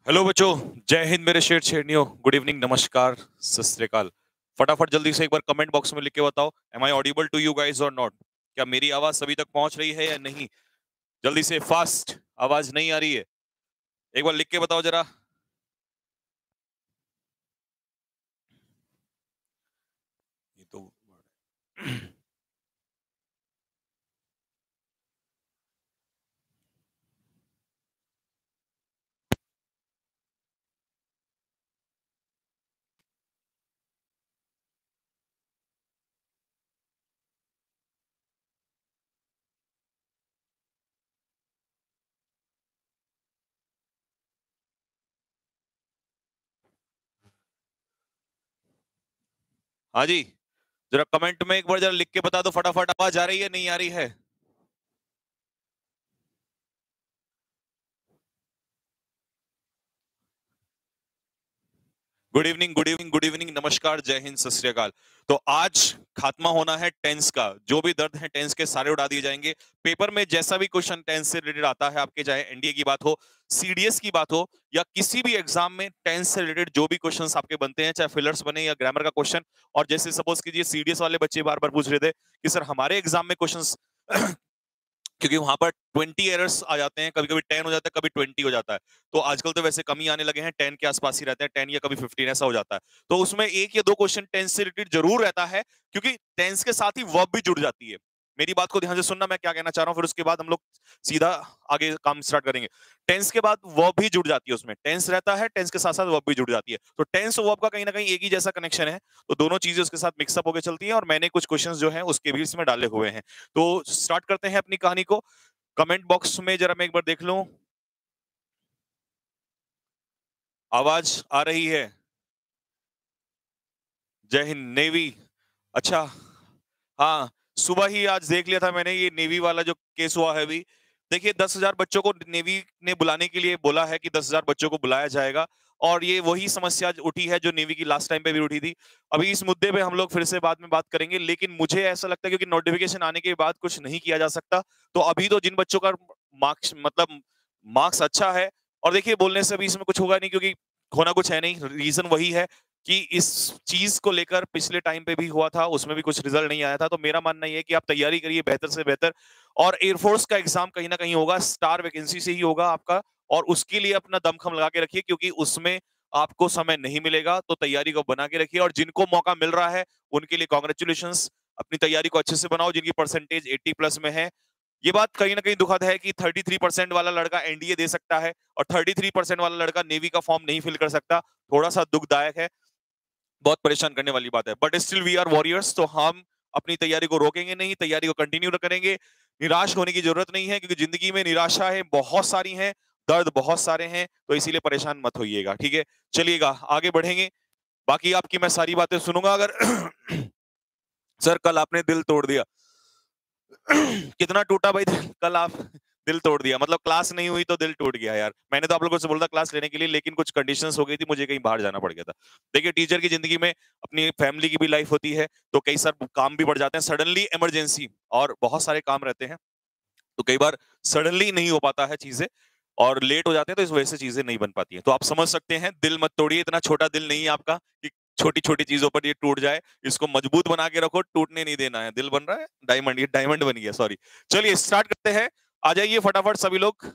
Hello बच्चों। जय हिंद मेरे शेर शेरनियों। गुड इवनिंग, नमस्कार, सत श्री अकाल। फटाफट जल्दी से एक बार कमेंट बॉक्स में लिख के बताओ, am I audible to you guys और नॉट? क्या मेरी आवाज सभी तक पहुंच रही है या नहीं? जल्दी से, फास्ट। आवाज नहीं आ रही है, एक बार लिख के बताओ जरा। ये तो हाँ जी, जरा कमेंट में एक बार जरा लिख के बता दो फटाफट, आवाज आ रही है नहीं आ रही है? Good evening, good evening, good evening, नमस्कार, जय हिंद, सत श्री अकाल। तो आज खात्मा होना है टेंस का। जो भी दर्द है टेंस के सारे उड़ा दिए जाएंगे। पेपर में जैसा भी क्वेश्चन टेंस से रिलेटेड आता है आपके, चाहे एनडीए की बात हो, सीडीएस की बात हो, या किसी भी एग्जाम में टेंस से रिलेटेड जो भी क्वेश्चंस आपके बनते हैं, चाहे फिलर्स बने या ग्रामर का क्वेश्चन। और जैसे सपोज कीजिए सीडीएस वाले बच्चे बार बार पूछ रहे थे कि सर हमारे एग्जाम में क्वेश्चंस क्योंकि वहां पर 20 एरर्स आ जाते हैं, कभी कभी 10 हो जाता है, कभी 20 हो जाता है। तो आजकल तो वैसे कम ही आने लगे हैं, 10 के आसपास ही रहते हैं, 10 या कभी 15 ऐसा हो जाता है। तो उसमें एक या दो क्वेश्चन टेंस से रिलेटेड जरूर रहता है, क्योंकि टेंस के साथ ही वर्ब भी जुड़ जाती है। मेरी बात को ध्यान से सुनना, मैं क्या कहना चाह रहा हूँ, फिर उसके बाद हम लोग सीधा आगे काम स्टार्ट करेंगे। टेंस के बाद वर्ब भी जुड़ जाती है, उसमें टेंस रहता है, टेंस के साथ साथ वर्ब भी जुड़ जाती है। तो टेंस और वर्ब का कहीं ना कहीं एक ही जैसा कनेक्शन है। तो दोनों चीजें उसके साथ मिक्सअप होकर चलती हैं, और मैंने कुछ क्वेश्चंस जो हैं उसके भी इसमें डाले हुए हैं। तो स्टार्ट करते हैं अपनी कहानी को। कमेंट बॉक्स में जरा मैं एक बार देख लूं, आवाज आ रही है? जय हिंद नेवी। अच्छा, हाँ, सुबह ही आज देख लिया था मैंने ये नेवी वाला जो केस हुआ है अभी। देखिए, 10,000 बच्चों को नेवी ने बुलाने के लिए बोला है कि 10,000 बच्चों को बुलाया जाएगा। और ये वही समस्या उठी है जो नेवी की लास्ट टाइम पे भी उठी थी। अभी इस मुद्दे पे हम लोग फिर से बाद में बात करेंगे, लेकिन मुझे ऐसा लगता है क्योंकि नोटिफिकेशन आने के बाद कुछ नहीं किया जा सकता। तो अभी तो जिन बच्चों का मार्क्स मतलब मार्क्स अच्छा है, और देखिए बोलने से भी इसमें कुछ होगा नहीं, क्योंकि होना कुछ है नहीं। रीजन वही है कि इस चीज को लेकर पिछले टाइम पे भी हुआ था, उसमें भी कुछ रिजल्ट नहीं आया था। तो मेरा मानना ये है कि आप तैयारी करिए बेहतर से बेहतर। और एयरफोर्स का एग्जाम कहीं ना कहीं होगा, स्टार वैकेंसी से ही होगा आपका। और उसके लिए अपना दमखम लगा के रखिए, क्योंकि उसमें आपको समय नहीं मिलेगा। तो तैयारी को बना के रखिए, और जिनको मौका मिल रहा है उनके लिए कॉन्ग्रेचुलेशंस। अपनी तैयारी को अच्छे से बनाओ, जिनकी परसेंटेज 80 प्लस में है। ये बात कहीं ना कहीं दुखद है कि 33% वाला लड़का एनडीए दे सकता है, और 33% वाला लड़का नेवी का फॉर्म नहीं फिल कर सकता। थोड़ा सा दुखदायक है, बहुत परेशान करने वाली बात है। But still we are warriors, तो हम अपनी तैयारी को रोकेंगे नहीं, तैयारी को कंटिन्यू करेंगे। निराश होने की जरूरत नहीं है, क्योंकि जिंदगी में निराशा है बहुत सारी है, दर्द बहुत सारे हैं, तो इसीलिए परेशान मत होइएगा, ठीक है? चलिएगा आगे बढ़ेंगे। बाकी आपकी मैं सारी बातें सुनूंगा। अगर सर कल आपने दिल तोड़ दिया, कितना टूटा भाई दिल? कल आप दिल तोड़ दिया मतलब क्लास नहीं हुई तो दिल टूट गया? यार मैंने तो आप लोगों से बोला था क्लास लेने के लिए, लेकिन कुछ कंडीशंस हो गई थी, मुझे कहीं बाहर जाना पड़ गया था। देखिए, टीचर की जिंदगी में अपनी फैमिली की भी लाइफ होती है, तो कई सारे काम भी बढ़ जाते हैं, सडनली इमरजेंसी और बहुत सारे काम रहते हैं। तो कई बार सडनली नहीं हो पाता है चीजें, और लेट हो जाते हैं, तो इस वजह से चीजें नहीं बन पाती हैं। तो आप समझ सकते हैं, दिल मत तोड़िए, इतना छोटा दिल नहीं है आपका कि छोटी छोटी चीजों पर ये टूट जाए। इसको मजबूत बना के रखो, टूटने नहीं देना है। दिल बन रहा है डायमंड, ये डायमंड बन गया, सॉरी। चलिए स्टार्ट करते हैं। आ जाइए फटाफट सभी लोग।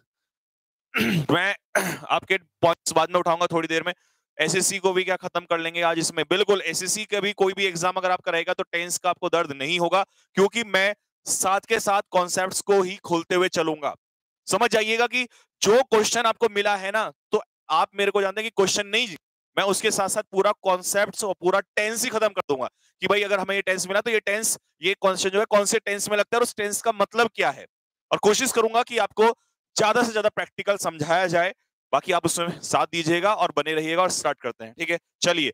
मैं आपके पॉइंट्स बाद में उठाऊंगा थोड़ी देर में। एसएससी को भी क्या खत्म कर लेंगे आज इसमें, बिल्कुल। एसएससी का भी कोई भी एग्जाम अगर आपका रहेगा तो टेंस का आपको दर्द नहीं होगा, क्योंकि मैं साथ के साथ कॉन्सेप्ट्स को ही खोलते हुए चलूंगा। समझ जाइएगा कि जो क्वेश्चन आपको मिला है ना, तो आप मेरे को जानते हैं कि क्वेश्चन नहीं जी, मैं उसके साथ साथ पूरा कॉन्सेप्ट और पूरा टेंस ही खत्म कर दूंगा। कि भाई अगर हमें ये टेंस मिला तो ये टेंस, ये क्वेश्चन जो है कौन से टेंस में लगता है और उस टेंस का मतलब क्या है। और कोशिश करूंगा कि आपको ज्यादा से ज्यादा प्रैक्टिकल समझाया जाए। बाकी आप उसमें साथ दीजिएगा और बने रहिएगा, और स्टार्ट करते हैं, ठीक है? चलिए,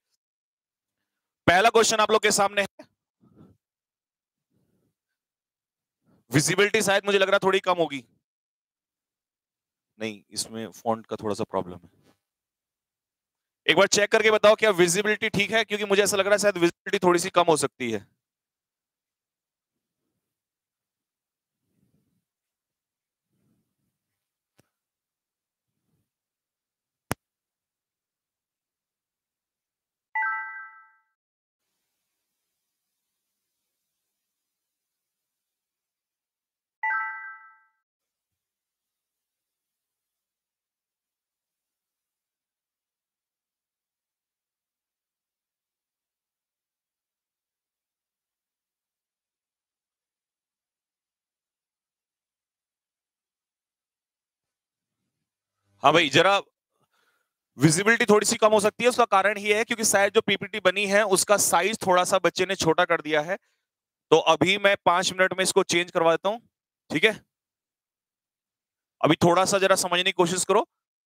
पहला क्वेश्चन आप लोग के सामने है। विजिबिलिटी शायद मुझे लग रहा है थोड़ी कम होगी। नहीं, इसमें फॉन्ट का थोड़ा सा प्रॉब्लम है। एक बार चेक करके बताओ क्या विजिबिलिटी ठीक है, क्योंकि मुझे ऐसा लग रहा है शायद विजिबिलिटी थोड़ी सी कम हो सकती है। हाँ भाई, जरा विजिबिलिटी थोड़ी सी कम हो सकती है। उसका कारण ही है क्योंकि शायद जो पीपीटी बनी है उसका साइज थोड़ा सा बच्चे ने छोटा कर दिया है। तो अभी मैं 5 मिनट में इसको चेंज करवा देता हूं, ठीक है? अभी थोड़ा सा जरा समझने की कोशिश करो।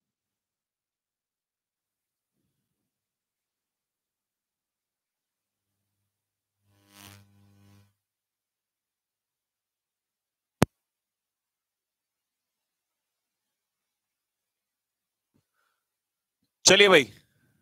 चलिए भाई,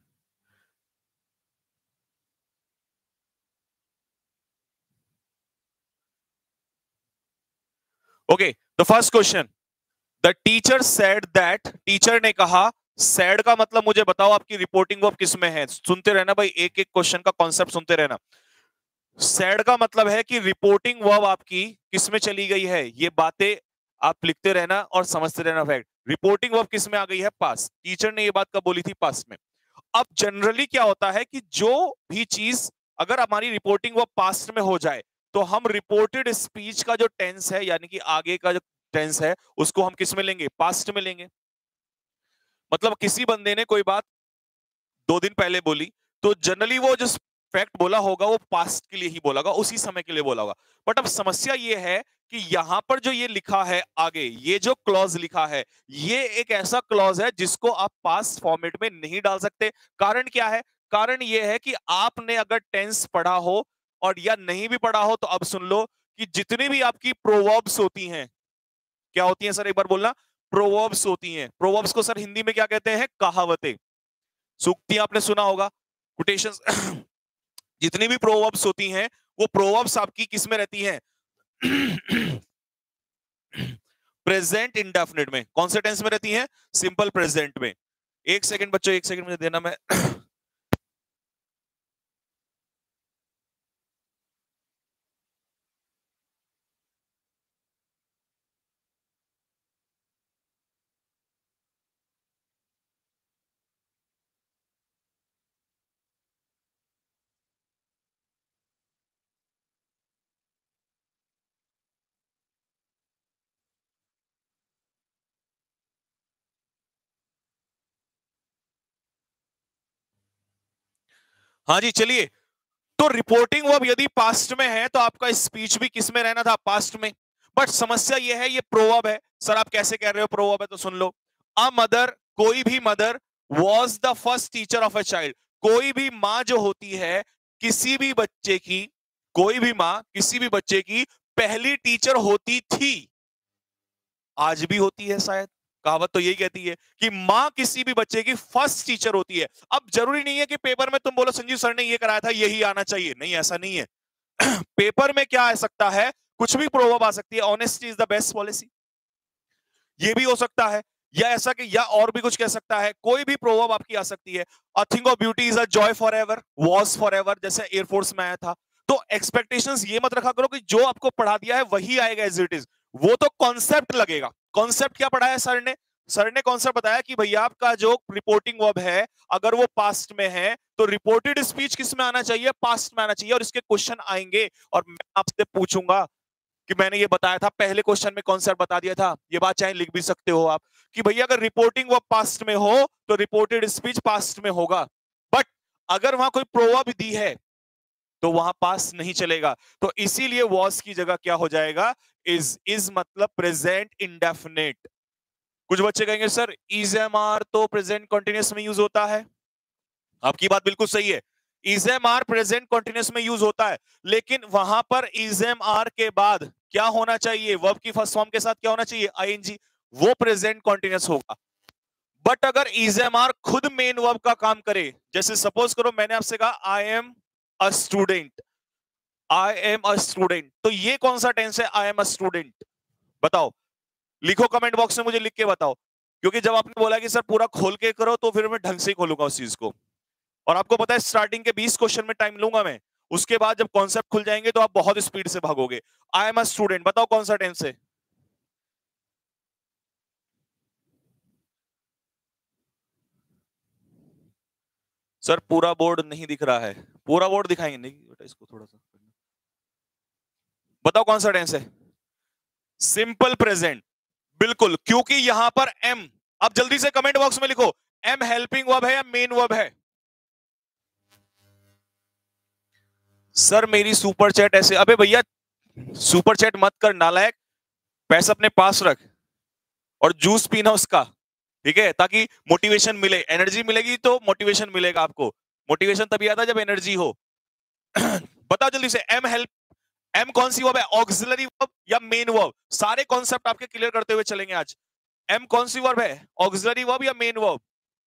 okay. The first question, the teacher said that, teacher ने कहा। सेड का मतलब मुझे बताओ आपकी रिपोर्टिंग वर्ब किस में है? सुनते रहना भाई, एक एक क्वेश्चन का कॉन्सेप्ट सुनते रहना। सेड का मतलब है कि रिपोर्टिंग वर्ब आपकी किस में चली गई है। ये बातें आप लिखते रहना और समझते रहना। फैक्ट, रिपोर्टिंग वर्ब किस में आ गई है? पास्ट। टीचर ने ये बात कब बोली थी? पास्ट में। अब जनरली क्या होता है कि जो भी चीज अगर हमारी रिपोर्टिंग वर्ब पास्ट में हो जाए तो हम रिपोर्टेड स्पीच का जो टेंस है, यानी कि आगे का जो टेंस है, उसको हम किस में लेंगे? पास्ट में लेंगे। मतलब किसी बंदे ने कोई बात 2 दिन पहले बोली तो जनरली वो जो फैक्ट बोला होगा वो पास्ट के लिए ही बोला होगा, उसी समय के लिए बोला होगा। बट अब समस्या ये है कि यहां पर जो ये लिखा है आगे, ये जो क्लॉज लिखा है, ये एक ऐसा क्लॉज है जिसको आप पास्ट फॉर्मेट में नहीं डाल सकते। कारण क्या है? कारण ये है कि आपने अगर टेंस पढ़ा हो और या नहीं भी पढ़ा हो तो अब सुन लो कि जितनी भी आपकी प्रोवर्ब्स होती हैं, क्या होती हैं सर? एक बार बोलना। प्रोवर्ब्स होती हैं। प्रोवर्ब्स को सर हिंदी में क्या कहते हैं? कहावतें। सूक्ति आपने सुना होगा, कोटेशंस। जितनी भी प्रोवर्ब्स होती हैं वो प्रोवर्ब्स आपकी किस में रहती हैं? प्रेजेंट इंडेफिनिट में। कौन से टेंस में रहती हैं? सिंपल प्रेजेंट में। एक सेकंड बच्चों, एक सेकंड मुझे देना। मैं हाँ जी, चलिए। तो रिपोर्टिंग वर्ब यदि पास्ट में है तो आपका स्पीच भी किस में रहना था? पास्ट में। बट समस्या यह है ये प्रोवर्ब है। सर आप कैसे कह रहे हो प्रोवर्ब है? तो सुन लो। अ मदर, कोई भी mother, was the first teacher of a child. कोई भी मां जो होती है किसी भी बच्चे की, कोई भी मां किसी भी बच्चे की पहली टीचर होती थी, आज भी होती है शायद। कहावत तो यही कहती है कि मां किसी भी बच्चे की फर्स्ट टीचर होती है। अब जरूरी नहीं है कि पेपर में तुम बोलो संजीव सर ने ये कराया था यही आना चाहिए, नहीं, ऐसा नहीं है। पेपर में क्या आ सकता है? कुछ भी प्रोवर्ब आ सकती है। Honesty is the best policy, ये भी हो सकता है। या ऐसा कि या और भी कुछ कह सकता है। कोई भी प्रोवर्ब आपकी आ सकती है। A thing of beauty is a joy forever, was forever, जैसे एयरफोर्स में आया था। तो एक्सपेक्टेशंस ये मत रखा करो कि जो आपको पढ़ा दिया है वही आएगा एज इट इज। वो तो कॉन्सेप्ट लगेगा। कॉन्सेप्ट क्या पढ़ाया सर ने? सर ने कॉन्सेप्ट बताया कि भैया आपका जो रिपोर्टिंग वर्ब है अगर वो पास्ट में है तो रिपोर्टेड स्पीच किस में आना चाहिए? पास्ट में आना चाहिए। और इसके क्वेश्चन आएंगे और मैं आपसे पूछूंगा कि मैंने ये बताया था पहले क्वेश्चन में, कॉन्सेप्ट बता दिया था। ये बात चाहे लिख भी सकते हो आप कि भैया अगर रिपोर्टिंग वर्ब पास्ट में हो तो रिपोर्टेड स्पीच पास्ट में होगा। बट अगर वहां कोई प्रोवर्ब दी है तो वहां पास्ट नहीं चलेगा। तो इसीलिए वॉज की जगह क्या हो जाएगा? इज मतलब प्रेजेंट इंडेफिनिट। कुछ बच्चे कहेंगे सर इज एम आर तो प्रेजेंट कंटिन्यूअस में यूज होता है। आपकी बात बिल्कुल सही है, is am are present continuous में यूज होता है। लेकिन वहां पर इज एम आर के बाद क्या होना चाहिए? वर्ब की फर्स्ट फॉर्म के साथ क्या होना चाहिए? आईएनजी। वो प्रेजेंट कंटिन्यूअस होगा। बट अगर इज एम आर खुद मेन वर्ब का काम करे, जैसे सपोज करो मैंने आपसे कहा I am a student, I am a student, तो ये कौन सा टेंस है? I am a student. बताओ, लिखो कमेंट बॉक्स में, मुझे लिख के बताओ। क्योंकि जब आपने बोला कि सर पूरा खोल के करो तो फिर मैं ढंग से खोलूंगा उस चीज को। और आपको पता है स्टार्टिंग के 20 क्वेश्चन में टाइम लूंगा मैं। उसके बाद जब कॉन्सेप्ट खुल जाएंगे तो आप बहुत स्पीड से भागोगे। आई एम अ स्टूडेंट, बताओ कौन सा टेंस है? सर पूरा बोर्ड नहीं दिख रहा है। पूरा बोर्ड दिखाएंगे नहीं बेटा, इसको थोड़ा सा बताओ कौन सा टेंस है? Simple present. बिल्कुल, क्योंकि यहां पर एम अब जल्दी से कमेंट बॉक्स में लिखो, एम हेल्पिंग वर्ब है या मेन वर्ब है? सर मेरी सुपर चैट ऐसे, अबे भैया सुपर चैट मत कर नालायक, पैसा अपने पास रख और जूस पीना उसका, ठीक है, ताकि मोटिवेशन मिले, एनर्जी मिलेगी तो मोटिवेशन मिलेगा आपको। मोटिवेशन तभी आता है जब एनर्जी हो। बताओ जल्दी से, एम हेल्प, एम कौन सी वर्ब है, ऑक्सिलरी वर्ब या मेन वर्ब? सारे कॉन्सेप्ट आपके क्लियर करते हुए चलेंगे आज। एम कौन सी वर्ब है, ऑक्सिलरी वर्ब या मेन वर्ब?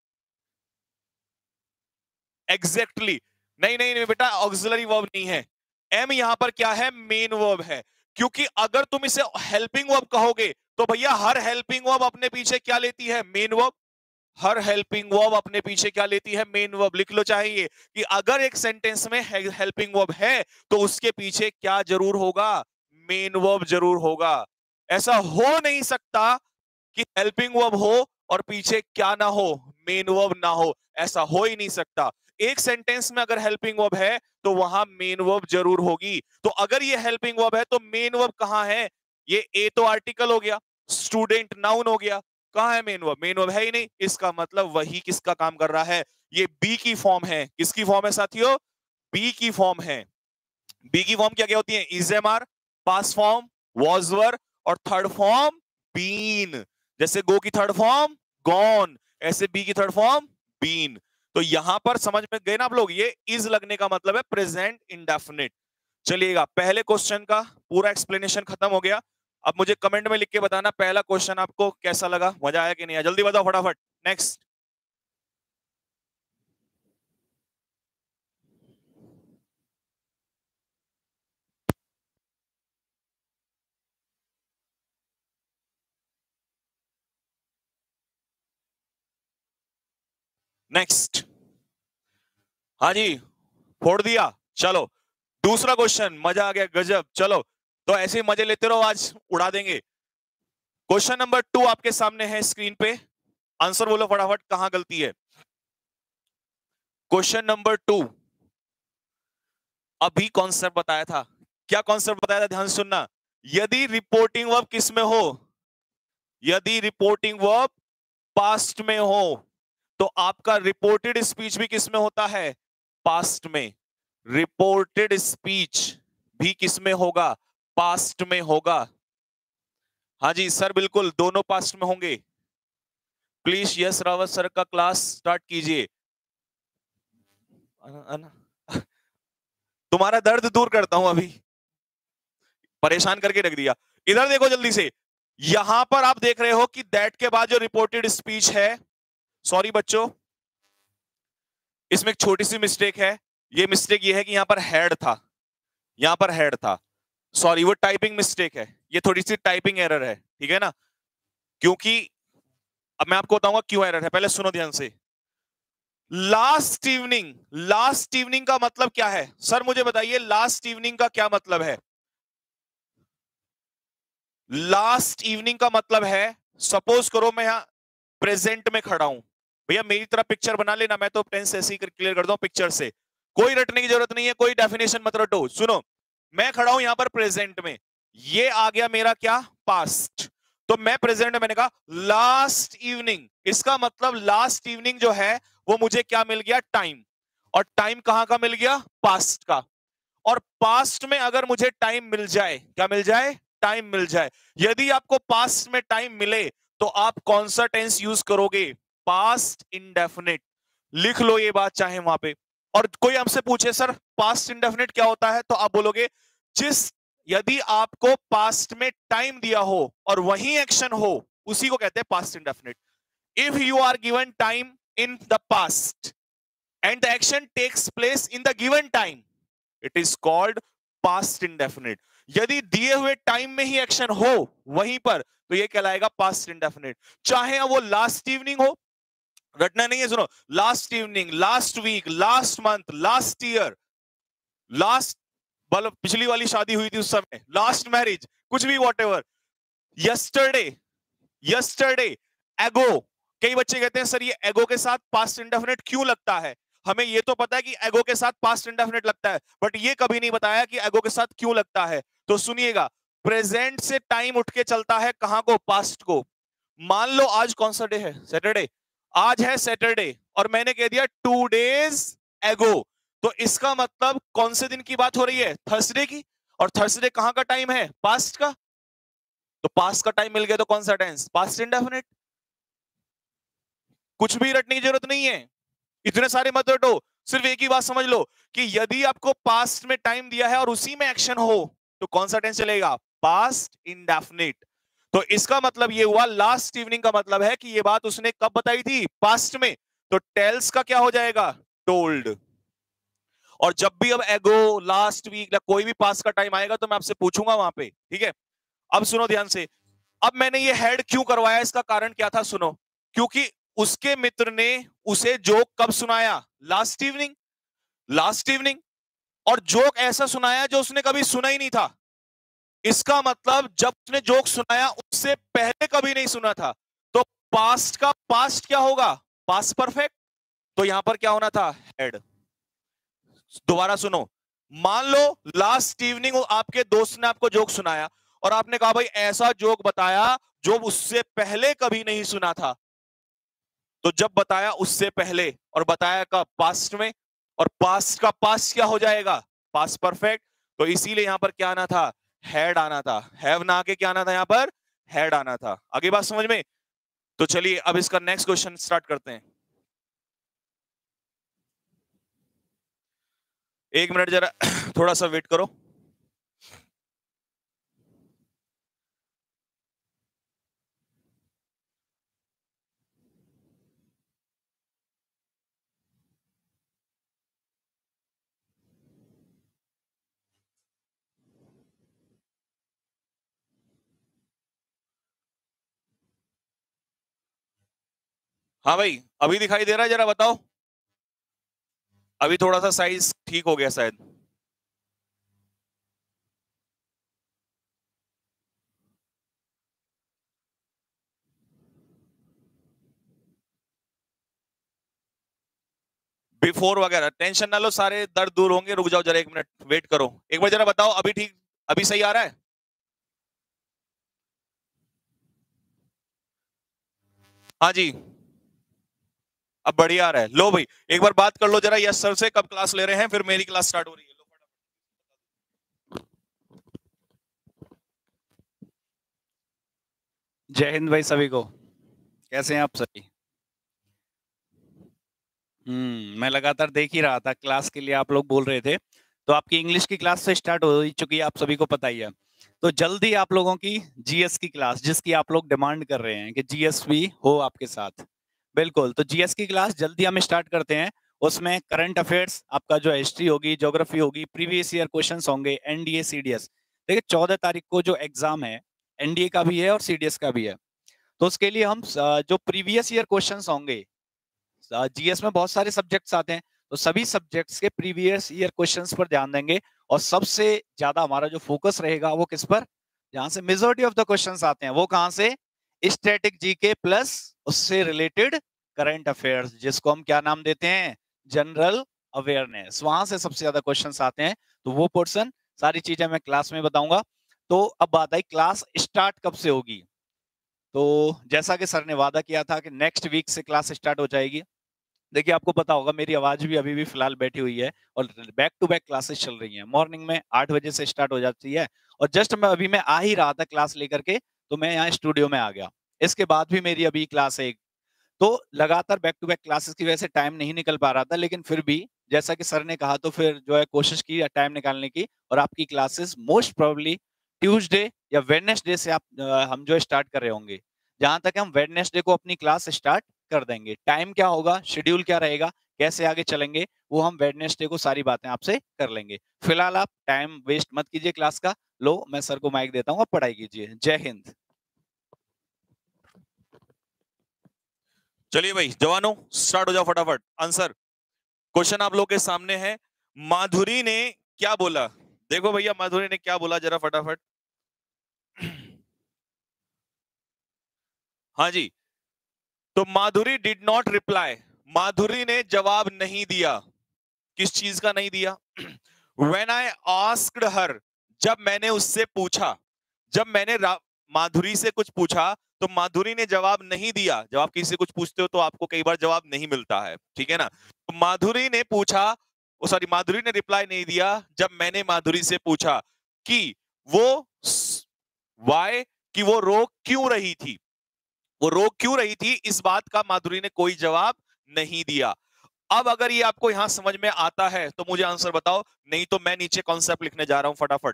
एग्जैक्टली नहीं नहीं नहीं बेटा, ऑक्सिलरी वर्ब नहीं है। एम यहां पर क्या है, मेन वर्ब है। क्योंकि अगर तुम इसे हेल्पिंग वर्ब कहोगे तो भैया हर हेल्पिंग वर्ब अपने पीछे क्या लेती है, मेन वर्ब। हर हेल्पिंग वर्ब अपने पीछे क्या लेती है, मेन वर्ब। लिख लो चाहिए कि अगर एक सेंटेंस में हेल्पिंग वर्ब है तो उसके पीछे क्या जरूर होगा, मेन वर्ब जरूर होगा। ऐसा हो नहीं सकता कि हेल्पिंग वर्ब हो और पीछे क्या ना हो, मेन वर्ब ना हो, ऐसा हो ही नहीं सकता। एक सेंटेंस में अगर हेल्पिंग वर्ब है तो वहां मेन वर्ब जरूर होगी। तो अगर ये हेल्पिंग वर्ब है तो मेन वर्ब कहां है? ये ए तो आर्टिकल हो गया, स्टूडेंट नाउन हो गया, कहां है मेन वर्ब? मेन वर्ब है ही नहीं। इसका मतलब वही किसका काम कर रहा है, ये बी की फॉर्म है। किसकी फॉर्म है साथियों? बी की फॉर्म है। बी की फॉर्म क्या क्या होती है, is am are, past form was were, और थर्ड फॉर्म बीन। जैसे गो की थर्ड फॉर्म गॉन, ऐसे बी की थर्ड फॉर्म बीन। तो यहां पर समझ में गए ना आप लोग, ये इज लगने का मतलब है प्रेजेंट इंडेफिनिट। चलिएगा, पहले क्वेश्चन का पूरा एक्सप्लेनेशन खत्म हो गया। अब मुझे कमेंट में लिख के बताना पहला क्वेश्चन आपको कैसा लगा, मजा आया कि नहीं आया, जल्दी बताओ फटाफट। नेक्स्ट। नेक्स्ट, हाँ जी, फोड़ दिया। चलो दूसरा क्वेश्चन, मजा आ गया, गजब। चलो तो ऐसे ही मजे लेते रहो, आज उड़ा देंगे। क्वेश्चन नंबर 2 आपके सामने है स्क्रीन पे, आंसर बोलो फटाफट, कहां गलती है। क्वेश्चन नंबर 2, अभी कॉन्सेप्ट बताया था। क्या कॉन्सेप्ट बताया था, ध्यान से सुनना। यदि रिपोर्टिंग वर्ब किस में हो, यदि रिपोर्टिंग वर्ब पास्ट में हो तो आपका रिपोर्टेड स्पीच भी किस में होता है, पास्ट में। रिपोर्टेड स्पीच भी किस में होगा, पास्ट में होगा। हाँ जी सर, बिल्कुल दोनों पास्ट में होंगे। प्लीज यस रावत सर का क्लास स्टार्ट कीजिए। तुम्हारा दर्द दूर करता हूं अभी, परेशान करके रख दिया। इधर देखो जल्दी से, यहां पर आप देख रहे हो कि दैट के बाद जो रिपोर्टेड स्पीच है, सॉरी बच्चों, इसमें एक छोटी सी मिस्टेक है। ये मिस्टेक ये है कि यहां पर हेड था, यहां पर हेड था, सॉरी, वो टाइपिंग मिस्टेक है, ये थोड़ी सी टाइपिंग एरर है, ठीक है ना। क्योंकि अब मैं आपको बताऊंगा क्यों एरर है, पहले सुनो ध्यान से। लास्ट इवनिंग, लास्ट इवनिंग का मतलब क्या है सर, मुझे बताइए लास्ट इवनिंग का क्या मतलब है। लास्ट इवनिंग का मतलब है, सपोज करो मैं यहां प्रेजेंट में खड़ा हूं, भैया मेरी तरह पिक्चर बना लेना, मैं तो टेंस ऐसे ही क्लियर कर दूं पिक्चर से, कोई रटने की जरूरत नहीं है, कोई डेफिनेशन मत रटो। सुनो, मैं खड़ा हूं यहां पर प्रेजेंट में, ये आ गया मेरा क्या, पास्ट। तो मैं प्रेजेंट में मैंने कहा लास्ट इवनिंग, इसका मतलब लास्ट इवनिंग जो है वो मुझे क्या मिल गया, टाइम। और टाइम कहां का मिल गया, पास्ट का। और पास्ट में अगर मुझे टाइम मिल जाए, क्या मिल जाए, टाइम मिल जाए। यदि आपको पास्ट में टाइम मिले तो आप कौन सा टेंस यूज करोगे, पास्ट इंडेफिनिट। लिख लो ये बात चाहे वहां पे। और कोई हमसे पूछे सर पास्ट इंडेफिनिट क्या होता है, तो आप बोलोगे जिस, यदि आपको पास्ट में टाइम दिया हो और वही एक्शन हो, उसी को कहते हैं past indefinite. If you are given time in the past and the action takes place in the given time, it is called past indefinite। यदि दिए हुए टाइम में ही एक्शन हो वहीं पर तो ये कहलाएगा पास्ट इंडेफिनिट। चाहे वो लास्ट इवनिंग हो, रटना नहीं है, सुनो, last evening, last week, last month, last year, last, मतलब पिछली वाली शादी हुई थी उस समय, लास्ट मैरिज, कुछ भी, वॉट एवर, यस्टरडे, यस्टरडे, एगो। कई बच्चे कहते हैं सर ये एगो के साथ पास्ट इंडेफिनिट क्यों लगता है। हमें ये तो पता है कि एगो के साथ पास्ट इंडेफिनिट लगता है, बट ये कभी नहीं बताया कि एगो के साथ क्यों लगता है। तो सुनिएगा, प्रेजेंट से टाइम उठ के चलता है कहां को, पास्ट को। मान लो आज कौन सा डे है, सैटरडे, आज है सैटरडे और मैंने कह दिया 2 days एगो, तो इसका मतलब कौन से दिन की बात हो रही है, थर्सडे की। और थर्सडे कहां का टाइम है, पास्ट का, तो पास्ट का टाइम मिल गया तो कौन सा टेंस, पास्ट इंडेफिनिट। कुछ भी रटने की जरूरत नहीं है, इतने सारे मत रटो, सिर्फ एक ही बात समझ लो कि यदि आपको पास्ट में टाइम दिया है और उसी में एक्शन हो तो कौन सा टेंस चलेगा, पास्ट इंडेफिनिट। तो इसका मतलब ये हुआ, लास्ट इवनिंग का मतलब है कि ये बात उसने कब बताई थी, पास्ट में, तो टेल्स का क्या हो जाएगा, टोल्ड। और जब भी अब एगो, लास्ट वीक या कोई भी पास्ट का टाइम आएगा तो मैं आपसे पूछूंगा वहां पे, ठीक है। अब सुनो ध्यान से, अब मैंने ये हेड क्यों करवाया, इसका कारण क्या था, सुनो। क्योंकि उसके मित्र ने उसे जोक कब सुनाया, लास्ट इवनिंग, लास्ट इवनिंग, और जोक ऐसा सुनाया जो उसने कभी सुना ही नहीं था। इसका मतलब जब उसने जोक सुनाया उससे पहले कभी नहीं सुना था, तो पास्ट का पास्ट क्या होगा, पास्ट परफेक्ट। तो यहां पर क्या होना था, हेड। दोबारा सुनो, मान लो लास्ट इवनिंग आपके दोस्त ने आपको जोक सुनाया और आपने कहा भाई ऐसा जोक बताया जो उससे पहले कभी नहीं सुना था। तो जब बताया उससे पहले और बताया कब, पास्ट में, और पास्ट का पास्ट क्या हो जाएगा, पास्ट परफेक्ट। तो इसीलिए यहां पर क्या आना था, हैड आना था, हैव ना आके क्या आना था, यहां पर हैड आना था। आगे बात समझ में। तो चलिए अब इसका नेक्स्ट क्वेश्चन स्टार्ट करते हैं। 1 मिनट जरा थोड़ा सा वेट करो। हाँ भाई, अभी दिखाई दे रहा है, जरा बताओ। अभी थोड़ा सा साइज ठीक हो गया शायद। बिफोर वगैरह टेंशन ना लो, सारे दर्द दूर होंगे, रुक जाओ जरा 1 मिनट वेट करो, एक बार जरा बताओ अभी ठीक, अभी सही आ रहा है। हाँ जी, अब बढ़िया आ रहा है। लो भाई एक बार बात कर लो जरा यश सर से, कब क्लास ले रहे हैं, फिर मेरी क्लास स्टार्ट हो रही है। लो जय हिंद भाई सभी को। कैसे हैं आप सभी? मैं लगातार देख ही रहा था, क्लास के लिए आप लोग बोल रहे थे, तो आपकी इंग्लिश की क्लास से स्टार्ट हो ही चुकी है, आप सभी को पता ही है। तो जल्दी आप लोगों की जीएस की क्लास, जिसकी आप लोग डिमांड कर रहे हैं कि जीएस भी हो आपके साथ, बिल्कुल। तो जीएस की क्लास जल्दी हम स्टार्ट करते हैं। उसमें करंट अफेयर्स, आपका जो हिस्ट्री होगी, ज्योग्राफी होगी, प्रीवियस ईयर क्वेश्चंस होंगे, एनडीए सीडीएस। देखिए 14 तारीख को जो एग्जाम है, एनडीए का भी है और सीडीएस का भी है। तो उसके लिए हम जो प्रीवियस ईयर क्वेश्चंस होंगे, जीएस में बहुत सारे सब्जेक्ट्स आते हैं, तो सभी सब्जेक्ट्स के प्रीवियस ईयर क्वेश्चंस पर ध्यान देंगे। और सबसे ज्यादा हमारा जो फोकस रहेगा वो किस पर, जहां से मेजॉरिटी ऑफ द क्वेश्चंस आते हैं, वो कहां से, स्टैटिक जीके प्लस उससे रिलेटेड करंट अफेयर्स, जिसको हम क्या नाम देते हैं, जनरल अवेयरनेस। वहां से सबसे ज्यादा क्वेश्चंस आते हैं। तो वो पोर्शन, सारी चीजें मैं क्लास में बताऊंगा। तो अब बात आई क्लास स्टार्ट कब से होगी। तो जैसा कि सर ने वादा किया था कि नेक्स्ट वीक से क्लास स्टार्ट हो जाएगी। देखिए आपको पता होगा मेरी आवाज भी अभी भी फिलहाल बैठी हुई है, और बैक टू बैक क्लासेस चल रही हैं। मॉर्निंग में 8 बजे से स्टार्ट हो जाती है, और जस्ट मैं अभी मैं आ ही रहा था क्लास लेकर के, तो मैं यहाँ स्टूडियो में आ गया। इसके बाद भी मेरी अभी क्लास है। तो लगातार बैक टू बैक क्लासेस की वजह से टाइम नहीं निकल पा रहा था, लेकिन फिर भी जैसा कि सर ने कहा, तो फिर जो है कोशिश की टाइम निकालने की। और आपकी क्लासेस मोस्ट प्रोबेबली ट्यूसडे या वेडनेसडे से हम जो स्टार्ट कर रहे होंगे। जहां तक हम वेडनेसडे को अपनी क्लास स्टार्ट कर देंगे। टाइम क्या होगा, शेड्यूल क्या रहेगा, कैसे आगे चलेंगे, वो हम वेडनेसडे को सारी बातें आपसे कर लेंगे। फिलहाल आप टाइम वेस्ट मत कीजिए क्लास का। लो मैं सर को माइक देता हूँ, आप पढ़ाई कीजिए। जय हिंद। चलिए भाई जवानों, स्टार्ट हो जाओ फटाफट। आंसर, क्वेश्चन आप लोग के सामने है, माधुरी ने क्या बोला। देखो भैया माधुरी ने क्या बोला, जरा फटाफट। हाँ जी, तो Madhuri did not reply, Madhuri ने जवाब नहीं दिया। किस चीज का नहीं दिया, व्हेन आई आस्क्ड हर, जब मैंने उससे पूछा, जब मैंने माधुरी से कुछ पूछा तो माधुरी ने जवाब नहीं दिया। जब आप किसी से कुछ पूछते हो तो आपको कई बार जवाब नहीं मिलता है, ठीक है ना। तो माधुरी ने पूछा, सॉरी, माधुरी ने रिप्लाई नहीं दिया जब मैंने माधुरी से पूछा कि वो वाई, कि वो रो क्यों रही थी, वो रो क्यों रही थी, इस बात का माधुरी ने कोई जवाब नहीं दिया। अब अगर ये आपको यहां समझ में आता है तो मुझे आंसर बताओ, नहीं तो मैं नीचे कॉन्सेप्ट लिखने जा रहा हूं फटाफट।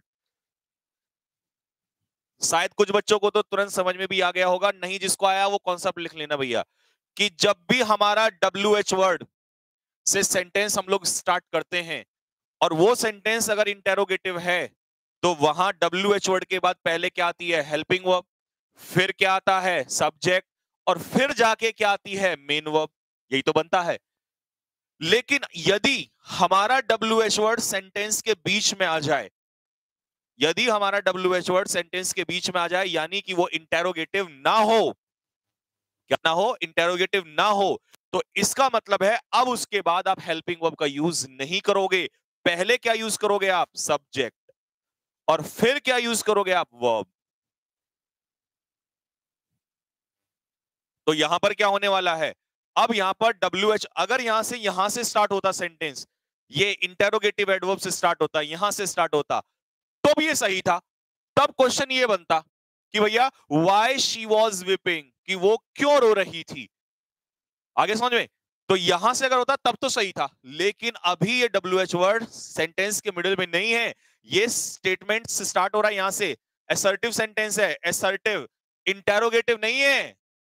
शायद कुछ बच्चों को तो तुरंत समझ में भी आ गया होगा, नहीं जिसको आया वो कॉन्सेप्ट लिख लेना भैया, कि जब भी हमारा WH वर्ड से सेंटेंस हम लोग स्टार्ट करते हैं और वो सेंटेंस अगर इंटेरोगेटिव है तो वहां WH वर्ड के बाद पहले क्या आती है, हेल्पिंग वर्ब, फिर क्या आता है, सब्जेक्ट, और फिर जाके क्या आती है, मेन वर्ब। यही तो बनता है। लेकिन यदि हमारा WH वर्ड सेंटेंस के बीच में आ जाए, यदि हमारा WH वर्ड सेंटेंस के बीच में आ जाए, यानी कि वो इंटेरोगेटिव ना हो, क्या ना हो, इंटेरोगेटिव ना हो, तो इसका मतलब है अब उसके बाद आप हेल्पिंग वर्ब का यूज नहीं करोगे। पहले क्या यूज करोगे आप, सब्जेक्ट, और फिर क्या यूज करोगे आप, वर्ब। तो यहां पर क्या होने वाला है, अब यहां पर WH अगर यहां से स्टार्ट होता सेंटेंस, ये इंटेरोगेटिव एडवर्ब से स्टार्ट होता, यहां से स्टार्ट होता, तो भी ये सही था। तब क्वेश्चन ये बनता कि भैया वाई शी वॉज विपिंग, कि वो क्यों रो रही थी। आगे समझ में। तो यहां से अगर होता तब तो सही था, लेकिन अभी ये WH वर्ड सेंटेंस के मिडिल में नहीं है, ये स्टेटमेंट से स्टार्ट हो रहा है, यहां से असर्टिव सेंटेंस है, असर्टिव, इंटेरोगेटिव नहीं है।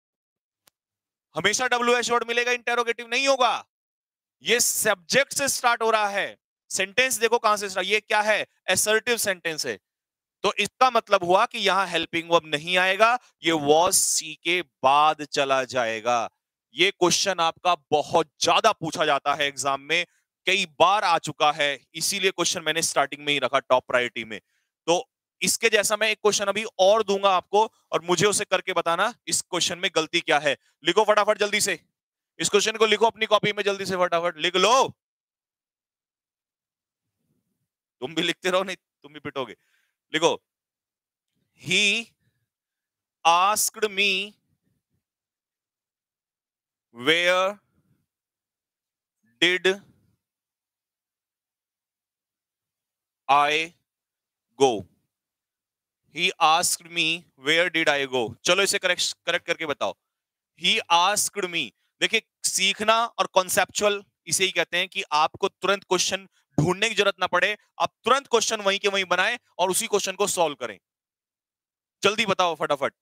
हमेशा WH वर्ड मिलेगा, इंटेरोगेटिव नहीं होगा। ये सब्जेक्ट से स्टार्ट हो रहा है। सेंटेंस देखो कहां से स्टार्ट, ये क्या है, असर्टिव सेंटेंस है। तो इसका मतलब हुआ कि यहां हेल्पिंग वर्ब नहीं आएगा, ये वॉज सी के बाद चला जाएगा। ये क्वेश्चन आपका बहुत ज्यादा पूछा जाता है एग्जाम में, कई बार आ चुका है, इसीलिए क्वेश्चन मैंने स्टार्टिंग में ही रखा टॉप प्रायोरिटी में। तो इसके जैसा मैं एक क्वेश्चन अभी और दूंगा आपको, और मुझे उसे करके बताना इस क्वेश्चन में गलती क्या है। लिखो फटाफट जल्दी से, इस क्वेश्चन को लिखो अपनी कॉपी में, जल्दी से फटाफट लिख लो। तुम भी लिखते रहो, नहीं तुम भी पिटोगे। लिखो, ही asked me where did I go. He asked me where did I go. चलो इसे करेक्ट करके बताओ। He asked me, देखिए सीखना और कॉन्सेप्चुअल इसे ही कहते हैं कि आपको तुरंत क्वेश्चन ढूंढने की जरूरत ना पड़े, आप तुरंत क्वेश्चन वहीं के वहीं बनाएं और उसी क्वेश्चन को सॉल्व करें। जल्दी बताओ फटाफट।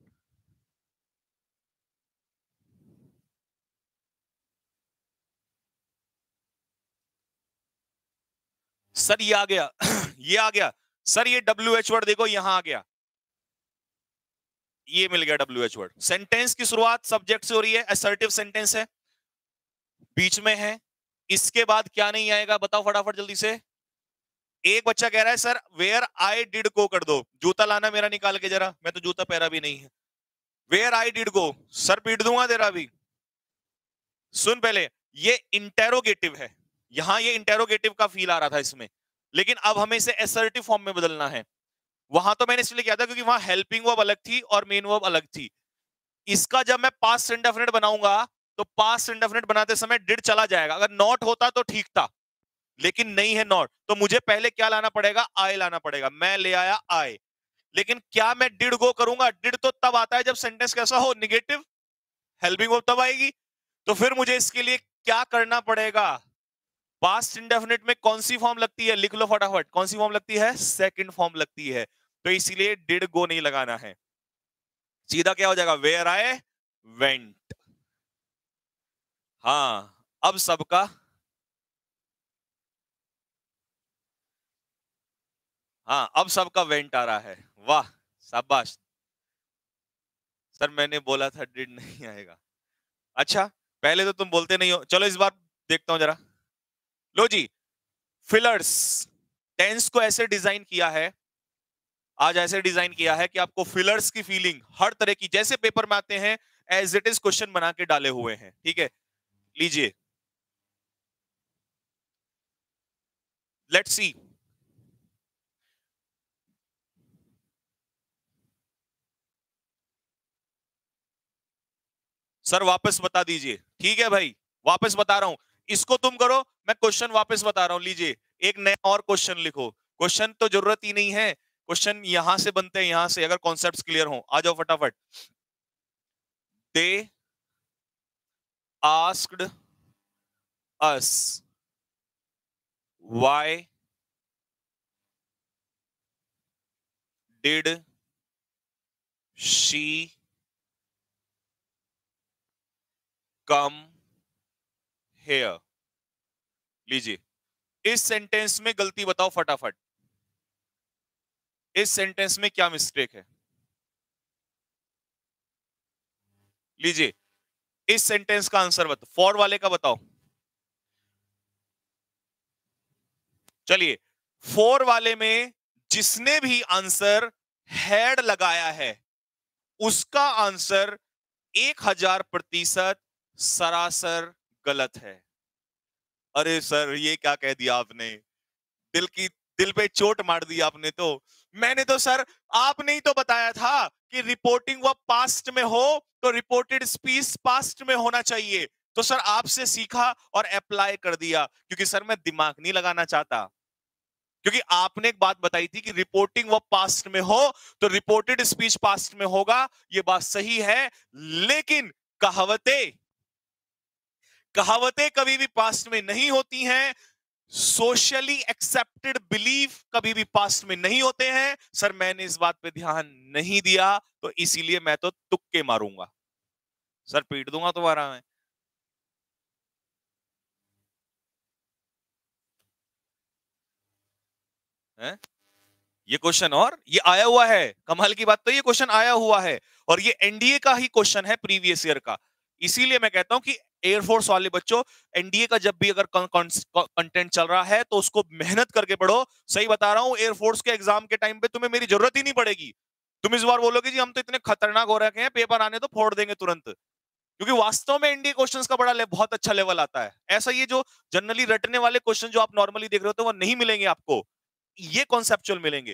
सर ये आ गया ये आ गया सर, ये WH वर्ड देखो यहां आ गया, ये मिल गया WH वर्ड। सेंटेंस की शुरुआत सब्जेक्ट से हो रही है, असर्टिव सेंटेंस है, बीच में है, इसके बाद क्या नहीं आएगा बताओ फटाफट जल्दी से। एक बच्चा कह रहा है sir where I did go कर दो, जूता लाना मेरा निकाल के जरा, मैं तो जूता पहरा भी नहीं है। वेयर आई डिड गो, सर पीट दूंगा तेरा भी। सुन पहले, ये इंटेरोगेटिव है, यहां ये इंटेरोगेटिव का फील आ रहा था इसमें, लेकिन अब हमें इसे असर्टिव फॉर्म में बदलना है। वहां तो मैंने इसलिए किया था क्योंकि वहां हेल्पिंग वर्ब अलग थी और मेन वर्ब अलग थी। इसका जब मैं पास्ट इंडेफिनिट बनाऊंगा तो पास्ट इंडेफिनिट बनाते समय डिड चला जाएगा, अगर नॉट होता तो ठीक था, लेकिन नहीं है नॉट, तो मुझे पहले क्या लाना पड़ेगा, आई लाना पड़ेगा। मैं ले आया आई, लेकिन क्या मैं डिड गो करूंगा, डिड तो तब आता है जब सेंटेंस कैसा हो, निगेटिव, हेल्पिंग वर्ब तब आएगी। तो फिर मुझे इसके लिए क्या करना पड़ेगा, पास्ट इंडेफिनिट में कौन सी फॉर्म लगती है, लिख लो फटाफट, कौन सी फॉर्म लगती है, सेकंड फॉर्म लगती है। तो इसीलिए डिड गो नहीं लगाना है, सीधा क्या हो जाएगा, वेयर आई वेंट। हाँ अब सबका, हाँ अब सबका वेंट आ रहा है, वाह शाबाश। सर मैंने बोला था डिड नहीं आएगा। अच्छा, पहले तो तुम बोलते नहीं हो, चलो इस बार देखता हूं जरा। लो जी, फिलर्स, टेंस को ऐसे डिजाइन किया है, आज ऐसे डिजाइन किया है कि आपको फिलर्स की फीलिंग हर तरह की, जैसे पेपर में आते हैं एज इट इज क्वेश्चन बना के डाले हुए हैं, ठीक है। लीजिए, लेट्स सी। सर वापस बता दीजिए। ठीक है भाई, वापस बता रहा हूं, इसको तुम करो, मैं क्वेश्चन वापस बता रहा हूं। लीजिए एक नया और क्वेश्चन लिखो। क्वेश्चन तो जरूरत ही नहीं है, क्वेश्चन यहां से बनते हैं, यहां से, अगर कॉन्सेप्ट्स क्लियर हो। आ जाओ फटाफट। They asked us why did she come here. लीजिए इस सेंटेंस में गलती बताओ फटाफट, इस सेंटेंस में क्या मिस्टेक है। लीजिए इस सेंटेंस का आंसर बताओ, फॉर वाले का बताओ। चलिए फोर वाले में जिसने भी आंसर हैड लगाया है उसका आंसर 1000% सरासर गलत है। अरे सर ये क्या कह दिया आपने, दिल की, दिल पे चोट मार दी आपने। तो मैंने तो सर, आपने ही तो बताया था कि रिपोर्टिंग वर्ब पास्ट में हो तो रिपोर्टेड स्पीच पास्ट में होना चाहिए। तो सर आपसे सीखा और अप्लाई कर दिया, क्योंकि सर मैं दिमाग नहीं लगाना चाहता। क्योंकि आपने एक बात बताई थी कि रिपोर्टिंग वर्ब पास्ट में हो तो रिपोर्टेड स्पीच पास्ट में होगा, ये बात सही है। लेकिन कहावतें कहावतें कभी भी पास्ट में नहीं होती हैं, सोशली एक्सेप्टेड बिलीफ कभी भी पास्ट में नहीं होते हैं। सर मैंने इस बात पे ध्यान नहीं दिया, तो इसीलिए मैं तो तुक्के मारूंगा। सर पीट दूंगा तुम्हारा मैं। है? ये क्वेश्चन और ये आया हुआ है, कमाल की बात तो ये क्वेश्चन आया हुआ है, और ये एनडीए का ही क्वेश्चन है, प्रीवियस ईयर का। इसीलिए मैं कहता हूं कि एयरफोर्स वाले बच्चों, एनडीए का जब भी अगर कंटेंट चल रहा है तो उसको मेहनत करके पढ़ो। सही बता रहा हूं, एयरफोर्स के एग्जाम के टाइम पे तुम्हें मेरी जरूरत ही नहीं पड़ेगी। तुम इस बार बोलोगे जी हम तो इतने खतरनाक हो रखे हैं, पेपर आने तो फोड़ देंगे तुरंत, क्योंकि वास्तव में एनडीए क्वेश्चंस का बड़ा बहुत अच्छा लेवल आता है। ऐसा ये जो जनरली रटने वाले क्वेश्चन जो आप नॉर्मली देख रहे हो तो वो नहीं मिलेंगे आपको, ये कॉन्सेप्चुअल मिलेंगे।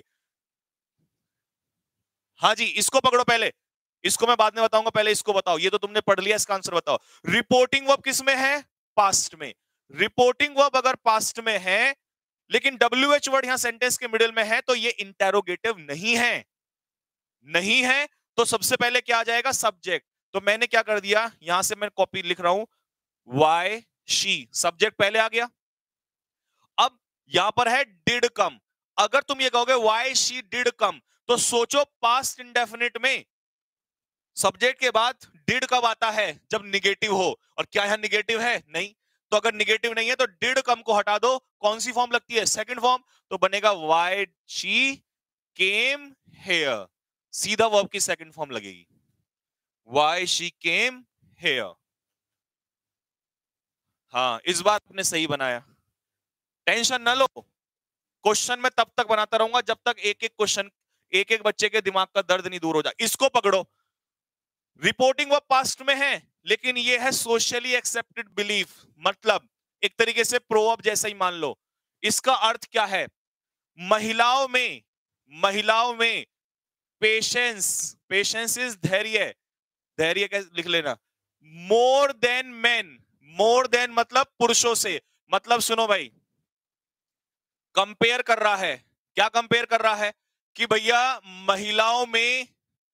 हाँ जी, इसको पकड़ो पहले, इसको मैं बाद में बताऊंगा, पहले इसको बताओ। ये तो तुमने पढ़ लिया, इसका आंसर बताओ। रिपोर्टिंग वर्ब किस में है? पास्ट में। रिपोर्टिंग वर्ब अगर पास्ट में है लेकिन WH वर्ड यहां सेंटेंस के मिडिल में है तो ये इंटेरोगेटिव नहीं है। नहीं है तो सबसे पहले क्या आ जाएगा? सब्जेक्ट। तो मैंने क्या कर दिया, यहां से मैं कॉपी लिख रहा हूं, वाई शी, सब्जेक्ट पहले आ गया। अब यहां पर है डिड कम। अगर तुम ये कहोगे वाई शी डिड कम, तो सोचो पास्ट इंडेफिनिट में सब्जेक्ट के बाद डिड कब आता है? जब निगेटिव हो। और क्या यहां निगेटिव है? नहीं। तो अगर निगेटिव नहीं है तो डिड कम को हटा दो, कौन सी फॉर्म लगती है? Second form. तो बनेगा वाई शी केम हेयर, सीधा वर्ब की सेकंड फॉर्म लगेगी, वाई शी केम हेयर। हाँ इस बात आपने सही बनाया, टेंशन ना लो। क्वेश्चन मैं तब तक बनाता रहूंगा जब तक एक एक क्वेश्चन, एक एक बच्चे के दिमाग का दर्द नहीं दूर हो जाए। इसको पकड़ो, रिपोर्टिंग वो पास्ट में है लेकिन ये है सोशली एक्सेप्टेड बिलीफ, मतलब एक तरीके से प्रोवर्ब जैसा ही मान लो। इसका अर्थ क्या है? महिलाओं में, महिलाओं में पेशेंस, पेशेंस इज धैर्य, धैर्य कैसे लिख लेना, more than man, more than मतलब पुरुषों से। मतलब सुनो भाई, कंपेयर कर रहा है, क्या कंपेयर कर रहा है? कि भैया महिलाओं में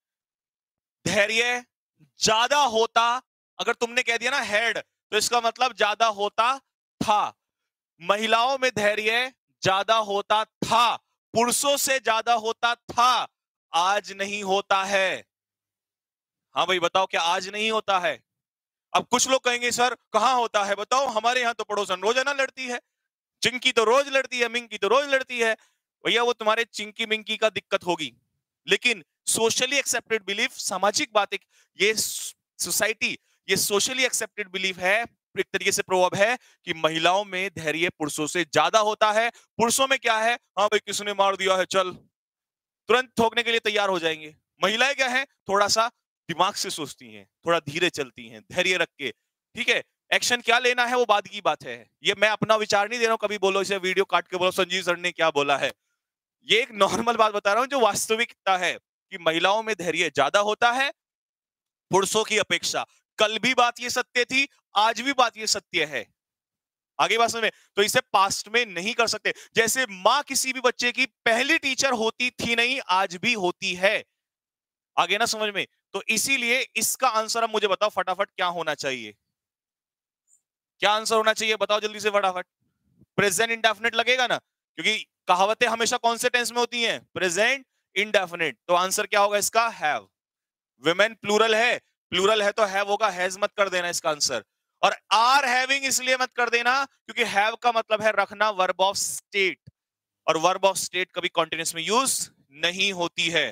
धैर्य ज्यादा होता, अगर तुमने कह दिया ना हेड तो इसका मतलब ज्यादा होता था। महिलाओं में धैर्य ज्यादा होता था, पुरुषों से ज्यादा होता था, आज नहीं होता है। हाँ भाई बताओ, क्या आज नहीं होता है? अब कुछ लोग कहेंगे सर कहां होता है बताओ, हमारे यहां तो पड़ोसन रोजाना लड़ती है, चिंकी तो रोज लड़ती है, मिंकी तो रोज लड़ती है। भैया वो तुम्हारे चिंकी मिंकी का दिक्कत होगी, लेकिन सोशली एक्सेप्टेड बिलीफ, सामाजिक बात, एक ये सोसाइटी, ये सोशली एक्सेप्टेड बिलीफ है, एक तरीके से प्रोवर्ब है कि महिलाओं में धैर्य पुरुषों से ज्यादा होता है। पुरुषों में क्या है? हाँ भाई किसने मार दिया है, चल तुरंत ठोकने के लिए तैयार हो जाएंगे। महिलाएं क्या है? थोड़ा सा दिमाग से सोचती हैं, थोड़ा धीरे चलती हैं, धैर्य रख के। ठीक है, एक्शन क्या लेना है वो बाद की बात है, ये मैं अपना विचार नहीं दे रहा हूं, कभी बोलो इसे वीडियो काट के बोलो संजीव सर ने क्या बोला है। ये एक नॉर्मल बात बता रहा हूं जो वास्तविकता है कि महिलाओं में धैर्य ज्यादा होता है पुरुषों की अपेक्षा। कल भी बात ये सत्य थी, आज भी बात ये सत्य है। आगे बात समझ में? तो इसे पास्ट में नहीं कर सकते। जैसे मां किसी भी बच्चे की पहली टीचर होती थी नहीं, आज भी होती है। आगे ना समझ में? तो इसीलिए इसका आंसर अब मुझे बताओ फटाफट क्या होना चाहिए? क्या आंसर होना चाहिए बताओ जल्दी से फटाफट। प्रेजेंट इंडेफिनिट लगेगा ना, क्योंकि कहावतें हमेशा कौन से टेंस में होती हैं? Present indefinite. तो आंसर क्या होगा इसका? हैव। विमेन प्लूरल है तो हैव होगा, हैज मत कर देना इसका आंसर। और आर हैविंग इसलिए मत कर देना क्योंकि हैव का मतलब है रखना, वर्ब ऑफ स्टेट, और वर्ब ऑफ स्टेट कभी कॉन्टिन्यूस में यूज नहीं होती है।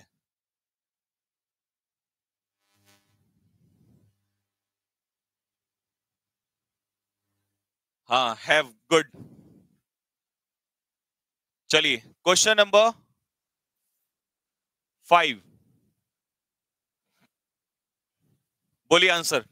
हाँ, हैव, गुड। चलिए क्वेश्चन नंबर 5, बोलिए आंसर।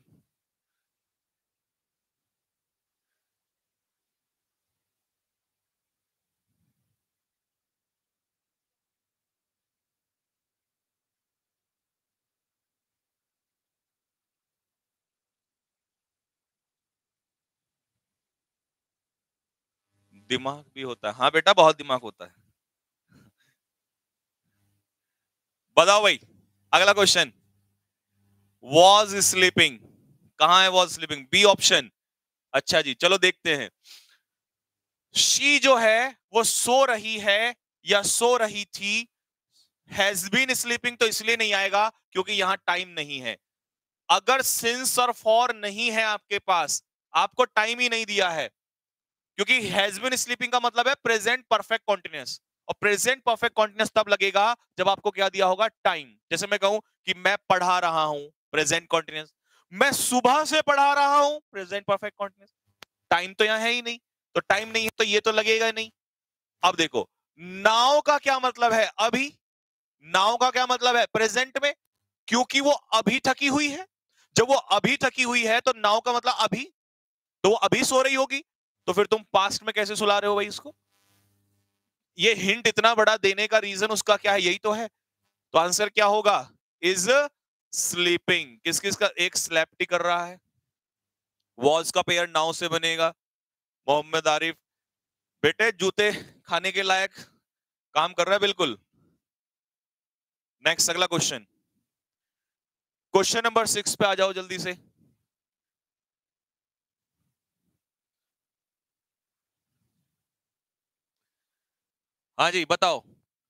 दिमाग भी होता है, हाँ बेटा बहुत दिमाग होता है। बताओ भाई, अगला क्वेश्चन। वॉज स्लीपिंग, कहां है वॉज स्लीपिंग? B option. अच्छा जी, चलो देखते हैं। शी जो है वो सो रही है या सो रही थी। हैज बीन स्लीपिंग तो इसलिए नहीं आएगा क्योंकि यहां टाइम नहीं है। अगर सिंस और फॉर नहीं है आपके पास, आपको टाइम ही नहीं दिया है, क्योंकि हैज बीन स्लीपिंग का मतलब है प्रेजेंट परफेक्ट कॉन्टिन्यूस, और प्रेजेंट परफेक्ट कॉन्टिन्यूस तब लगेगा जब आपको क्या दिया होगा? टाइम। जैसे मैं कहूं कि मैं पढ़ा रहा हूं, प्रेजेंट कॉन्टिन्यूस। मैं सुबह से पढ़ा रहा हूं, प्रेजेंट परफेक्ट कॉन्टिन्यूस। टाइम तो यहां है ही नहीं, तो टाइम नहीं है तो ये तो लगेगा नहीं। अब देखो, नाउ का क्या मतलब है? अभी। नाउ का क्या मतलब है? प्रेजेंट में, क्योंकि वो अभी थकी हुई है। जब वो अभी थकी हुई है तो नाउ का मतलब अभी, तो वो अभी सो रही होगी। तो फिर तुम पास्ट में कैसे सुला रहे हो भाई इसको? ये हिंट इतना बड़ा देने का रीजन उसका क्या है? यही तो है। तो आंसर क्या होगा? Is sleeping. किस किस का? एक स्लैप्टी कर रहा है। वॉज का पेयर नाउ से बनेगा। मोहम्मद आरिफ बेटे जूते खाने के लायक काम कर रहा है बिल्कुल। नेक्स्ट अगला क्वेश्चन। क्वेश्चन नंबर 6 पे आ जाओ जल्दी से। हाँ जी बताओ।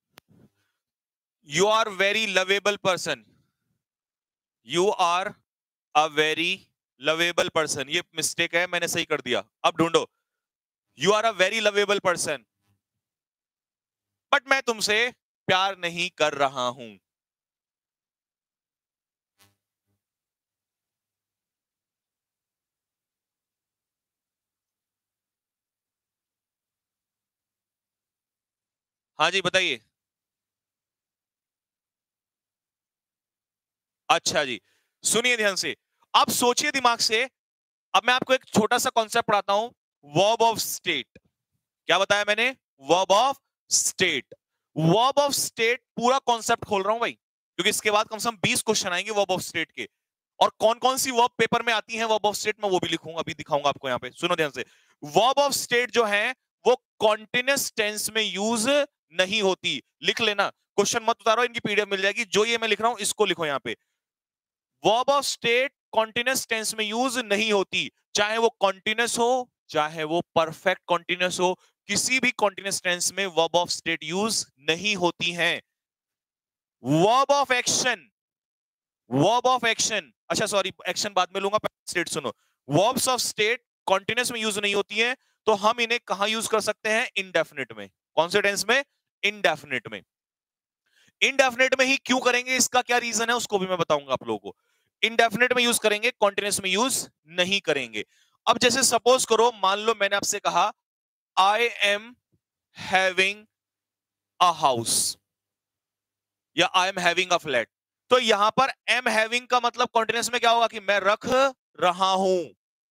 You are very lovable person. You are a very lovable person, ये मिस्टेक है, मैंने सही कर दिया। अब ढूंढो। You are a very lovable person, but मैं तुमसे प्यार नहीं कर रहा हूं। हाँ जी बताइए। अच्छा जी, सुनिए ध्यान से। अब सोचिए दिमाग से। अब मैं आपको एक छोटा सा कॉन्सेप्ट पढ़ाता हूं। Verb of state. क्या बताया मैंने? Verb of state. Verb of state पूरा कॉन्सेप्ट खोल रहा हूं भाई, क्योंकि इसके बाद कम से कम 20 क्वेश्चन आएंगे वर्ब ऑफ स्टेट के। और कौन कौन सी वर्ब पेपर में आती हैं वर्ब ऑफ स्टेट में, वो भी लिखूंगा, अभी दिखाऊंगा आपको। यहां पे सुनो ध्यान से। वर्ब ऑफ स्टेट जो है वो कॉन्टिन्यूस टेंस में यूज नहीं होती। लिख लेना, क्वेश्चन मत उतारो, इनकी पीडीएफ मिल जाएगी। जो ये मैं लिख रहा हूं इसको लिखो यहां पे। Verb of state continuous tense में यूज नहीं होती, चाहे वो कॉन्टिन्यूस हो चाहे वो परफेक्ट कॉन्टिन्यूस हो। किसी भी कॉन्टिन्यूस टेंस में वर्ब ऑफ स्टेट यूज नहीं होती हैं। Verb of action, verb of action, अच्छा सॉरी एक्शन बाद में लूंगा, स्टेट सुनो। वर्ब्स ऑफ स्टेट कॉन्टिन्यूस में यूज नहीं होती हैं, तो हम इन्हें कहां यूज कर सकते हैं? इनडेफिनिट में। कौन से टेंस में? इनडेफिनिट में। इनडेफिनिट में ही क्यों करेंगे, इसका क्या रीजन है उसको भी मैं बताऊंगा आप लोगों को। इनडेफिनिट में यूज करेंगे, कॉन्टिन्यूस में यूज नहीं करेंगे। अब जैसे सपोज करो, मान लो मैंने आपसे कहा I am having a house या I am having a flat, तो यहां पर एम हैविंग का मतलब कॉन्टिन्यूस में क्या होगा? कि मैं रख रहा हूं।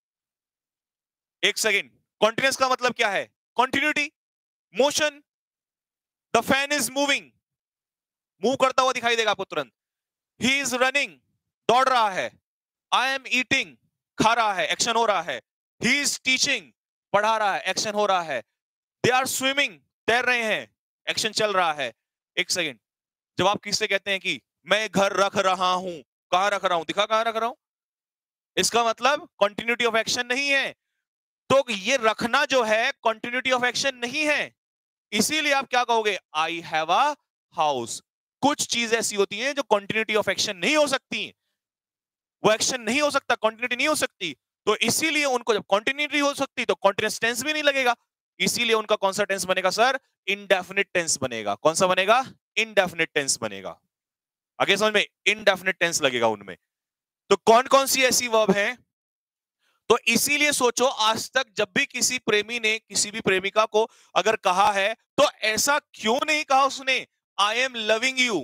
एक सेकेंड, कॉन्टिन्यूस का मतलब क्या है? Continuity, motion. The fan is moving, move करता हुआ दिखाई देगा आपको तुरंत। ही इज रनिंग, दौड़ रहा है। आई एम ईटिंग, खा रहा है, एक्शन हो रहा है। ही इज टीचिंग, पढ़ा रहा है, एक्शन हो रहा है। दे आर स्विमिंग, तैर रहे हैं, एक्शन चल रहा है। एक सेकेंड, जब आप किससे कहते हैं कि मैं घर रख रहा हूं, कहां रख रहा हूं, दिखा कहां रख रहा हूं, इसका मतलब कंटिन्यूटी ऑफ एक्शन नहीं है। तो ये रखना जो है कंटिन्यूटी ऑफ एक्शन नहीं है, इसीलिए आप क्या कहोगे, आई हैव अ हाउस। कुछ चीज ऐसी होती हैं जो कंटिन्यूटी ऑफ एक्शन नहीं हो सकती, वो एक्शन नहीं हो सकता, कंटिन्यूटी नहीं हो सकती, तो इसीलिए उनको जब कंटिन्यूटी हो सकती तो कंटीन्यूअस टेंस भी नहीं लगेगा, इसीलिए उनका कौन सा टेंस बनेगा सर, इनडेफिनिट टेंस बनेगा। कौन सा बनेगा, इनडेफिनिट टेंस बनेगा। आगे समझ में, इनडेफिनिट टेंस लगेगा उनमें। तो कौन कौन सी ऐसी वर्ब है, तो इसीलिए सोचो आज तक जब भी किसी प्रेमी ने किसी भी प्रेमिका को अगर कहा है तो ऐसा क्यों नहीं कहा उसने, I am loving you,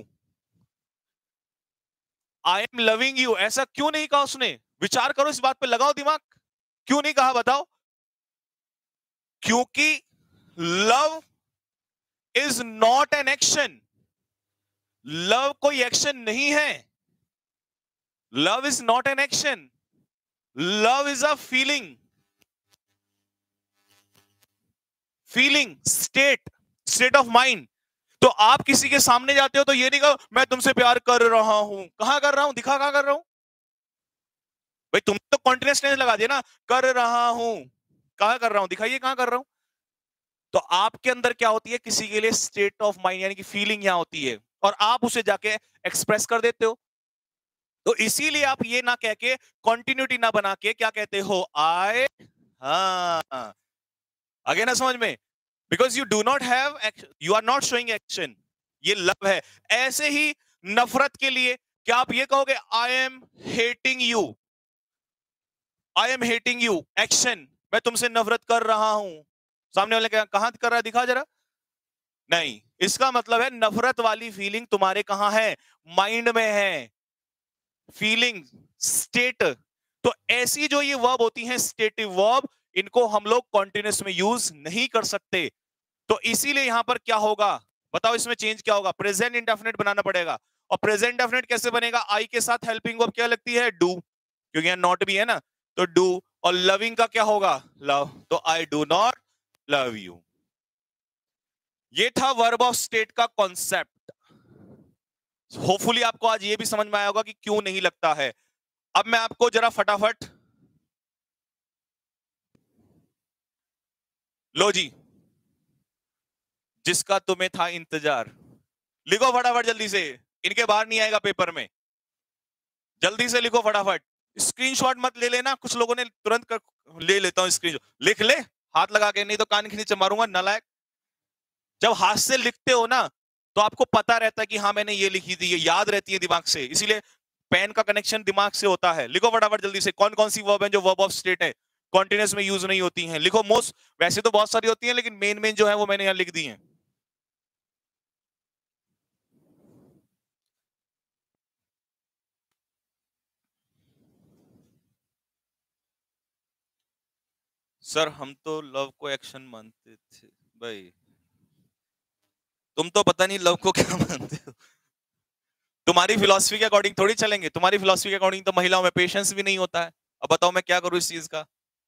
I am loving you, ऐसा क्यों नहीं कहा उसने। विचार करो इस बात पे, लगाओ दिमाग, क्यों नहीं कहा बताओ। क्योंकि love is not an action, love कोई एक्शन नहीं है, love is not an action, love is a feeling, feeling, state, state of mind. तो आप किसी के सामने जाते हो तो ये नहीं कहो मैं तुमसे प्यार कर रहा हूं, कहां कर रहा हूं, दिखा कहां कर रहा हूं, भाई तुम तो कॉन्टिन्यूअस टेंस लगा दिया ना, कर रहा हूं, कहां कर रहा हूं, दिखाइए कहां कर रहा हूं। तो आपके अंदर क्या होती है, किसी के लिए स्टेट ऑफ माइंड यानी कि फीलिंग यहां होती है, और आप उसे जाके एक्सप्रेस कर देते हो। तो इसीलिए आप ये ना कह के कंटिन्यूटी ना बना के क्या कहते हो, आई, हाँ, आगे ना समझ में, because you do not have, you are not showing action, ये लव है। ऐसे ही नफरत के लिए क्या आप ये कहोगे, I am hating you, I am hating you, action, मैं तुमसे नफरत कर रहा हूं, सामने वाले कहां कर रहा है, दिखा जरा, नहीं, इसका मतलब है नफरत वाली फीलिंग तुम्हारे कहां है, माइंड में है, फीलिंग, स्टेट। तो ऐसी जो ये वर्ब होती हैं स्टेटिव वर्ब, इनको हम लोग कॉन्टिन्यूस में यूज नहीं कर सकते। तो इसीलिए यहां पर क्या होगा बताओ, इसमें चेंज क्या होगा, प्रेजेंट इंडेफिनिट बनाना पड़ेगा। और प्रेजेंट इंडेफिनिट कैसे बनेगा, आई के साथ हेल्पिंग वर्ब क्या लगती है, डू, क्योंकि यहां नॉट भी है ना, तो डू। और लविंग का क्या होगा, लव, तो I do not love you. ये था वर्ब ऑफ स्टेट का कॉन्सेप्ट। होपफुली आपको आज ये भी समझ में आया होगा कि क्यों नहीं लगता है। अब मैं आपको जरा फटाफट, लो जी, जिसका तुम्हें था इंतजार, लिखो फटाफट जल्दी से, इनके बाहर नहीं आएगा पेपर में, जल्दी से लिखो फटाफट। स्क्रीनशॉट मत ले लेना, कुछ लोगों ने तुरंत ले लेता हूं स्क्रीनशॉट, लिख ले हाथ लगा के, नहीं तो कान के नीचे मारूंगा नालायक। जब हाथ से लिखते हो ना तो आपको पता रहता है कि हाँ मैंने ये लिखी थी, ये याद रहती है दिमाग से, इसीलिए पेन का कनेक्शन दिमाग से होता है। लिखो फटाफट जल्दी से, कौन कौन सी वर्ब है जो वर्ब ऑफ स्टेट है, कॉन्टिन्यूस में यूज नहीं होती हैं, लिखो। मोस्ट, वैसे तो बहुत सारी होती हैं लेकिन मेन मेन जो है वो मैंने यहां लिख दी है। सर हम तो लव को एक्शन मानते थे भाई, तुम तो पता नहीं लव को क्या मानते हो। तुम्हारी फिलॉसफी के अकॉर्डिंग थोड़ी चलेंगे, तुम्हारी फिलॉसफी के अकॉर्डिंग तो महिलाओं में पेशेंस भी नहीं होता है। अब बताओ मैं क्या करूं इस चीज का।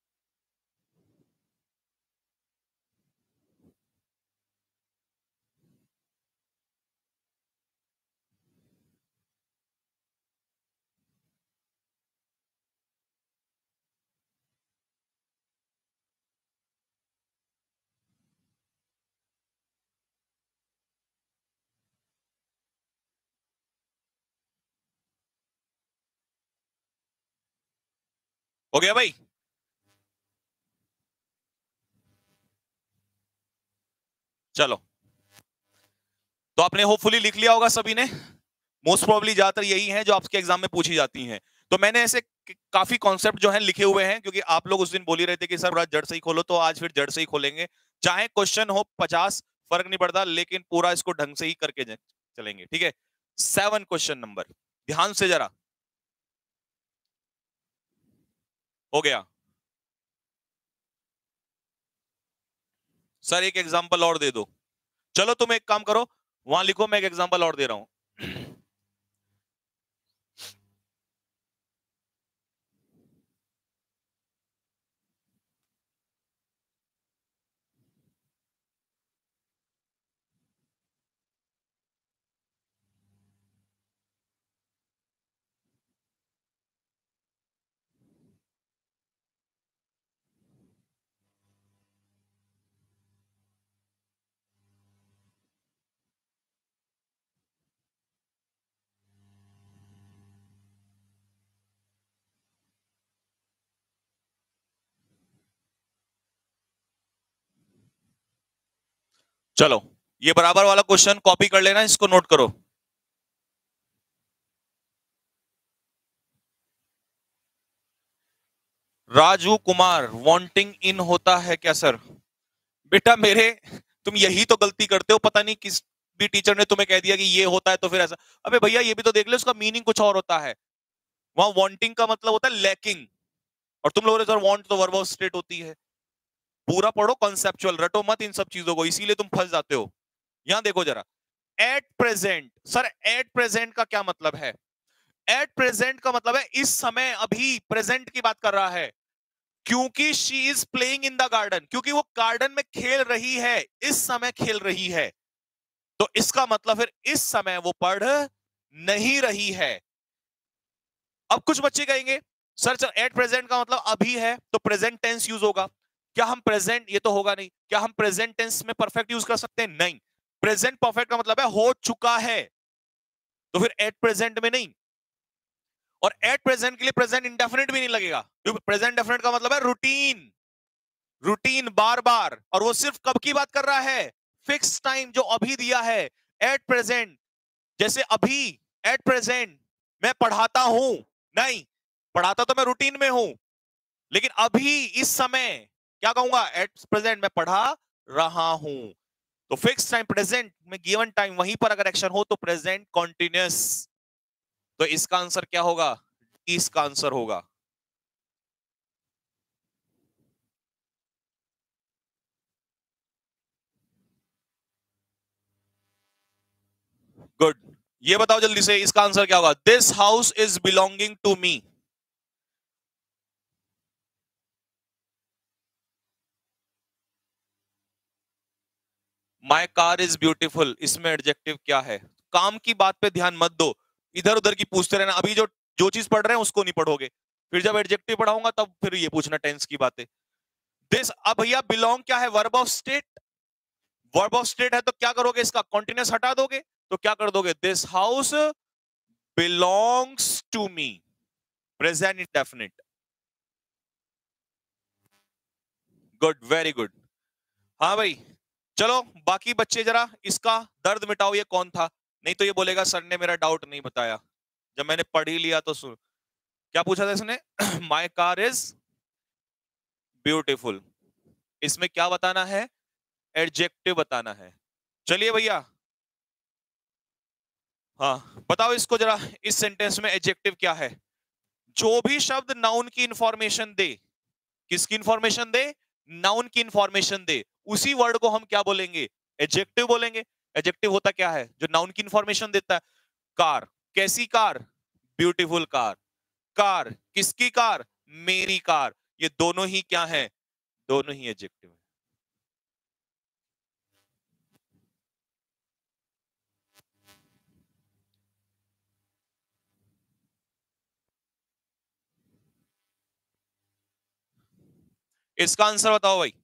हो गया भाई, चलो। तो आपने होपफुली लिख लिया होगा सभी ने, मोस्ट प्रोबेबली ज्यादातर यही है जो आपके एग्जाम में पूछी जाती हैं। तो मैंने ऐसे काफी कॉन्सेप्ट जो है लिखे हुए हैं, क्योंकि आप लोग उस दिन बोल ही रहे थे कि सर पूरा जड़ से ही खोलो, तो आज फिर जड़ से ही खोलेंगे। चाहे क्वेश्चन हो 50, फर्क नहीं पड़ता, लेकिन पूरा इसको ढंग से ही करके चलेंगे, ठीक है। 7 क्वेश्चन नंबर, ध्यान से जरा, हो गया। सर एक एग्जाम्पल और दे दो, चलो तुम एक काम करो, वहां लिखो, मैं एक एग्जाम्पल और दे रहा हूं। चलो ये बराबर वाला क्वेश्चन कॉपी कर लेना, इसको नोट करो। राजू कुमार, वांटिंग इन होता है क्या सर? बेटा मेरे, तुम यही तो गलती करते हो, पता नहीं किस भी टीचर ने तुम्हें कह दिया कि ये होता है तो फिर ऐसा। अबे भैया ये भी तो देख ले, उसका मीनिंग कुछ और होता है। वहां वांटिंग का मतलब होता है लैकिंग, और तुम लोगों ने सर वांट तो वर्ब ऑफ स्टेट होती है। पूरा पढ़ो, कॉन्सेप्चुअल रटो मत इन सब चीजों को, इसीलिए तुम फंस जाते हो। यहां देखो जरा, at present, sir at present का क्या मतलब है? एट प्रेजेंट का मतलब है इस समय, अभी प्रेजेंट की बात कर रहा है। क्योंकि she is playing in the garden, क्योंकि वो गार्डन में खेल रही है, इस समय खेल रही है, तो इसका मतलब फिर इस समय वो पढ़ नहीं रही है। अब कुछ बच्चे कहेंगे सर एट प्रेजेंट का मतलब अभी है तो प्रेजेंट टेंस यूज होगा। क्या हम प्रेजेंट, ये तो होगा नहीं, क्या हम प्रेजेंट टेंस में परफेक्ट यूज कर सकते हैं? नहीं। प्रेजेंट परफेक्ट का मतलब है हो चुका है, तो फिर एट प्रेजेंट में नहीं। और एट प्रेजेंट के लिए प्रेजेंट इंडेफिनिट भी नहीं लगेगा, क्योंकि प्रेजेंट डेफिनेट का मतलब है रूटीन, रूटीन बार बार, और वो सिर्फ कब की बात कर रहा है? फिक्स टाइम जो अभी दिया है, एट प्रेजेंट। जैसे अभी, एट प्रेजेंट मैं पढ़ाता हूं, नहीं, पढ़ाता तो मैं रूटीन में हूं, लेकिन अभी इस समय क्या कहूंगा? एट प्रेजेंट मैं पढ़ा रहा हूं। तो फिक्स टाइम प्रेजेंट में गिवन टाइम, वहीं पर अगर एक्शन हो तो प्रेजेंट कॉन्टिन्यूअस। तो इसका आंसर क्या होगा? इसका आंसर होगा। गुड। ये बताओ जल्दी से, इसका आंसर क्या होगा? This house is belonging to me. My car is beautiful, इसमें एडजेक्टिव क्या है? काम की बात पे ध्यान मत दो, इधर उधर की पूछते रहना। अभी जो जो चीज पढ़ रहे हैं उसको नहीं पढ़ोगे, फिर जब एडजेक्टिव पढ़ाऊंगा तब फिर ये पूछना टेंस की बातें। दिस, अब भैया बिलोंग क्या है? Verb of state. Verb of state है तो क्या करोगे? इसका कॉन्टिन्यूस हटा दोगे, तो क्या कर दोगे? This house belongs to me, present indefinite. Good, very good. हाँ भाई, चलो बाकी बच्चे जरा इसका दर्द मिटाओ, ये कौन था? नहीं तो ये बोलेगा सर ने मेरा डाउट नहीं बताया, जब मैंने पढ़ ही लिया तो सुन। क्या पूछा था इसने? माई कार इज ब्यूटीफुल, इसमें क्या बताना है? एडजेक्टिव बताना है। चलिए भैया, हाँ बताओ इसको जरा, इस सेंटेंस में एडजेक्टिव क्या है? जो भी शब्द नाउन की इंफॉर्मेशन दे, किसकी इंफॉर्मेशन दे? नाउन की इंफॉर्मेशन दे, उसी वर्ड को हम क्या बोलेंगे? एडजेक्टिव बोलेंगे। एडजेक्टिव होता क्या है? जो नाउन की इंफॉर्मेशन देता है। कार, कैसी कार? Beautiful car. कार, किसकी कार? मेरी कार। ये दोनों ही क्या है? दोनों ही एडजेक्टिव है। इसका आंसर बताओ भाई।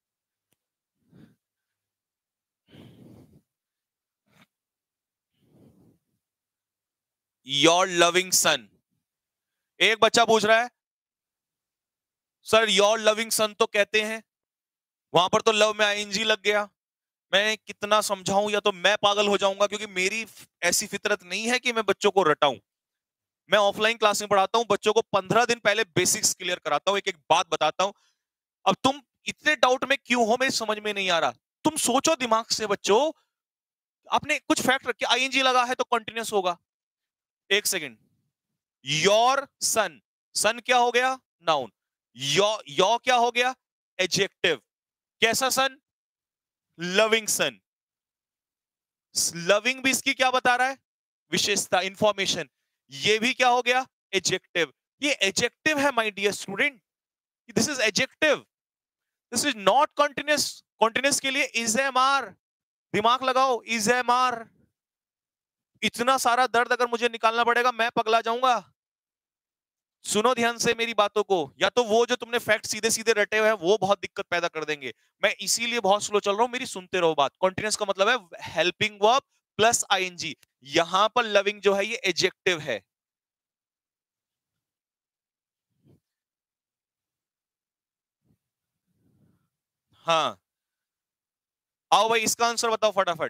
Your loving son. एक बच्चा पूछ रहा है सर योर लविंग सन तो कहते हैं, वहां पर तो लव में आईएनजी लग गया। मैं कितना समझाऊं, या तो मैं पागल हो जाऊंगा, क्योंकि मेरी ऐसी फितरत नहीं है कि मैं बच्चों को रटाऊं। मैं ऑफलाइन क्लास में पढ़ाता हूं, बच्चों को 15 दिन पहले बेसिक्स क्लियर कराता हूं, एक एक बात बताता हूं। अब तुम इतने डाउट में क्यों हो, मेरी समझ में नहीं आ रहा। तुम सोचो दिमाग से बच्चों, आपने कुछ फैक्ट रखे, आईएनजी लगा है तो कंटिन्यूस होगा। एक सेकेंड, योर सन, सन क्या हो गया? नाउन। यो क्या हो गया? एडजेक्टिव। कैसा सन? Loving son. लविंग भी इसकी क्या बता रहा है? विशेषता, इंफॉर्मेशन। ये भी क्या हो गया? एडजेक्टिव। ये एडजेक्टिव है my dear student, this is adjective, this is not continuous. Continuous के लिए इज एम आर, दिमाग लगाओ, इज एम आर। इतना सारा दर्द अगर मुझे निकालना पड़ेगा, मैं पगला जाऊंगा। सुनो ध्यान से मेरी बातों को, या तो वो जो तुमने फैक्ट सीधे सीधे रटे हुए हैं वो बहुत दिक्कत पैदा कर देंगे। मैं इसीलिए बहुत स्लो चल रहा हूं, मेरी सुनते रहो बात। कॉन्टिन्यूस का मतलब है हेल्पिंग वर्ब प्लस आईएनजी। यहां पर लविंग जो है ये एडजेक्टिव है। हाँ, आओ भाई इसका आंसर बताओ फटाफट।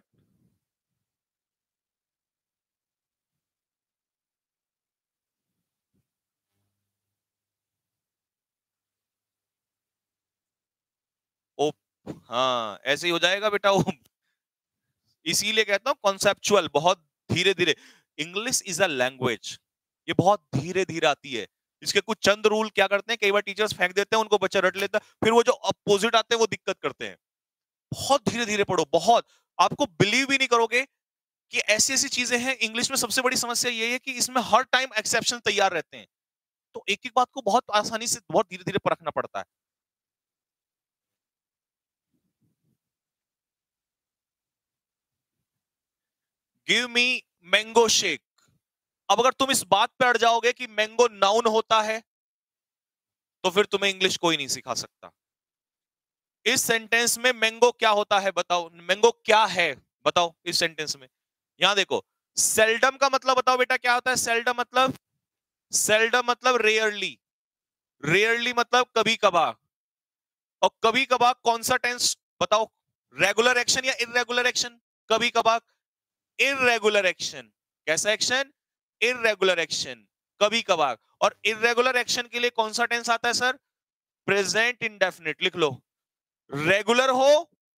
ओ, हाँ ऐसे ही हो जाएगा बेटा वो। इसीलिए कहता हूं कॉन्सेप्चुअल, बहुत धीरे धीरे। इंग्लिश इज अ लैंग्वेज, ये बहुत धीरे धीरे आती है। इसके कुछ चंद रूल क्या करते हैं, कई बार टीचर्स फेंक देते हैं, उनको बच्चा रट लेता है, फिर वो जो अपोजिट आते हैं वो दिक्कत करते हैं। बहुत धीरे धीरे पढ़ो, बहुत। आपको बिलीव भी नहीं करोगे कि ऐसी ऐसी चीजें हैं इंग्लिश में। सबसे बड़ी समस्या ये है कि इसमें हर टाइम एक्सेप्शन तैयार रहते हैं, तो एक एक बात को बहुत आसानी से बहुत धीरे धीरे परखना पड़ता है। Give me mango shake. अब अगर तुम इस बात पे अड़ जाओगे कि मैंगो नाउन होता है, तो फिर तुम्हें इंग्लिश कोई नहीं सिखा सकता। इस सेंटेंस में मैंगो क्या होता है बताओ, मैंगो क्या है बताओ इस सेंटेंस में। यहां देखो, सेल्डम का मतलब बताओ बेटा क्या होता है। सेल्डम मतलब, सेल्डम मतलब रेयरली, रेयरली मतलब कभी कभार। और कभी कभार कौन सा टेंस बताओ, रेगुलर एक्शन या इररेगुलर एक्शन। कभी कभार इररेगुलर एक्शन। कैसा एक्शन, इररेगुलर एक्शन, कभी कभार। और इररेगुलर एक्शन के लिए कौन सा टेंस आता है सर, प्रेजेंट इंडेफिनिट। लिख लो, रेगुलर हो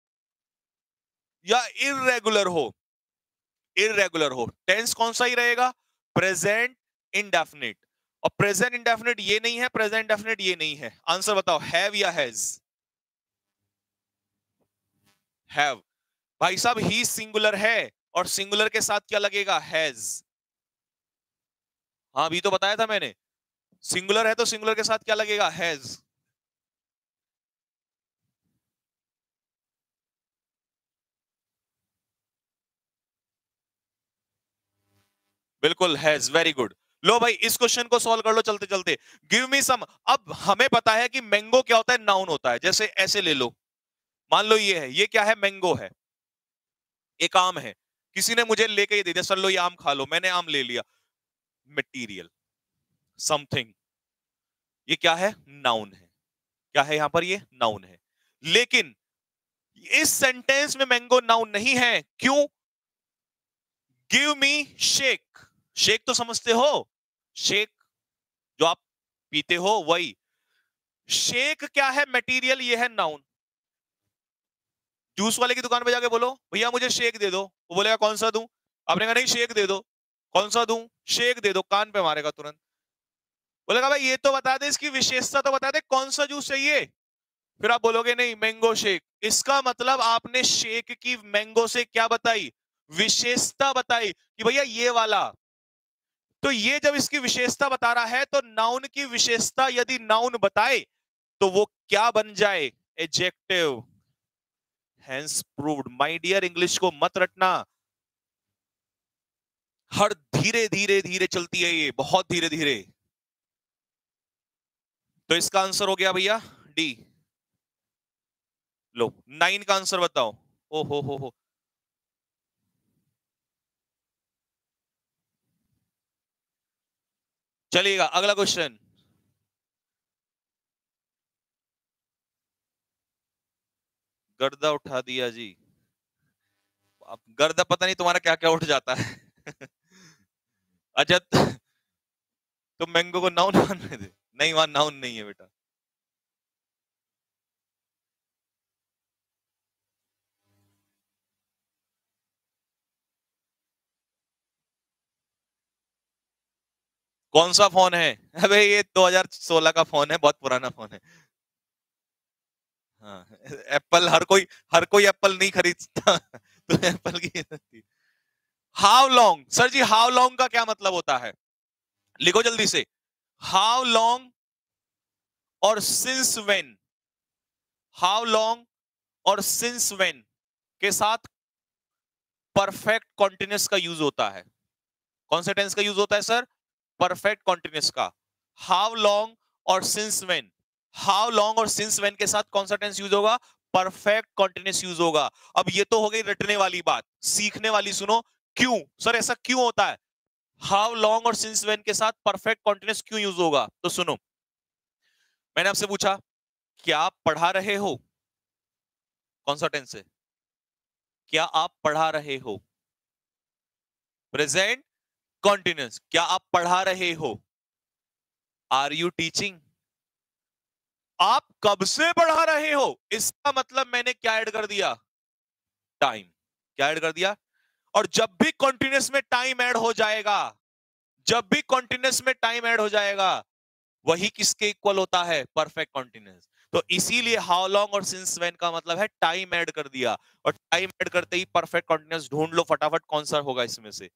या इररेगुलर हो, इररेगुलर हो, टेंस कौन सा ही रहेगा, प्रेजेंट इंडेफिनिट। और प्रेजेंट इंडेफिनिट ये नहीं है, प्रेजेंट इंडेफिनिट ये नहीं है। आंसर बताओ, हैव या हैज। हैव। भाई साहब ही सिंगुलर है, और सिंगुलर के साथ क्या लगेगा, हैज। हाँ अभी तो बताया था मैंने, सिंगुलर है तो सिंगुलर के साथ क्या लगेगा, हैज। बिल्कुल हैज, वेरी गुड। लो भाई इस क्वेश्चन को सॉल्व कर लो चलते चलते। Give me some. अब हमें पता है कि मैंगो क्या होता है, नाउन होता है। जैसे ऐसे ले लो, मान लो ये है, ये क्या है, मैंगो है, एक आम है। किसी ने मुझे लेके ये दे दिया, सर लो ये आम खा लो, मैंने आम ले लिया। मटेरियल, समथिंग, ये क्या है, नाउन है। क्या है यहां पर, ये नाउन है। लेकिन इस सेंटेंस में मैंगो नाउन नहीं है, क्यों। Give me shake. शेक तो समझते हो, शेक जो आप पीते हो वही। शेक क्या है, मटेरियल, ये है नाउन। जूस वाले की दुकान पे जाके बोलो भैया मुझे शेक दे दो, वो बोलेगा कौन सा दूं। आपने कहा नहीं शेक दे दो, कौन सा दूं, शेक दे दो, कान पे मारेगा तुरंत। बोलेगा भाई ये तो बता दे, इसकी विशेषता तो बता दे, कौन सा जूस चाहिए। फिर आप बोलोगे नहीं मैंगो शेक। इसका मतलब आपने शेक की मैंगो से क्या बताई, विशेषता बताई कि भैया ये वाला। तो ये जब इसकी विशेषता बता रहा है, तो नाउन की विशेषता यदि नाउन बताए तो वो क्या बन जाए, adjective. Hence proved. My dear English को मत रटना, हर धीरे धीरे धीरे चलती है ये, बहुत धीरे धीरे। तो इसका आंसर हो गया भैया डी। लो 9 का आंसर बताओ। ओ हो, चलिएगा अगला क्वेश्चन। गर्दा उठा दिया जी। अब गर्दा पता नहीं तुम्हारा क्या क्या उठ जाता है। अच्छा तो मैंगो को नाउन मान रहे थे, नहीं वहां नाउन नहीं है बेटा। कौन सा फोन है, अबे ये 2016 का फोन है, बहुत पुराना फोन है। हाँ एप्पल, हर कोई एप्पल नहीं खरीदता। तो एप्पल की। हाउ लॉन्ग, सर जी हाउ लॉन्ग का क्या मतलब होता है, लिखो जल्दी से। हाउ लॉन्ग और सिंस व्हेन, हाउ लॉन्ग और सिंस व्हेन के साथ परफेक्ट कॉन्टिन्यूस का यूज होता है। कौन से टेंस का यूज होता है सर, परफेक्ट कॉन्टिन्यूस का। हाउ लॉन्ग और सिंस व्हेन, हाउ लॉन्ग और सिंस व्हेन के साथ कौन सा टेंस यूज होगा, परफेक्ट कॉन्टिन्यूस यूज होगा। अब ये तो हो गई रटने वाली बात, सीखने वाली सुनो। क्यों सर ऐसा क्यों होता है, हाउ लॉन्ग और सिंस व्हेन के साथ परफेक्ट कॉन्टिन्यूस क्यों यूज होगा, तो सुनो। मैंने आपसे पूछा क्या आप पढ़ा रहे हो, कौन सा टेंस है, क्या आप पढ़ा रहे हो? प्रेजेंट कॉन्टिन्यूस, क्या आप पढ़ा रहे हो? Are you teaching? आप कब से पढ़ा रहे हो, इसका मतलब मैंने क्या ऐड कर दिया? टाइम। क्या ऐड कर दिया? और जब भी कॉन्टिन्यूस में टाइम ऐड हो जाएगा, जब भी कॉन्टिन्यूस में टाइम ऐड हो जाएगा, वही किसके इक्वल होता है? Perfect continuous. तो इसीलिए हाउ लॉन्ग और सिंस व्हेन का मतलब है टाइम ऐड कर दिया, और टाइम ऐड करते ही परफेक्ट कॉन्टिन्यूस ढूंढ लो फटाफट कौन सा होगा इसमें से।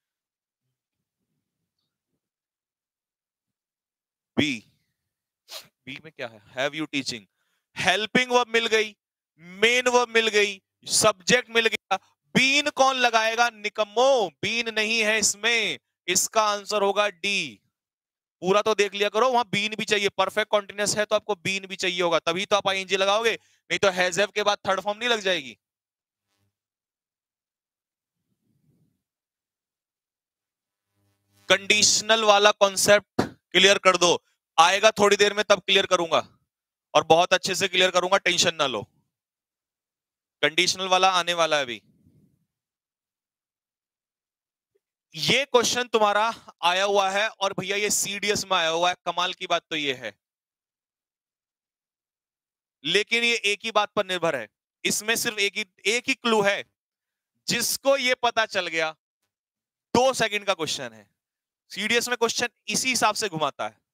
बी। बी में क्या है? Have you teaching. Helping verb मिल गई, मेन वर्ब मिल गई, सब्जेक्ट मिल गया। बीन कौन लगाएगा? निकम्मो, बीन नहीं है इसमें, इसका आंसर होगा डी। पूरा तो देख लिया करो, वहां बीन भी चाहिए, परफेक्ट कॉन्टिन्यूस है तो आपको बीन भी चाहिए होगा, तभी तो आप आईएनजी लगाओगे, नहीं तो हैजव के बाद थर्ड फॉर्म नहीं लग जाएगी। कंडीशनल वाला कॉन्सेप्ट क्लियर कर दो, आएगा थोड़ी देर में तब क्लियर करूंगा, और बहुत अच्छे से क्लियर करूंगा, टेंशन ना लो। कंडीशनल वाला आने वाला है अभी। ये क्वेश्चन तुम्हारा आया हुआ है, और भैया ये सीडीएस में आया हुआ है, कमाल की बात तो ये है, लेकिन ये एक ही बात पर निर्भर है, इसमें सिर्फ एक ही क्लू है, जिसको ये पता चल गया 2 सेकंड का क्वेश्चन है। सीडीएस में क्वेश्चन इसी हिसाब से घुमाता है।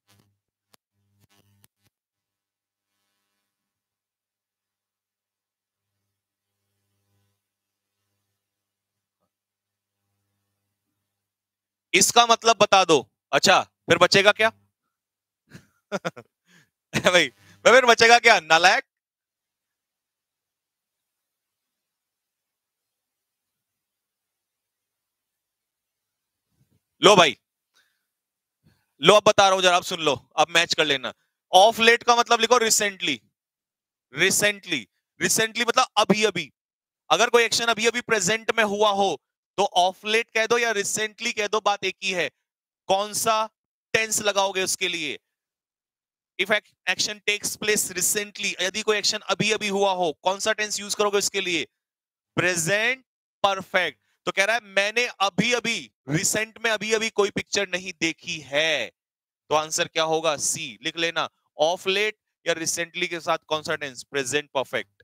इसका मतलब बता दो। अच्छा, फिर बचेगा क्या? भाई फिर बचेगा क्या, नालायक? लो भाई, लो अब बता रहा हूं जरा, अब सुन लो, अब मैच कर लेना। ऑफ लेट का मतलब लिखो रिसेंटली। रिसेंटली, रिसेंटली मतलब अभी अभी। अगर कोई एक्शन अभी अभी प्रेजेंट में हुआ हो तो ऑफ लेट कह दो या रिसेंटली कह दो, बात एक ही है। कौन सा टेंस लगाओगे उसके लिए? If action takes place recently, यदि कोई एक्शन अभी अभी हुआ हो, कौन सा टेंस यूज करोगे उसके लिए? Present perfect. तो कह रहा है मैंने अभी अभी, रिसेंट में अभी अभी कोई पिक्चर नहीं देखी है, तो आंसर क्या होगा? सी लिख लेना। ऑफ लेट या रिसेंटली के साथ कौन सा टेंस? Present perfect.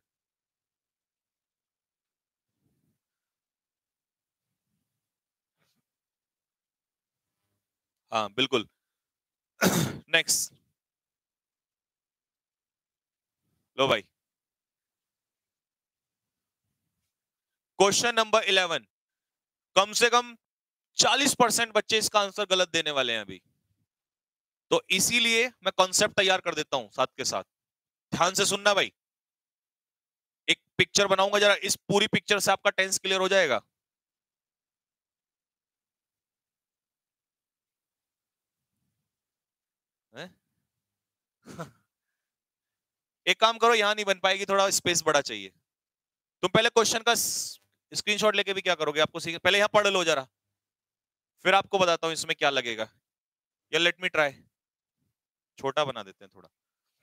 हाँ बिल्कुल। नेक्स्ट। लो भाई, क्वेश्चन नंबर 11। कम से कम 40% बच्चे इसका आंसर गलत देने वाले हैं अभी, तो इसीलिए मैं कॉन्सेप्ट तैयार कर देता हूं साथ के साथ। ध्यान से सुनना भाई, एक पिक्चर बनाऊंगा जरा, इस पूरी पिक्चर से आपका टेंस क्लियर हो जाएगा। हैं? एक काम करो, यहां नहीं बन पाएगी, थोड़ा स्पेस बड़ा चाहिए। तुम पहले क्वेश्चन का स्क्रीनशॉट लेके भी क्या करोगे, आपको पहले यहां पढ़ लो जरा, फिर आपको बताता हूं इसमें क्या लगेगा। या लेट मी ट्राई, छोटा बना देते हैं थोड़ा।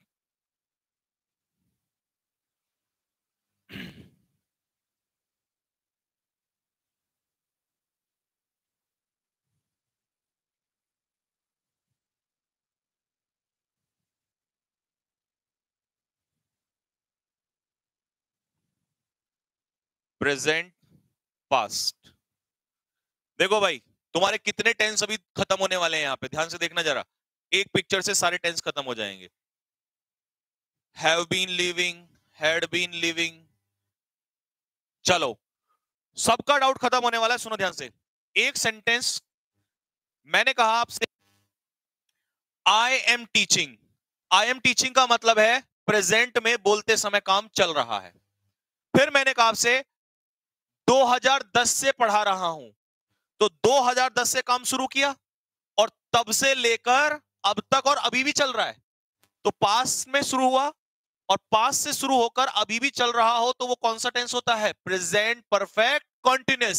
Present past. देखो भाई, तुम्हारे कितने टेंस अभी खत्म होने वाले हैं यहां पे, ध्यान से देखना जरा, एक पिक्चर से सारे टेंस खत्म हो जाएंगे। Have been living, had been living. चलो, सबका डाउट खत्म होने वाला है, सुनो ध्यान से। एक सेंटेंस मैंने कहा आपसे, I am teaching. I am teaching का मतलब है प्रेजेंट में बोलते समय काम चल रहा है। फिर मैंने कहा आपसे 2010 से पढ़ा रहा हूं, तो 2010 से काम शुरू किया, और तब से लेकर अब तक और अभी भी चल रहा है, तो पास्ट में शुरू हुआ और पास्ट से शुरू होकर अभी भी चल रहा हो, तो वो कौन सा टेंस होता है? Present perfect continuous.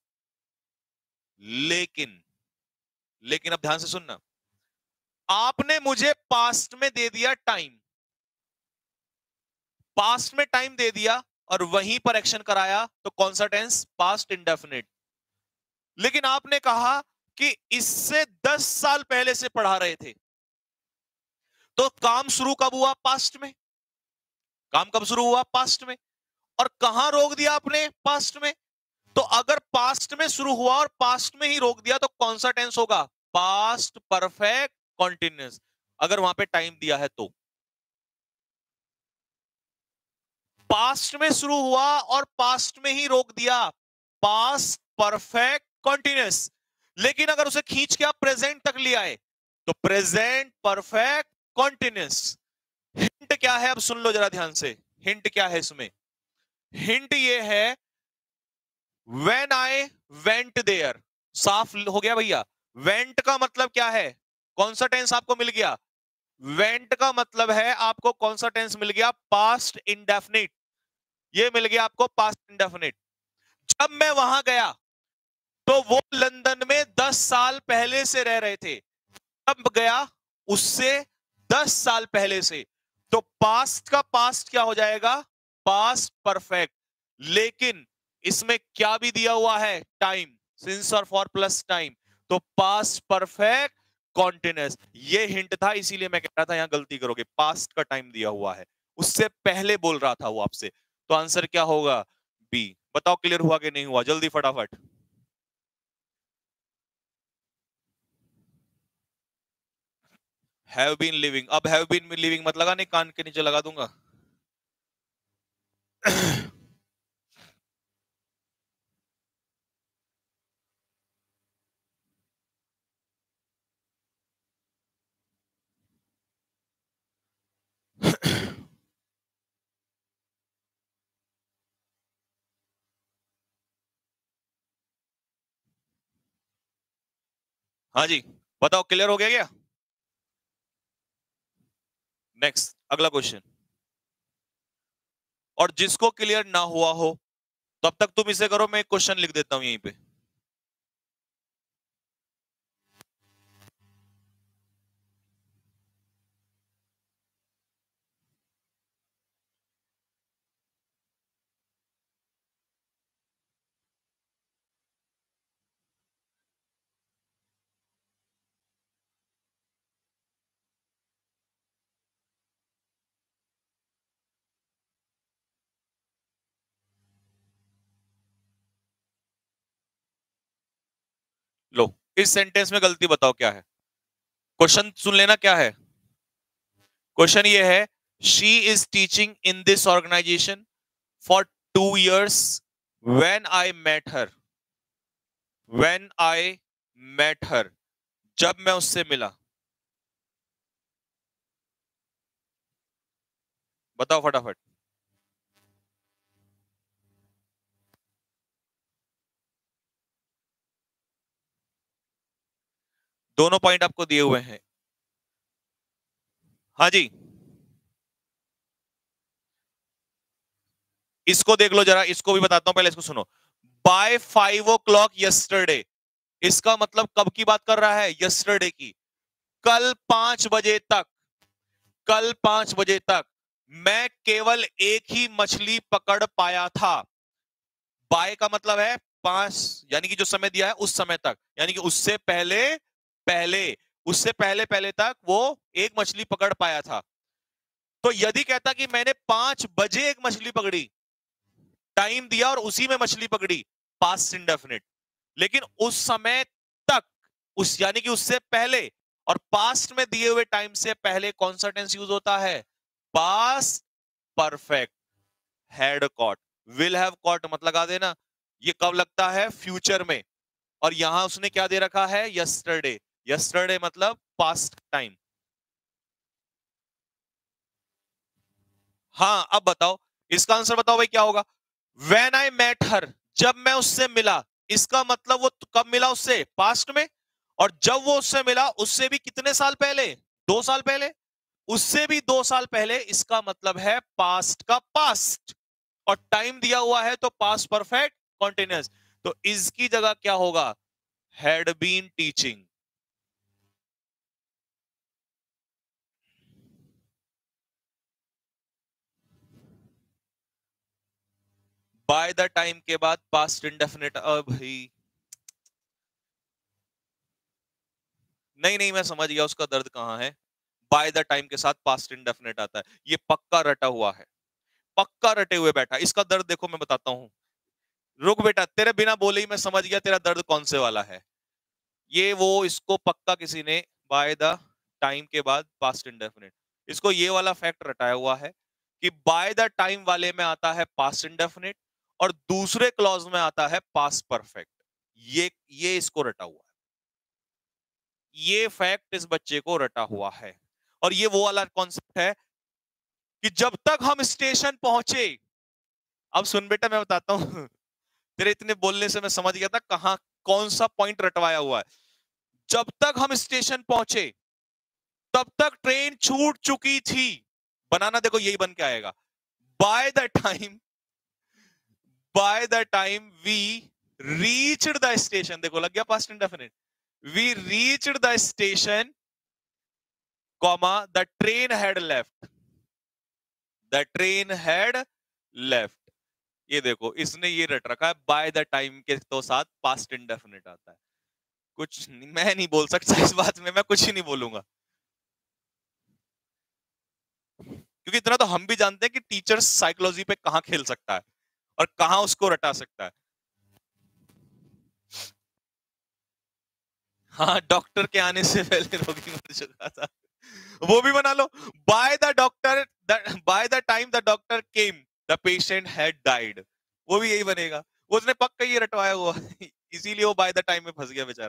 लेकिन, लेकिन अब ध्यान से सुनना, आपने मुझे पास्ट में दे दिया टाइम, पास्ट में टाइम दे दिया, और वहीं पर एक्शन कराया, तो कौन सा टेंस? Past indefinite. लेकिन आपने कहा कि इससे 10 साल पहले से पढ़ा रहे थे, तो काम शुरू कब हुआ? पास्ट में। काम कब शुरू हुआ? पास्ट में। और कहां रोक दिया आपने? पास्ट में। तो अगर पास्ट में शुरू हुआ और पास्ट में ही रोक दिया, तो कौन सा टेंस होगा? पास्ट परफेक्ट कॉन्टिन्यूअस, अगर वहां पे टाइम दिया है तो। पास्ट में शुरू हुआ और पास्ट में ही रोक दिया, पास्ट परफेक्ट कॉन्टिन्यूअस। लेकिन अगर उसे खींच के आप प्रेजेंट तक ले आए, तो प्रेजेंट परफेक्ट कॉन्टिन्यूअस। हिंट क्या है? अब सुन लो जरा ध्यान से, हिंट क्या है इसमें? हिंट ये है, When I went there। साफ हो गया भैया। वेंट का मतलब क्या है? कौन सा टेंस आपको मिल गया? वेंट का मतलब है आपको कौन सा टेंस मिल गया? Past indefinite. ये मिल गया आपको पास्ट इंडेफिनिट। जब मैं वहां गया, तो वो लंदन में 10 साल पहले से रह रहे थे। तब गया, उससे 10 साल पहले से। तो पास्ट का पास्ट क्या हो जाएगा? Past perfect. लेकिन इसमें क्या भी दिया हुआ है? टाइम, सिंस और फॉर प्लस टाइम। तो पास्ट परफेक्ट कॉन्टिन्यूअस। ये हिंट था, इसीलिए मैं कह रहा था यहां गलती करोगे, पास्ट का टाइम दिया हुआ है, उससे पहले बोल रहा था वो आपसे। तो आंसर क्या होगा? बी। बताओ क्लियर हुआ कि नहीं हुआ? जल्दी फटाफट। Have been living. अब हैव बीन लिविंग मत लगा, नहीं कान के नीचे लगा दूंगा। हाँ जी, बताओ क्लियर हो गया क्या? नेक्स्ट, अगला क्वेश्चन। और जिसको क्लियर ना हुआ हो, तब तक तुम इसे करो, मैं एक क्वेश्चन लिख देता हूं यहीं पे। लो, इस सेंटेंस में गलती बताओ क्या है? क्वेश्चन सुन लेना क्या है। क्वेश्चन ये है, she is teaching in this organisation for 2 years when I met her. When I met her, जब मैं उससे मिला। बताओ फटाफट। दोनों पॉइंट आपको दिए हुए हैं। हाँ जी, इसको देख लो जरा, इसको भी बताता हूं, पहले इसको सुनो। बाय 5 o'clock यस्टरडे, इसका मतलब कब की बात कर रहा है? यस्टरडे की। कल 5 बजे तक, कल 5 बजे तक मैं केवल एक ही मछली पकड़ पाया था। बाय का मतलब है 5, यानी कि जो समय दिया है उस समय तक, यानी कि उससे पहले पहले, उससे पहले पहले तक वो एक मछली पकड़ पाया था। तो यदि कहता कि मैंने 5 बजे एक मछली पकड़ी, टाइम दिया और उसी में मछली पकड़ी, पास्ट इंडेफिनिट। लेकिन उस समय तक, उस यानी कि उससे पहले, और पास्ट में दिए हुए टाइम से पहले कौन सा टेंस यूज होता है? Past perfect. Had caught, will have caught मत लगा देना, ये कब लगता है? फ्यूचर में। और यहां उसने क्या दे रखा है? यस्टरडे। यस्टरडे मतलब पास्ट टाइम। हाँ, अब बताओ, इसका आंसर बताओ भाई क्या होगा? When I met her, जब मैं उससे मिला, इसका मतलब वो कब मिला उससे? पास्ट में। और जब वो उससे मिला, उससे भी कितने साल पहले? 2 साल पहले। उससे भी 2 साल पहले, इसका मतलब है पास्ट का पास्ट। और टाइम दिया हुआ है तो पास्ट परफेक्ट कॉन्टिन्यूअस। तो इसकी जगह क्या होगा? Had been teaching. By the time के बाद पास्ट इंडेफिनिट, भाई नहीं नहीं मैं समझ गया उसका दर्द कहां है। बाय द टाइम के साथ पास्ट इंडेफिनिट आता है, ये पक्का रटा हुआ है, पक्का रटे हुए बैठा। इसका दर्द देखो मैं बताता हूं। रुक बेटा, तेरे बिना बोले ही मैं समझ गया तेरा दर्द कौन से वाला है। ये वो इसको पक्का किसी ने बाय द टाइम के बाद पास्ट इंडेफिनिट, इसको ये वाला फैक्ट रटाया हुआ है कि बाय द टाइम वाले में आता है पास्ट इंडेफिनिट और दूसरे क्लॉज में आता है पास्ट परफेक्ट। ये इसको रटा हुआ है, ये फैक्ट इस बच्चे को रटा हुआ है। और ये वो वाला कॉन्सेप्ट है कि जब तक हम स्टेशन पहुंचे, अब सुन बेटा मैं बताता हूं तेरे इतने बोलने से मैं समझ गया था कहां कौन सा पॉइंट रटवाया हुआ है। जब तक हम स्टेशन पहुंचे तब तक ट्रेन छूट चुकी थी, बनाना देखो यही बन के आएगा। By the time we reached the station, देखो लग गया past indefinite, we reached the station comma the train had left, the train had left. ये देखो इसने ये रट रखा है बाय द टाइम के तो साथ पास्ट इंडेफिनिट आता है। कुछ नहीं, मैं नहीं बोल सकता इस बात में, मैं कुछ ही नहीं बोलूंगा क्योंकि इतना तो हम भी जानते हैं कि टीचर साइकोलॉजी पे कहां खेल सकता है और कहां उसको रटा सकता है। हाँ, डॉक्टर के आने से पहले रोगी मर चुका था, वो भी बना लो। By the time the doctor came the patient had died, वो भी यही बनेगा, उसने पक्का ये रटवाया हुआ इसीलिए वो बाय द टाइम में फंस गया बेचारा।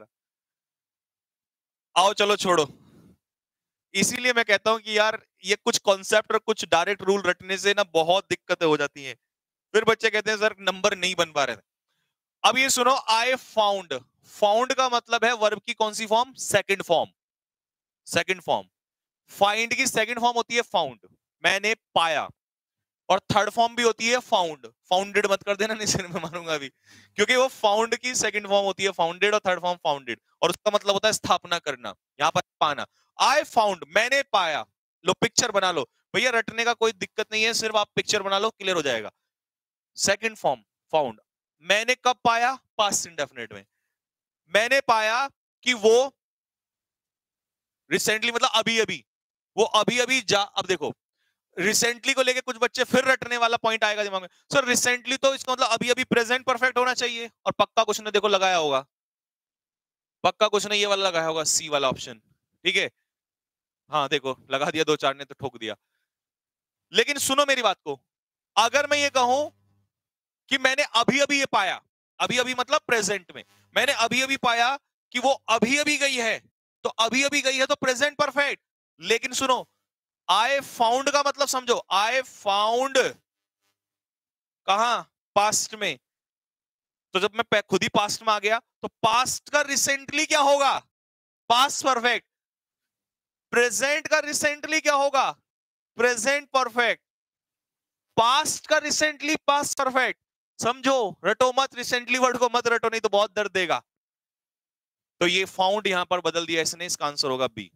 आओ चलो छोड़ो, इसीलिए मैं कहता हूं कि यार ये कुछ कॉन्सेप्ट और कुछ डायरेक्ट रूल रटने से ना बहुत दिक्कतें हो जाती हैं, फिर बच्चे कहते हैं सर नंबर नहीं बन पा रहे थे। अब ये सुनो, आई फाउंड, फाउंड का मतलब है वर्ब की कौन सी form, second form, second form. Find की सेकंड फॉर्म होती है फाउंड, मैंने पाया, और थर्ड फॉर्म भी होती है फाउंड, फाउंडेड मत कर देना, नहीं सिर में मारूंगा अभी, क्योंकि वो फाउंड की सेकंड फॉर्म होती है फाउंडेड और थर्ड फॉर्म फाउंडेड, और उसका मतलब होता है स्थापना करना, यहां पर पाना। आई फाउंड, मैंने पाया, लो पिक्चर बना लो भैया, रटने का कोई दिक्कत नहीं है, सिर्फ आप पिक्चर बना लो क्लियर हो जाएगा। सेकंड फॉर्म फाउंड, मैंने कब पाया, पास्ट इंडेफिनिट में, मैंने पाया कि वो रिसेंटली मतलब अभी अभी, वो अभी अभी जा, अब देखो रिसेंटली को लेके कुछ बच्चे फिर रटने वाला पॉइंट आएगा दिमाग में, सर रिसेंटली तो इसका मतलब अभी अभी प्रेजेंट परफेक्ट होना चाहिए, और पक्का कुछ ने देखो लगाया होगा, पक्का कुछ ने ये वाला लगाया होगा, सी वाला ऑप्शन, ठीक है, हाँ देखो लगा दिया, दो चार ने तो ठोक दिया। लेकिन सुनो मेरी बात को, अगर मैं ये कहूं कि मैंने अभी अभी ये पाया, अभी अभी मतलब प्रेजेंट में, मैंने अभी अभी पाया कि वो अभी अभी गई है, तो अभी अभी गई है तो प्रेजेंट परफेक्ट। लेकिन सुनो, आई फाउंड का मतलब समझो, आई फाउंड कहां, पास्ट में, तो जब मैं खुद ही पास्ट में आ गया तो पास्ट का रिसेंटली क्या होगा, पास्ट परफेक्ट, प्रेजेंट का रिसेंटली क्या होगा, प्रेजेंट परफेक्ट, पास्ट का रिसेंटली पास्ट परफेक्ट। समझो, रटो मत, रिसेंटली वर्ड को मत रटो नहीं तो बहुत दर्द देगा। तो ये फाउंड यहां पर बदल दिया इसने, इसका आंसर होगा बी।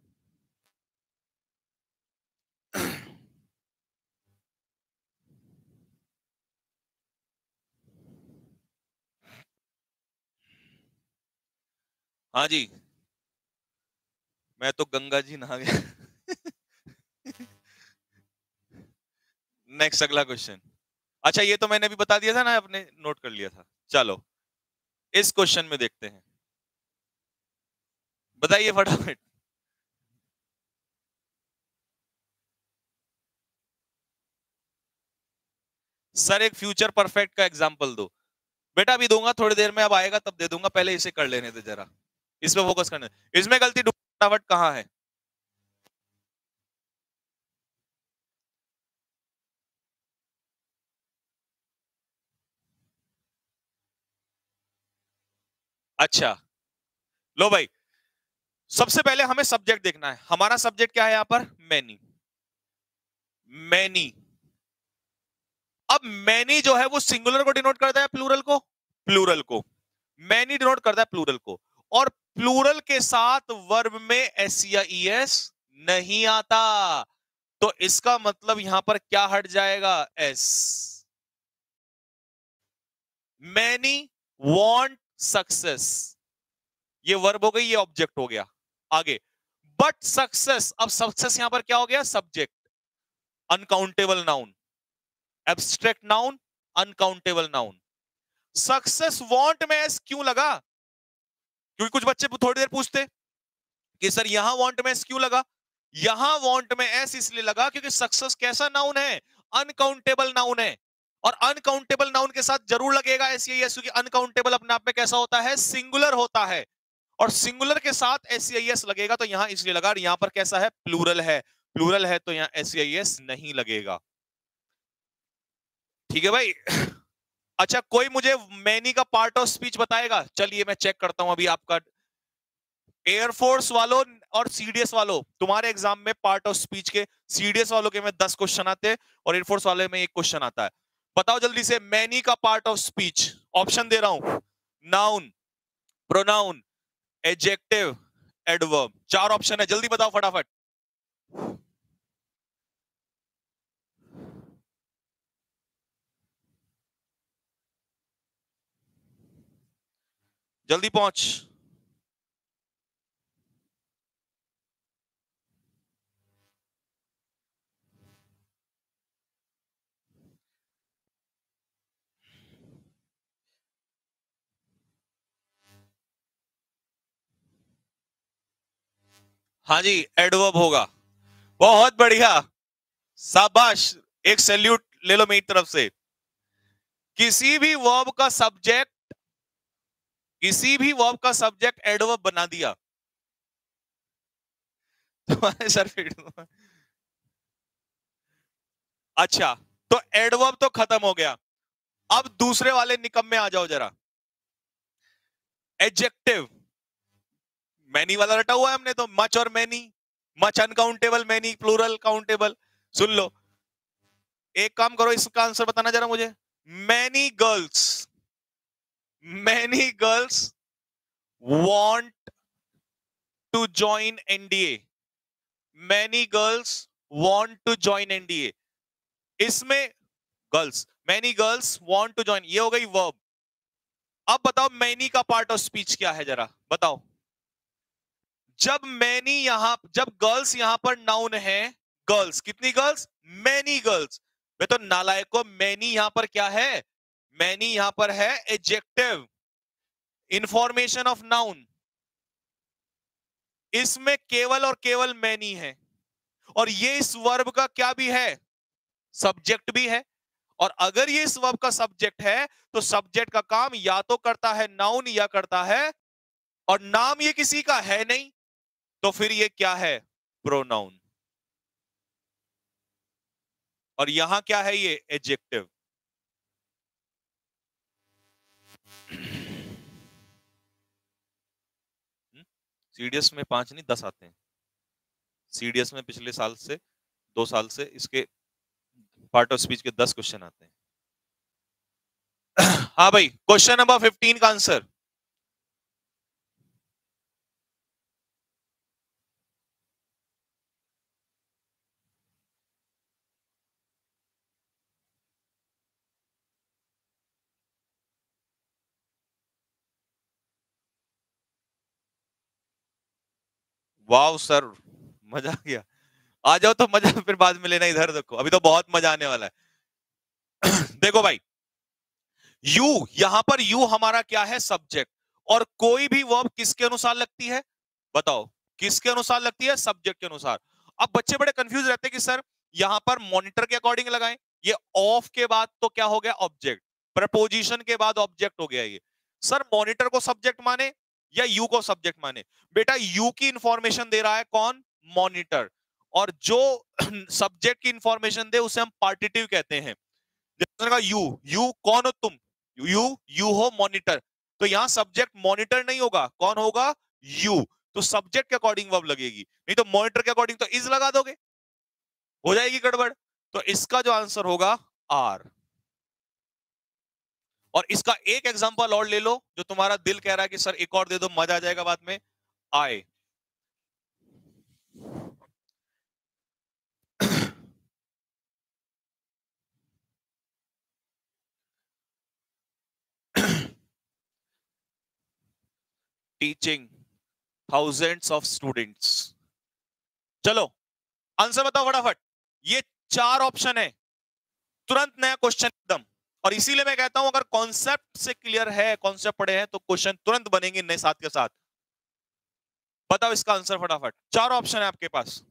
हाँ जी, मैं तो गंगा जी नहा गया। नेक्स्ट अगला क्वेश्चन, अच्छा ये तो मैंने अभी बता दिया था ना, आपने नोट कर लिया था। चलो इस क्वेश्चन में देखते हैं, बताइए फटाफट। सर एक फ्यूचर परफेक्ट का एग्जांपल दो। बेटा अभी दूंगा, थोड़ी देर में, अब आएगा तब दे दूंगा, पहले इसे कर लेने दे जरा, इस पे फोकस करने, इसमें गलती फटाफट कहां है। अच्छा लो भाई, सबसे पहले हमें सब्जेक्ट देखना है, हमारा सब्जेक्ट क्या है यहां पर, मैनी, मैनी। अब मैनी जो है वो सिंगुलर को डिनोट करता है प्लूरल को, प्लूरल को, मैनी डिनोट करता है प्लूरल को, और प्लूरल के साथ वर्ब में एस या ईएस नहीं आता, तो इसका मतलब यहां पर क्या हट जाएगा, एस। मैनी वांट सक्सेस, ये वर्ब हो गई, ये ऑब्जेक्ट हो गया। आगे, बट सक्सेस, अब सक्सेस यहां पर क्या हो गया? Subject, uncountable noun, abstract noun, uncountable noun. Success want में एस क्यों लगा? क्योंकि कुछ बच्चे थोड़ी देर पूछते कि सर यहां वांट में एस क्यों लगा? यहां वांट में एस इसलिए लगा क्योंकि सक्सेस कैसा नाउन है? अनकाउंटेबल नाउन है, और अनकाउंटेबल नाउन के साथ जरूर लगेगा एस या एस, क्योंकि अनकाउंटेबल अपने आप में कैसा होता है? सिंगुलर होता है, और सिंगुलर के साथ एस या एस लगेगा, तो यहां इसलिए लगा। यहां पर कैसा है? प्लूरल है, प्लूरल है तो यहां एस या एस नहीं लगेगा। ठीक है भाई। अच्छा, कोई मुझे मैनी का पार्ट ऑफ स्पीच बताएगा? चलिए मैं चेक करता हूं अभी आपका। एयरफोर्स वालों और सीडीएस वालों, तुम्हारे एग्जाम में पार्ट ऑफ स्पीच के, सीडीएस वालों के में 10 क्वेश्चन आते हैं और एयरफोर्स वाले में 1 क्वेश्चन आता है। बताओ जल्दी से, मैनी का पार्ट ऑफ स्पीच। ऑप्शन दे रहा हूं, noun, pronoun, adjective, adverb. 4 option है, जल्दी बताओ फटाफट। जल्दी पहुंच। हाँ जी, एडवर्ब होगा। बहुत बढ़िया, शाबाश, एक सैल्यूट ले लो मेरी तरफ से। किसी भी वर्ब का सब्जेक्ट, किसी भी वर्ब का सब्जेक्ट एडवर्ब बना दिया तुम्हारे सर फिट। अच्छा, तो एडवर्ब तो खत्म हो गया। अब दूसरे वाले निकम में आ जाओ जरा। एडजेक्टिव, मैनी वाला रटा हुआ है हमने तो, मच और many. Much uncountable, many plural countable. सुन लो, एक काम करो, इसका आंसर बताना जरा मुझे। Many girls, many girls want to join NDA, many girls want to join NDA. इसमें girls, many girls want to join, ये हो गई वर्ब। अब बताओ मैनी का पार्ट ऑफ स्पीच क्या है, जरा बताओ। जब मैनी यहां, जब गर्ल्स यहां पर नाउन है, गर्ल्स कितनी गर्ल्स? Many girls. मैं तो नालायको, मैनी यहां पर क्या है? मैनी यहां पर है एडजेक्टिव, इंफॉर्मेशन ऑफ नाउन। इसमें केवल और केवल मैनी है, और ये इस वर्ब का क्या भी है? सब्जेक्ट भी है। और अगर ये इस वर्ब का सब्जेक्ट है, तो सब्जेक्ट का काम या तो करता है नाउन या करता है, और नाम ये किसी का है नहीं, तो फिर ये क्या है? प्रोनाउन। और यहां क्या है? ये एडजेक्टिव। सीडीएस में 5 नहीं 10 आते हैं। सीडीएस में पिछले साल से, 2 साल से इसके पार्ट ऑफ स्पीच के 10 क्वेश्चन आते हैं। हाँ भाई, क्वेश्चन नंबर 15 का आंसर। वाह सर, मजा आ गया। आ जाओ तो मजा फिर बाद में लेना, इधर देखो, अभी तो बहुत मजा आने वाला है। देखो भाई, यू, यहां पर यू हमारा क्या है? सब्जेक्ट। और कोई भी वर्ब किसके अनुसार लगती है? बताओ, किसके अनुसार लगती है? सब्जेक्ट के अनुसार। अब बच्चे बड़े कंफ्यूज रहते हैं कि सर यहां पर मॉनिटर के अकॉर्डिंग लगाएं, ये ऑफ के बाद तो क्या हो गया? ऑब्जेक्ट। प्रपोजिशन के बाद ऑब्जेक्ट हो गया ये। सर मॉनिटर को सब्जेक्ट माने या यू को सब्जेक्ट माने? बेटा, यू की इंफॉर्मेशन दे रहा है कौन? मॉनिटर। और जो सब्जेक्ट की इंफॉर्मेशन दे उसे हम पार्टिटिव कहते हैं। जैसे कहा यू, यू कौन हो तुम? यू, यू हो मॉनिटर। तो यहां सब्जेक्ट मॉनिटर नहीं होगा, कौन होगा? यू। तो सब्जेक्ट के अकॉर्डिंग वर्ब लगेगी, नहीं तो मॉनिटर के अकॉर्डिंग तो इज लगा दोगे, हो जाएगी गड़बड़। तो इसका जो आंसर होगा आर। और इसका एक एग्जांपल और ले लो, जो तुम्हारा दिल कह रहा है कि सर एक और दे दो, मजा आ जाएगा बाद में। आए। Teaching thousands of students. चलो आंसर बताओ फटाफट। ये 4 ऑप्शन है, तुरंत नया क्वेश्चन एकदम। और इसीलिए मैं कहता हूं अगर कॉन्सेप्ट से क्लियर है, कॉन्सेप्ट पढ़े हैं, तो क्वेश्चन तुरंत बनेंगे नए साथ के साथ। बताओ इसका आंसर फटाफट। 4 ऑप्शन है आपके पास।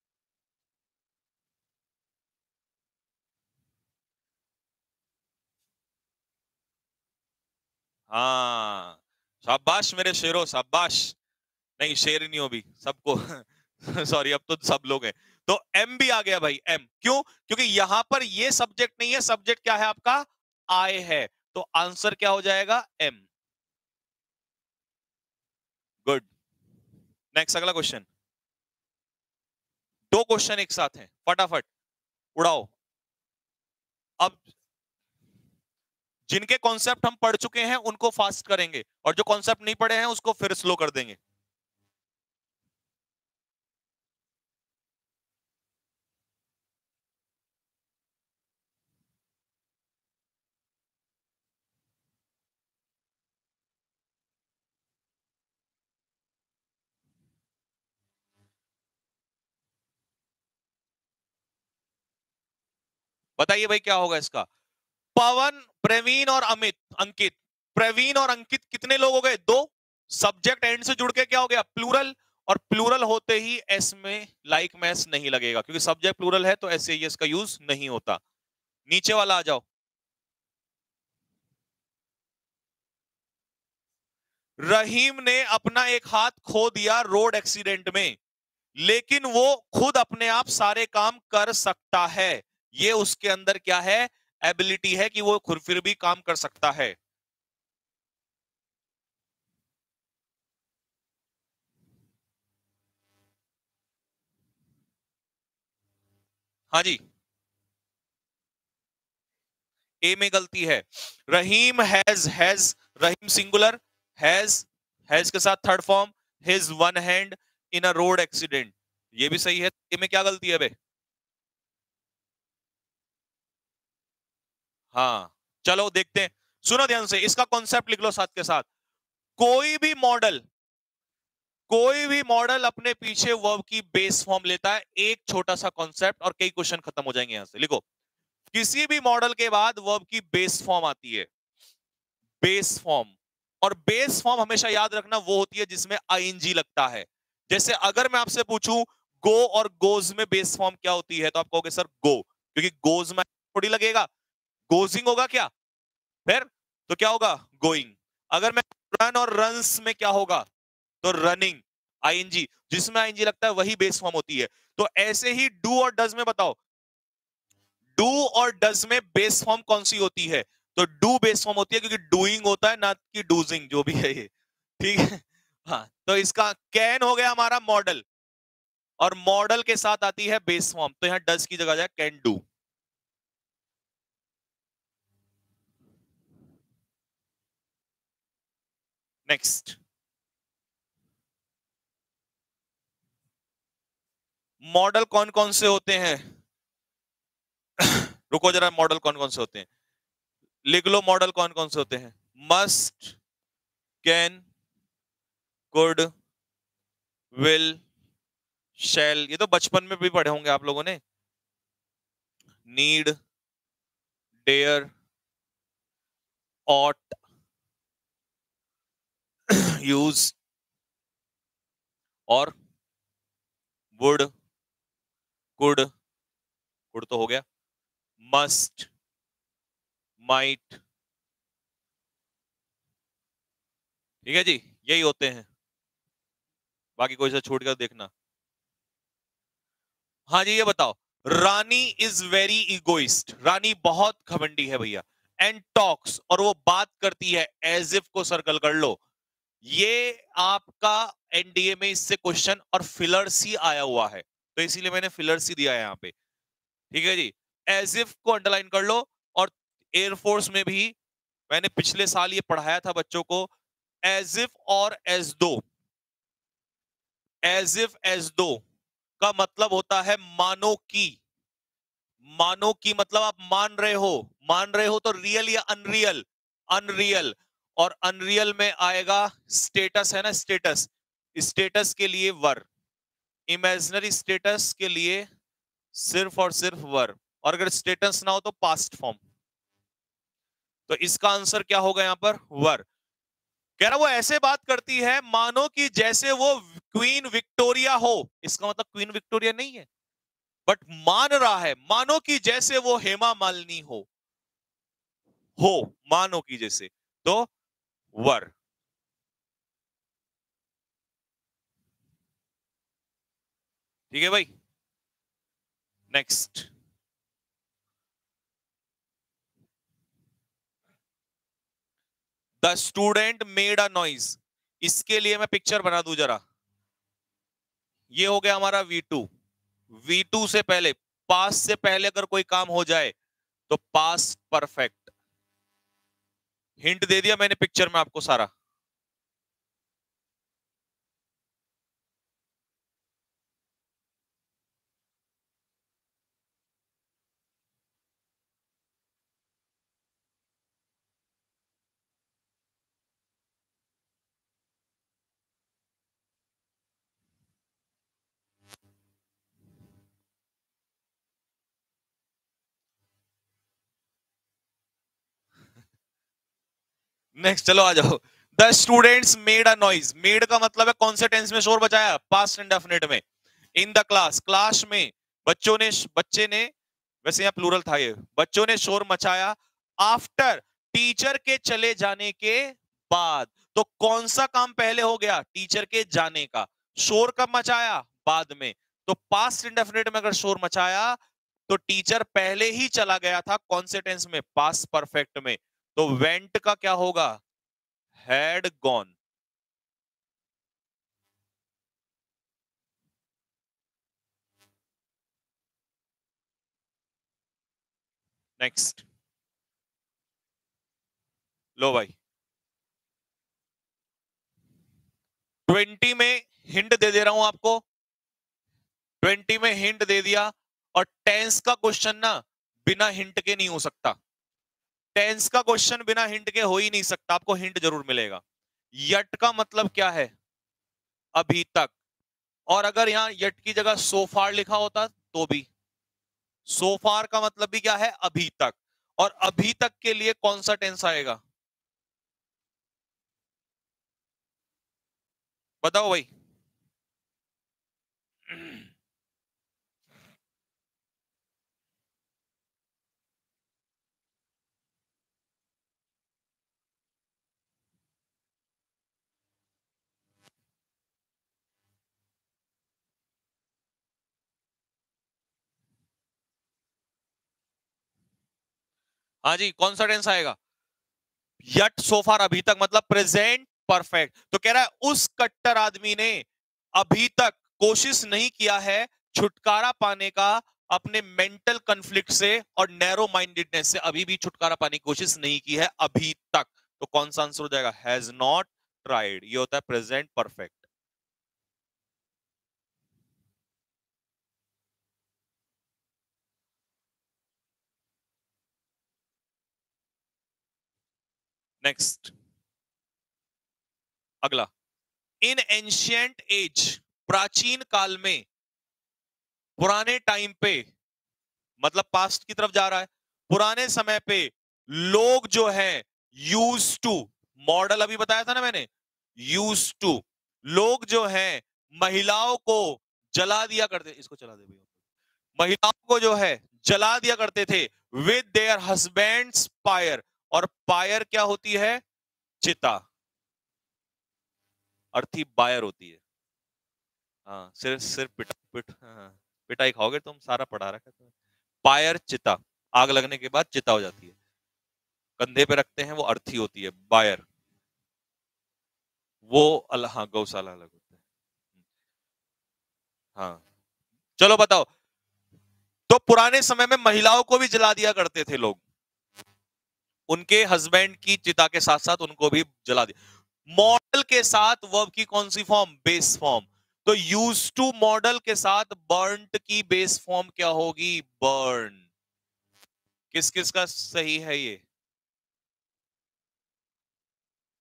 हाँ, शाबाश मेरे शेरों, शाबाश। नहीं शेर नहीं हो भी सबको सॉरी, अब तो सब लोग हैं। तो एम भी आ गया भाई, एम क्यों? क्योंकि यहां पर ये सब्जेक्ट नहीं है, सब्जेक्ट क्या है आपका? आई है। तो आंसर क्या हो जाएगा? एम। गुड। नेक्स्ट अगला क्वेश्चन। 2 क्वेश्चन एक साथ हैं, फटाफट उड़ाओ। अब जिनके कॉन्सेप्ट हम पढ़ चुके हैं उनको फास्ट करेंगे, और जो कॉन्सेप्ट नहीं पढ़े हैं उसको फिर स्लो कर देंगे। बताइए भाई क्या होगा इसका? पवन, प्रवीण और अमित, अंकित। प्रवीण और अंकित कितने लोग हो गए? 2। सब्जेक्ट एंड से जुड़ के क्या हो गया? प्लूरल। और प्लूरल होते ही एस में लाइक में एस नहीं लगेगा, क्योंकि सब्जेक्ट प्लूरल है तो एस एस का यूज नहीं होता। नीचे वाला आ जाओ। रहीम ने अपना एक हाथ खो दिया रोड एक्सीडेंट में, लेकिन वो खुद अपने आप सारे काम कर सकता है। ये उसके अंदर क्या है? एबिलिटी है कि वो खुद फिर भी काम कर सकता है। हाँ जी, ए में गलती है। Rahim has, Rahim singular, has के साथ third form, his one hand in a road accident, ये भी सही है। ए में क्या गलती है बे? हाँ, चलो देखते हैं। सुनो ध्यान से, इसका कॉन्सेप्ट लिख लो साथ के साथ। कोई भी मॉडल, कोई भी मॉडल अपने पीछे वर्ब की बेस फॉर्म लेता है। एक छोटा सा कॉन्सेप्ट और कई क्वेश्चन खत्म हो जाएंगे। यहां से लिखो, किसी भी मॉडल के बाद वर्ब की बेस फॉर्म आती है। Base form. और बेस फॉर्म हमेशा याद रखना वो होती है जिसमें आईएनजी लगता है। जैसे अगर मैं आपसे पूछूं गो और गोज में बेस फॉर्म क्या होती है, तो आप कहोगे सर गो, क्योंकि गोज में थोड़ी लगेगा। गोजिंग होगा क्या? फिर तो क्या होगा? गोइंग। अगर मैं रन और रन्स में क्या होगा? तो रनिंग। आईएनजी, जिसमें आईएनजी लगता है वही बेस फॉर्म होती है। तो ऐसे ही डू और डज में बताओ, डू और डज में बेस फॉर्म कौन सी होती है? तो डू बेस फॉर्म होती है, क्योंकि डूइंग होता है ना कि डूजिंग, जो भी है ये। ठीक है। हाँ, तो इसका कैन हो गया हमारा मॉडल, और मॉडल के साथ आती है बेस फॉर्म, तो यहां डज की जगह जाए कैन डू। नेक्स्ट, मॉडल कौन कौन से होते हैं? रुको जरा, मॉडल कौन कौन से होते हैं लिख लो। मॉडल कौन कौन से होते हैं? Must, can, could, will, shall, ये तो बचपन में भी पढ़े होंगे आप लोगों ने। नीड, डेयर, ऑट, यूज और वुड, कुड, कुड तो हो गया, मस्ट, माइट। ठीक है जी, यही होते हैं। बाकी कोई सा छूट कर देखना। हाँ जी, ये बताओ। Rani is very egoist, Rani बहुत घमंडी है भैया। एंड टॉक्स, और वो बात करती है, एज इफ को सर्कल कर लो। ये आपका एनडीए में इससे क्वेश्चन और फिलर सी आया हुआ है, तो इसीलिए मैंने फिलर सी दिया है यहाँ पे। ठीक है जी, एज इफ को अंडरलाइन कर लो। और एयरफोर्स में भी मैंने पिछले साल ये पढ़ाया था बच्चों को, एज इफ और as though. As if as though का मतलब होता है मानो की। मानो की मतलब आप मान रहे हो, मान रहे हो तो रियल या अनरियल? अनरियल। और अनरियल में आएगा स्टेटस, है ना, स्टेटस, स्टेटस के लिए वर, इमेजिनरी स्टेटस के लिए सिर्फ और सिर्फ वर, और अगर स्टेटस ना हो तो पास्ट फॉर्म। तो इसका आंसर क्या होगा यहां पर, वर। कह रहा वो ऐसे बात करती है मानो कि जैसे वो क्वीन विक्टोरिया हो, इसका मतलब क्वीन विक्टोरिया नहीं है, बट मान रहा है मानो कि जैसे वो हेमा मालिनी हो मानो कि जैसे, तो वर। ठीक है भाई, next. The student made a noise, इसके लिए मैं पिक्चर बना दूं जरा। ये हो गया हमारा V2। V2 से पहले, पास से पहले अगर कोई काम हो जाए तो पास परफेक्ट। हिंट दे दिया मैंने पिक्चर में आपको सारा। नेक्स्ट, चलो आ जाओ। The students made a noise, made का मतलब है कौन से टेंस में शोर बचाया, पास्ट इंडेफिनिट में। इन द क्लास, क्लास में बच्चे ने, वैसे यहाँ प्लूरल था ये, बच्चों ने शोर मचाया आफ्टर, टीचर के चले जाने के बाद। तो कौन सा काम पहले हो गया, टीचर के जाने का। शोर कब मचाया, बाद में। तो पास्ट इंडेफिनिट में अगर शोर मचाया तो टीचर पहले ही चला गया था, कौन से टेंस में, पास्ट परफेक्ट में। तो वेंट का क्या होगा, हैड गॉन। नेक्स्ट, लो भाई। 20 में हिंट दे रहा हूं आपको, 20 में हिंट दे दिया। और टेंस का क्वेश्चन ना बिना हिंट के नहीं हो सकता, टेंस का क्वेश्चन बिना हिंट के हो ही नहीं सकता, आपको हिंट जरूर मिलेगा। यट का मतलब क्या है, अभी तक। और अगर यहां यट की जगह सोफार लिखा होता तो भी, सोफार का मतलब भी क्या है, अभी तक। और अभी तक के लिए कौन सा टेंस आएगा, बताओ भाई। हाँ जी, कौन सा टेंस आएगा, यट सोफार, अभी तक मतलब प्रेजेंट परफेक्ट। तो कह रहा है उस कट्टर आदमी ने अभी तक कोशिश नहीं किया है छुटकारा पाने का अपने मेंटल कॉन्फ्लिक्ट से और नैरो माइंडेडनेस से, अभी भी छुटकारा पाने की कोशिश नहीं की है अभी तक। तो कौन सा आंसर हो जाएगा, हैज नॉट ट्राइड, ये होता है प्रेजेंट परफेक्ट। नेक्स्ट, अगला। इन एंशियंट एज, प्राचीन काल में, पुराने टाइम पे, मतलब पास्ट की तरफ जा रहा है। पुराने समय पे लोग जो है यूज टू, मॉडल अभी बताया था ना मैंने, यूज टू, लोग जो है महिलाओं को जला दिया करते, इसको चला दे भैया, महिलाओं को जो है जला दिया करते थे विद देयर हस्बैंड्स फायर। और फायर क्या होती है, चिता, अर्थी बायर होती है। हाँ, सिर्फ सिर्फ हाँ, पिटाई खाओगे तुम, सारा पढ़ा रखा है। फायर चिता, आग लगने के बाद चिता हो जाती है, कंधे पे रखते हैं, वो अर्थी होती है, बायर। वो हाँ, गौशाला अलग होता है। हाँ, चलो बताओ। तो पुराने समय में महिलाओं को भी जला दिया करते थे लोग, उनके हस्बैंड की चिता के साथ साथ उनको भी जला दिया। मॉडल के साथ वर्ब की कौन सी फॉर्म, बेस फॉर्म। तो यूज टू मॉडल के साथ बर्न्ट की बेस फॉर्म क्या होगी, बर्न। किस किस का सही है ये,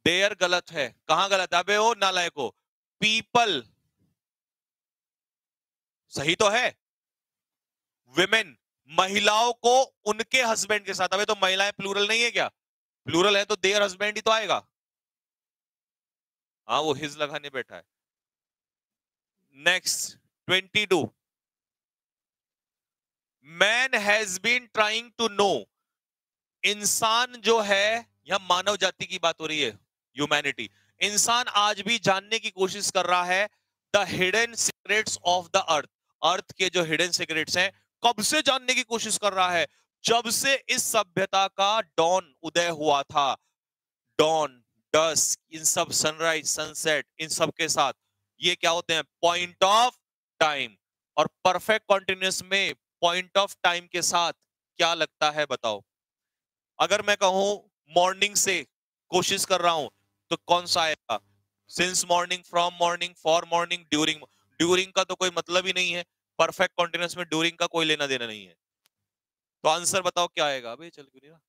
देयर गलत है, कहां गलत है? अबे ओ नालायको, पीपल सही तो है। विमेन, महिलाओं को उनके हस्बैंड के साथ। अबे तो महिलाएं प्लूरल नहीं है क्या? प्लूरल है तो देयर हस्बैंड ही तो आएगा। हाँ, वो हिज लगाने बैठा है। Next 22, man has been trying to know, इंसान जो है, यह मानव जाति की बात हो रही है, ह्यूमैनिटी। इंसान आज भी जानने की कोशिश कर रहा है the hidden secrets of the earth, earth के जो हिडन सीक्रेट्स हैं, कब से जानने की कोशिश कर रहा है? जब से इस सभ्यता का डॉन उदय हुआ था। डॉन, डस्क, इन सब, सनराइज, सनसेट, इन सब के साथ ये क्या होते हैं? Point of time. और परफेक्ट कॉन्टिन्यूस में पॉइंट ऑफ टाइम के साथ क्या लगता है बताओ? अगर मैं कहूं मॉर्निंग से कोशिश कर रहा हूं तो कौन सा आएगा? Since morning, from morning, for morning, during. During का तो कोई मतलब ही नहीं है, परफेक्ट कॉन्टिन्यूस में ड्यूरिंग का कोई लेना देना नहीं है। तो आंसर बताओ क्या आएगा? अबे चल क्यों नहीं रहा?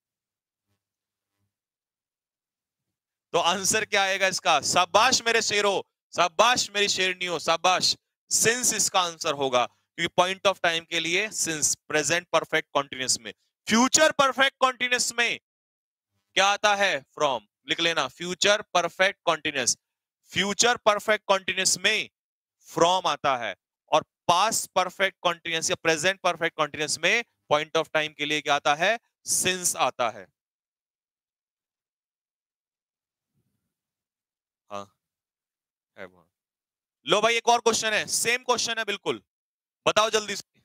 तो आंसर क्या आएगा इसका? शाबाश मेरे शेरों, शाबाश मेरी शेरनियों, शाबाश। सिंस इसका आंसर होगा, क्योंकि पॉइंट ऑफ टाइम के लिए सिंस प्रेजेंट परफेक्ट कॉन्टिन्यूस में। फ्यूचर परफेक्ट कॉन्टिन्यूस में क्या आता है? फ्रॉम, लिख लेना, future perfect continuous. Future perfect continuous में फ्रॉम आता है, और पास्ट परफेक्ट कॉन्टिन्यूस या प्रेजेंट परफेक्ट कॉन्टिन्यूस में पॉइंट ऑफ टाइम के लिए क्या आता है? सिंस आता है। हाँ, है वो। लो भाई, एक और क्वेश्चन है, सेम क्वेश्चन है बिल्कुल, बताओ जल्दी से।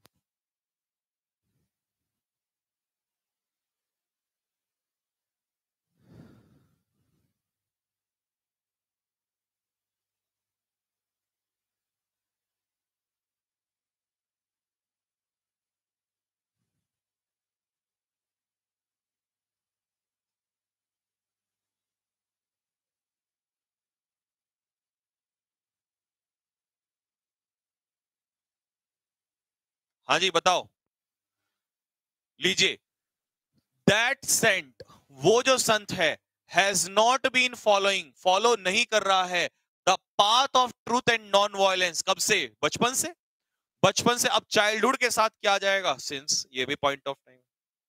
हाँ जी बताओ, लीजिए। दैट सेंट, वो जो संत है, has not been following, follow नहीं कर रहा है, the path of truth and non violence. कब से? बचपन से। बचपन से। अब चाइल्डहुड के साथ क्या आ जाएगा? सिंस, ये भी पॉइंट ऑफ टाइम।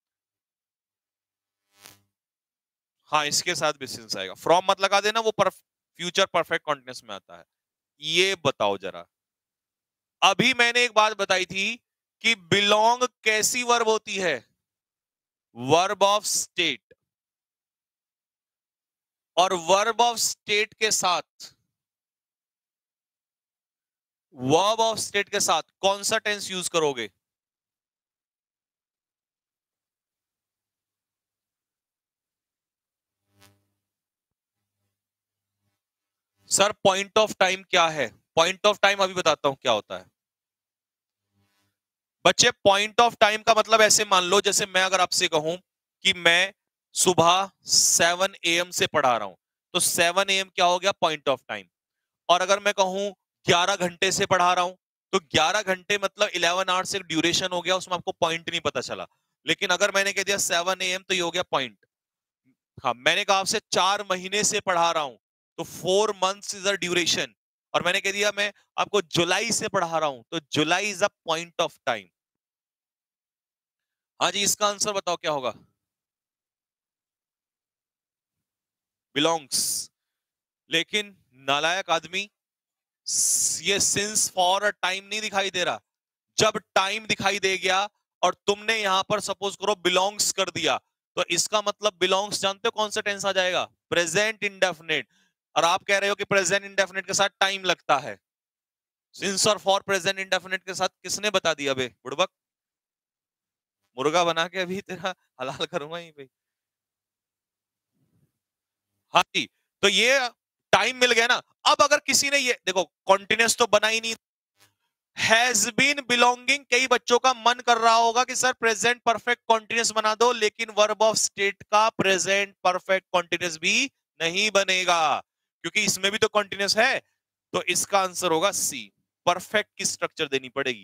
हाँ, इसके साथ भी सिंस आएगा। फ्रॉम मत लगा देना, वो फ्यूचर परफेक्ट कॉन्टिन्यूस में आता है। ये बताओ जरा, अभी मैंने एक बात बताई थी कि बिलोंग कैसी वर्ब होती है? Verb of state. और वर्ब ऑफ स्टेट के साथ, वर्ब ऑफ स्टेट के साथ कौन सा टेंस यूज करोगे? सर पॉइंट ऑफ टाइम क्या है? पॉइंट ऑफ टाइम अभी बताता हूं क्या होता है। बच्चे, पॉइंट ऑफ टाइम का मतलब ऐसे मान लो, जैसे मैं अगर आपसे कहूं कि मैं सुबह 7 AM से पढ़ा रहा हूं, तो 7 AM क्या हो गया? Point of time. और अगर मैं कहूं 11 घंटे से पढ़ा रहा हूं, तो 11 घंटे मतलब 11 आवर्स एक ड्यूरेशन हो गया, उसमें आपको पॉइंट नहीं पता चला। लेकिन अगर मैंने कह दिया 7 AM, तो ये हो गया पॉइंट। हाँ, मैंने कहा आपसे 4 महीने से पढ़ा रहा हूं, तो 4 मंथ्स इज अ ड्यूरेशन। और मैंने कह दिया मैं आपको जुलाई से पढ़ा रहा हूं, तो July is a point of time. हाँ जी, इसका आंसर बताओ क्या होगा? बिलोंग्स। लेकिन नालायक आदमी, ये सिंस फॉर अ टाइम नहीं दिखाई दे रहा। जब टाइम दिखाई दे गया और तुमने यहां पर सपोज करो बिलोंग्स कर दिया, तो इसका मतलब बिलोंग्स जानते हो कौन सा टेंस आ जाएगा? Present indefinite. और आप कह रहे हो कि प्रेजेंट इंडेफिनिट के साथ टाइम लगता है। सिंस और फॉर प्रेजेंट इंडेफिनिट के साथ किसने बता दिया बे बुड़बक? मुर्गा बना के अभी तेरा हलाल करूंगा यहीं पे। हाँ जी, तो ये टाइम मिल गया ना। अब अगर किसी ने ये देखो, कॉन्टिन्यूस तो बना ही नहीं, हैज बीन बिलोंगिंग, कई बच्चों का मन कर रहा होगा कि सर प्रेजेंट परफेक्ट कॉन्टिन्यूस बना दो, लेकिन वर्ब ऑफ स्टेट का प्रेजेंट परफेक्ट कॉन्टिन्यूस भी नहीं बनेगा, क्योंकि इसमें भी तो कॉन्टिन्यूस है। तो इसका आंसर होगा सी, परफेक्ट की स्ट्रक्चर देनी पड़ेगी।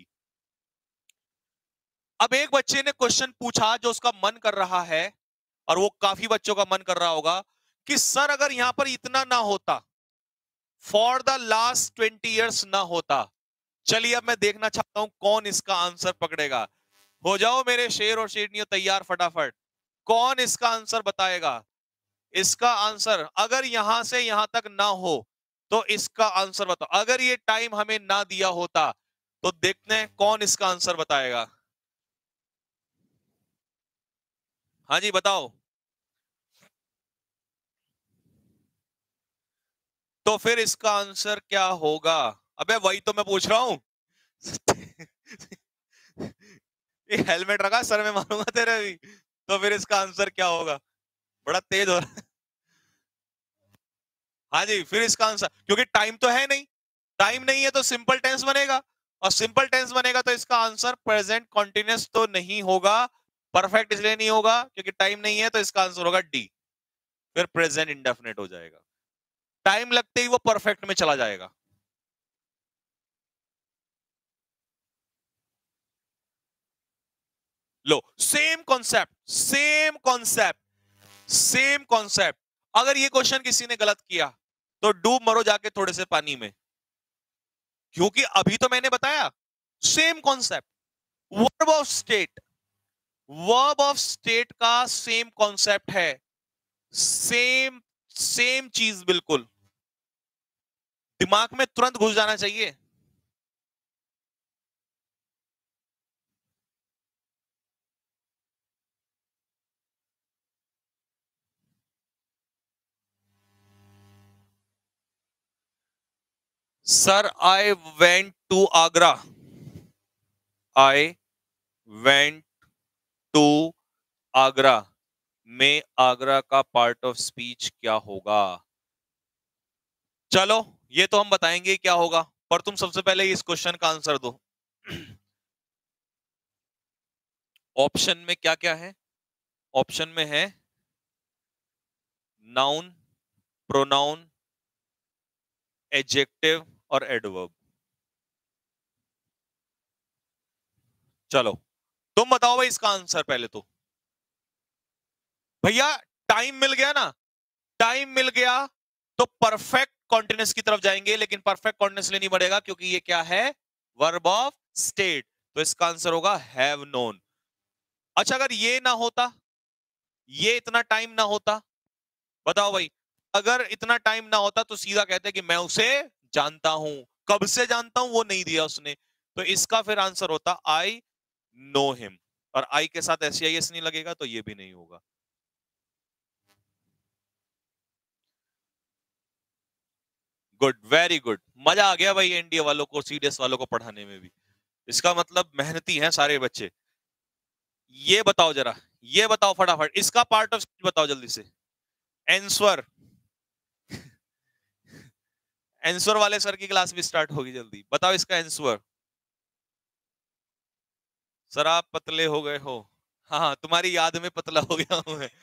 अब एक बच्चे ने क्वेश्चन पूछा जो उसका मन कर रहा है, और वो काफी बच्चों का मन कर रहा होगा कि सर अगर यहां पर इतना ना होता, फॉर द लास्ट 20 ईयर्स ना होता। चलिए अब मैं देखना चाहता हूं कौन इसका आंसर पकड़ेगा। हो जाओ मेरे शेर और शेरनियों तैयार फटाफट। कौन इसका आंसर बताएगा? इसका आंसर अगर यहां से यहां तक ना हो तो इसका आंसर बताओ। अगर ये टाइम हमें ना दिया होता तो देखते हैं कौन इसका आंसर बताएगा। हाँ जी बताओ। तो फिर इसका आंसर क्या होगा? अबे वही तो मैं पूछ रहा हूं। ये हेलमेट रखा सर में मारूंगा तेरे भी। तो फिर इसका आंसर क्या होगा? बड़ा तेज हो रहा है। हाँ जी फिर इसका आंसर, क्योंकि टाइम तो है नहीं, टाइम नहीं है तो सिंपल टेंस बनेगा, और सिंपल टेंस बनेगा तो इसका आंसर प्रेजेंट कॉन्टिन्यूअस तो नहीं होगा। परफेक्ट इसलिए नहीं होगा क्योंकि टाइम नहीं है, तो इसका आंसर होगा डी। फिर प्रेजेंट इंडेफिनिट हो जाएगा। टाइम लगते ही वो परफेक्ट में चला जाएगा। लो same concept, same concept, same concept. अगर ये क्वेश्चन किसी ने गलत किया तो डूब मरो जाके थोड़े से पानी में, क्योंकि अभी तो मैंने बताया same concept. Verb of state, verb of state का सेम कॉन्सेप्ट है। सेम सेम चीज बिल्कुल दिमाग में तुरंत घुस जाना चाहिए। Sir I went to Agra, I went to Agra में आगरा का पार्ट ऑफ स्पीच क्या होगा? चलो ये तो हम बताएंगे क्या होगा, पर तुम सबसे पहले इस क्वेश्चन का आंसर दो। ऑप्शन में क्या क्या है? ऑप्शन में है नाउन, प्रोनाउन, एडजेक्टिव और एडवर्ब। चलो तुम बताओ भाई इसका आंसर पहले तो। भैया टाइम मिल गया ना, टाइम मिल गया तो परफेक्ट कॉन्टिन्यूअस की तरफ जाएंगे, लेकिन परफेक्ट कॉन्टिन्यूअस नहीं बढ़ेगा क्योंकि ये क्या है? Verb of state. तो इसका आंसर होगा हैव नोन। अच्छा अगर ये ना होता, ये इतना टाइम ना होता, बताओ भाई, अगर इतना टाइम ना होता तो सीधा कहते कि मैं उसे जानता हूं। कब से जानता हूं वो नहीं दिया उसने, तो इसका फिर आंसर होता आई नो हिम। और आई के साथ एस आई एस नहीं लगेगा तो ये भी नहीं होगा। Good, very good. मजा आ गया भाई एनडीए वालों को, सीडीएस वालों को पढ़ाने में भी। इसका मतलब मेहनती हैं सारे बच्चे। ये बताओ जरा, ये बताओ फटाफट इसका पार्ट ऑफ स्पीच बताओ जल्दी से। आंसर, आंसर वाले सर की क्लास भी स्टार्ट होगी जल्दी। बताओ इसका आंसर। सर आप पतले हो गए हो। हाँ हाँ, तुम्हारी याद में पतला हो गया हूं मैं।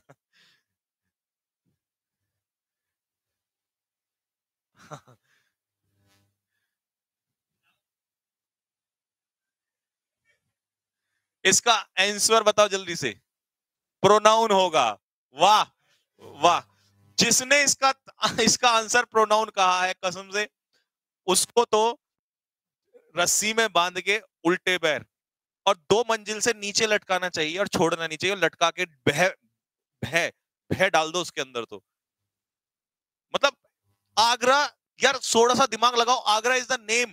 इसका आंसर बताओ जल्दी से। प्रोनाउन होगा। वाह वाह, जिसने इसका इसका आंसर प्रोनाउन कहा है कसम से, उसको तो रस्सी में बांध के उल्टे पैर और 2 मंजिल से नीचे लटकाना चाहिए और छोड़ना नहीं चाहिए, और लटका के बह भय भय डाल दो उसके अंदर। तो मतलब आगरा, यार थोड़ा सा दिमाग लगाओ, Agra is the name.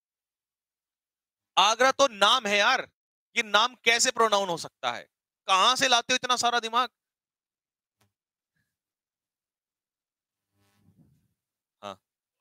Agra तो नाम है यार, ये नाम कैसे प्रोनाउन हो सकता है? कहां से लाते हो इतना सारा दिमाग? हाँ।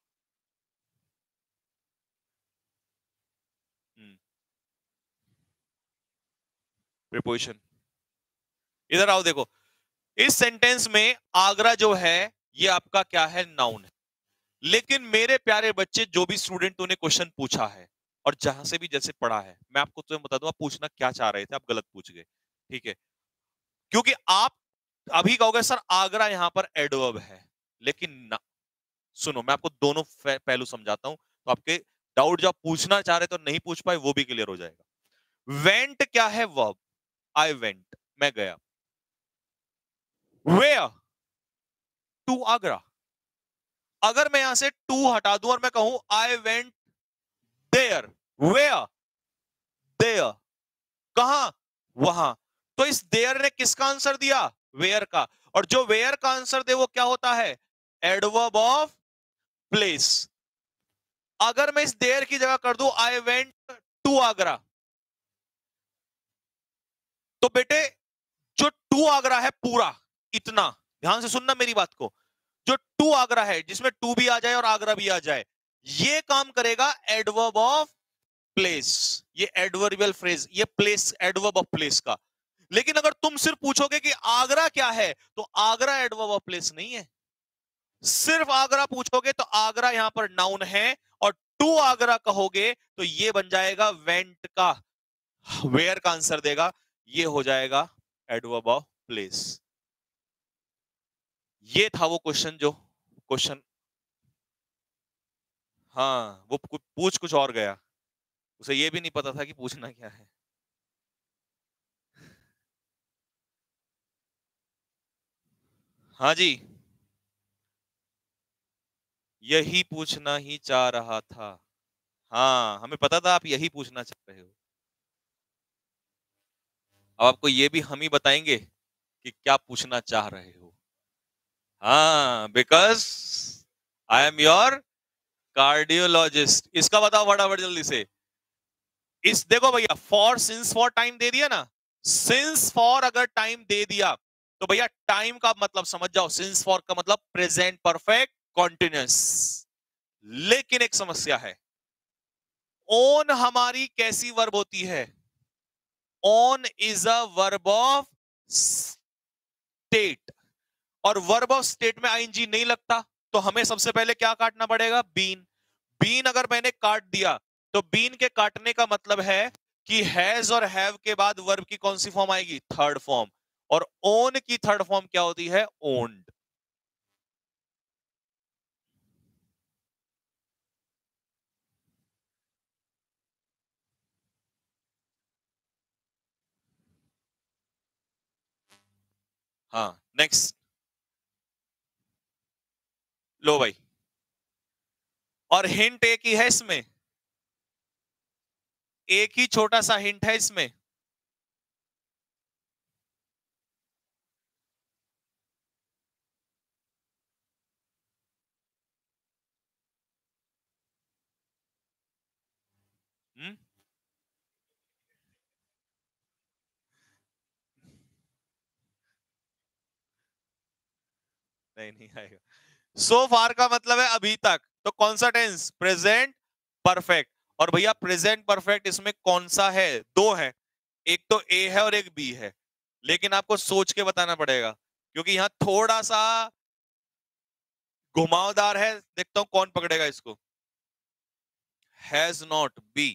प्रीपोजिशन। इधर आओ देखो, इस सेंटेंस में आगरा जो है ये आपका क्या है? नाउन है। लेकिन मेरे प्यारे बच्चे, जो भी स्टूडेंट ने क्वेश्चन पूछा है और जहां से भी जैसे पढ़ा है, मैं आपको तुम्हें बता दूं आप पूछना क्या चाह रहे थे, आप गलत पूछ गए। ठीक है, क्योंकि आप अभी कहोगे सर आगरा यहां पर एडवर्ब है, लेकिन ना, सुनो मैं आपको दोनों पहलू समझाता हूं, तो आपके डाउट जो आप पूछना चाह रहे तो नहीं पूछ पाए वो भी क्लियर हो जाएगा। वेंट क्या है? वर्ब। आई वेंट, मैं गया। वेयर? टू आगरा। अगर मैं यहां से टू हटा दूं और मैं कहूं I went there, where, there, कहां, वहां, तो इस देयर ने किसका आंसर दिया, वेयर का, और जो वेयर का आंसर दे वो क्या होता है, एडवर्ब ऑफ प्लेस। अगर मैं इस देयर की जगह कर दूं आई वेंट टू आगरा, तो बेटे जो टू आगरा है पूरा, इतना ध्यान से सुनना मेरी बात को, जो टू आगरा है जिसमें टू भी आ जाए और आगरा भी आ जाए, ये काम करेगा एडवर्ब ऑफ प्लेस, ये एडवर्बियल फ्रेज, ये प्लेस एडवर्ब ऑफ प्लेस का। लेकिन अगर तुम सिर्फ पूछोगे कि आगरा क्या है, तो आगरा एडवर्ब ऑफ प्लेस नहीं है। सिर्फ आगरा पूछोगे तो आगरा यहां पर नाउन है, और टू आगरा कहोगे तो ये बन जाएगा वेंट का, वेयर का आंसर देगा, ये हो जाएगा एडवर्ब ऑफ प्लेस। ये था वो क्वेश्चन, जो क्वेश्चन, हाँ वो पूछ कुछ और गया, उसे ये भी नहीं पता था कि पूछना क्या है। हाँ जी, यही पूछना ही चाह रहा था। हाँ हमें पता था आप यही पूछना चाह रहे हो। अब आपको ये भी हम ही बताएंगे कि क्या पूछना चाह रहे हो। हाँ, because I am your cardiologist. इसका बताओ फटाफट जल्दी से। इस देखो भैया, फॉर सिंस फॉर टाइम दे दिया ना, सिंस फॉर अगर टाइम दे दिया तो भैया टाइम का मतलब समझ जाओ, सिंस फॉर का मतलब प्रेजेंट परफेक्ट कॉन्टिन्यूअस। लेकिन एक समस्या है, ओन हमारी कैसी वर्ब होती है, own is a verb of state, और वर्ब ऑफ स्टेट में आईएनजी नहीं लगता, तो हमें सबसे पहले क्या काटना पड़ेगा, बीन। बीन अगर मैंने काट दिया तो बीन के काटने का मतलब है कि हैज और हैव के बाद वर्ब की कौन सी फॉर्म आएगी, थर्ड फॉर्म, और ओन की थर्ड फॉर्म क्या होती है, ओन्ड। हाँ नेक्स्ट, लो भाई, और हिंट एक ही है इसमें, एक ही छोटा सा हिंट है इसमें। हम्म, नहीं नहीं आएगा। सो फार का मतलब है अभी तक, तो कौन सा टेंस, प्रेजेंट परफेक्ट। और भैया प्रेजेंट परफेक्ट इसमें कौन सा है, दो है, एक तो ए है और एक बी है, लेकिन आपको सोच के बताना पड़ेगा क्योंकि यहां थोड़ा सा घुमावदार है, देखता हूं कौन पकड़ेगा इसको। Has not, B,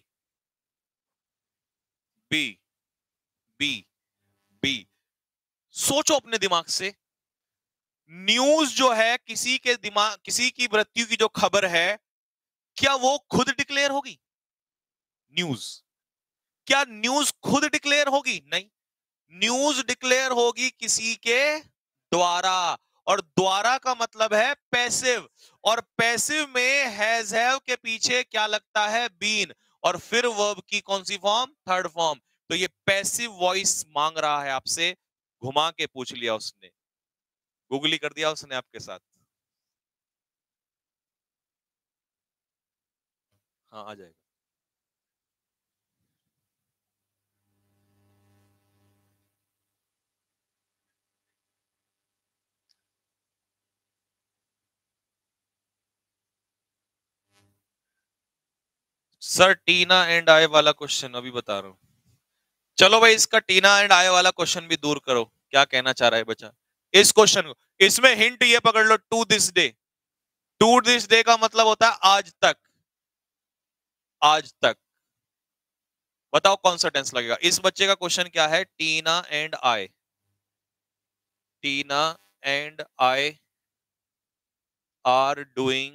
B, B, B. सोचो अपने दिमाग से, न्यूज जो है किसी के दिमाग, किसी की मृत्यु की जो खबर है, क्या वो खुद डिक्लेयर होगी, न्यूज, क्या न्यूज खुद डिक्लेयर होगी, नहीं, न्यूज डिक्लेयर होगी किसी के द्वारा, और द्वारा का मतलब है पैसिव, और पैसिव में हैज हैव के पीछे क्या लगता है, बीन, और फिर वर्ब की कौन सी फॉर्म, थर्ड फॉर्म। तो ये पैसिव वॉइस मांग रहा है आपसे, घुमा के पूछ लिया उसने, गूगली कर दिया उसने आपके साथ। हाँ आ जाएगा। सर टीना एंड आई वाला क्वेश्चन अभी बता रहा हूं। चलो भाई, इसका टीना एंड आई वाला क्वेश्चन भी दूर करो, क्या कहना चाह रहा है बच्चा इस क्वेश्चन को। इसमें हिंट ये पकड़ लो, to this day, to this day का मतलब होता है आज तक, आज तक। बताओ कौन सा टेंस लगेगा। इस बच्चे का क्वेश्चन क्या है, Tina and I, Tina and I are doing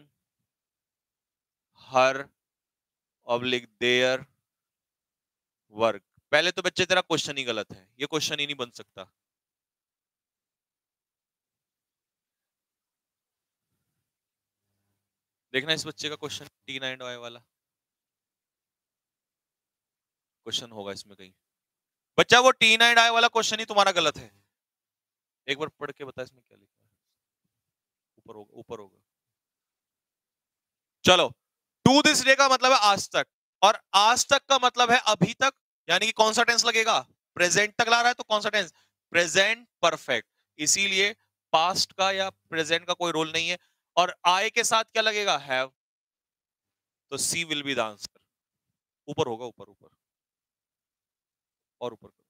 her oblique their work. पहले तो बच्चे तेरा क्वेश्चन ही गलत है, ये क्वेश्चन ही नहीं बन सकता। देखना इस बच्चे का क्वेश्चन टीना एंड आई वाला क्वेश्चन होगा इसमें कहीं। बच्चा वो टीना एंड आई वाला क्वेश्चन ही तुम्हारा गलत है। एक बार पढ़ के बता इसमें क्या लिखा है। ऊपर होगा, ऊपर होगा। चलो, टू दिस डे का मतलब है आज तक, और आज तक का मतलब है अभी तक, यानी कि कौन सा टेंस लगेगा? प्रेजेंट तक ला रहा है तो कौन सा टेंस? Present perfect. इसीलिए पास्ट का या प्रेजेंट का कोई रोल नहीं है। और आई के साथ क्या लगेगा? हैव। तो C will be the answer. ऊपर होगा, ऊपर ऊपर और ऊपर करो।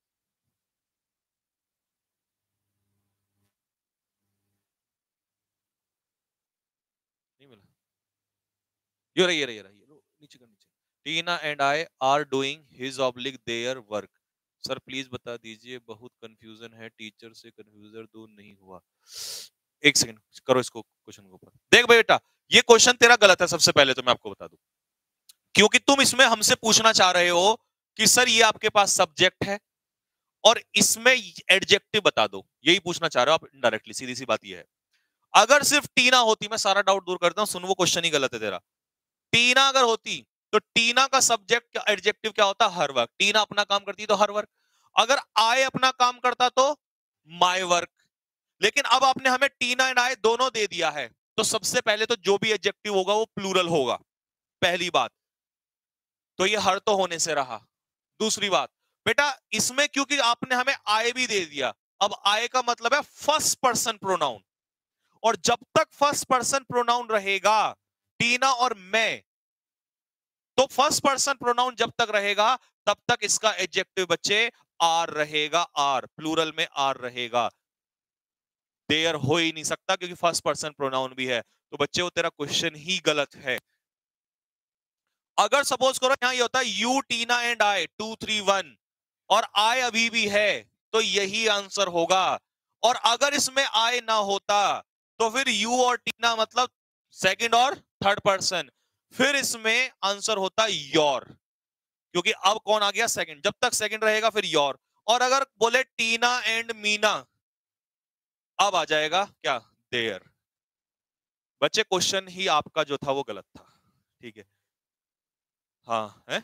नहीं मिला? ये रहा, ये रहा, ये रहा, ये लो, नीचे कर, नीचे। Tina and I are doing his oblique their work. Sir please बता दीजिए, बहुत कंफ्यूजन है, टीचर से कंफ्यूजन दूर नहीं हुआ। एक सेकंड करो इसको, क्वेश्चन के ऊपर देख बेटा। ये क्वेश्चन तेरा गलत है। सबसे पहले तो मैं आपको बता दूं, क्योंकि तुम इसमें हमसे पूछना चाह रहे हो कि सर ये आपके पास सब्जेक्ट है और इसमें एडजेक्टिव बता दो, यही पूछना चाह रहे हो आप इनडायरेक्टली। सीधी सी बात ये है, अगर सिर्फ टीना होती, मैं सारा डाउट दूर करता हूं, सुन, वो क्वेश्चन ही गलत है तेरा। टीना अगर होती तो टीना का सब्जेक्ट एडजेक्टिव क्या होता? Her work. टीना अपना काम करती तो हर वर्क। अगर आई अपना काम करता तो माय वर्क। लेकिन अब आपने हमें टीना एंड आई दोनों दे दिया है, तो सबसे पहले तो जो भी एडजेक्टिव होगा वो प्लूरल होगा, पहली बात। तो ये हर तो होने से रहा। दूसरी बात बेटा, इसमें क्योंकि आपने हमें आई भी दे दिया, अब आई का मतलब है फर्स्ट पर्सन प्रोनाउन, और जब तक फर्स्ट पर्सन प्रोनाउन रहेगा टीना और मैं, तो फर्स्ट पर्सन प्रोनाउन जब तक रहेगा तब तक इसका एडजेक्टिव बच्चे आर रहेगा। आर प्लूरल में आर रहेगा, देयर हो ही नहीं सकता क्योंकि फर्स्ट पर्सन प्रोनाउन भी है। तो बच्चे वो तेरा क्वेश्चन ही गलत है। अगर सपोज करो यहां ये होता है यू टीना एंड आई 2 3 1 और आई अभी भी है, तो यही आंसर होगा। और अगर इसमें आई ना होता तो फिर यू और टीना मतलब सेकंड और थर्ड पर्सन, फिर इसमें आंसर होता योर, क्योंकि अब कौन आ गया? सेकंड। जब तक सेकंड रहेगा फिर योर। और अगर बोले टीना एंड मीना, अब आ जाएगा क्या? देयर। बच्चे क्वेश्चन ही आपका जो था वो गलत था, ठीक है? हाँ है,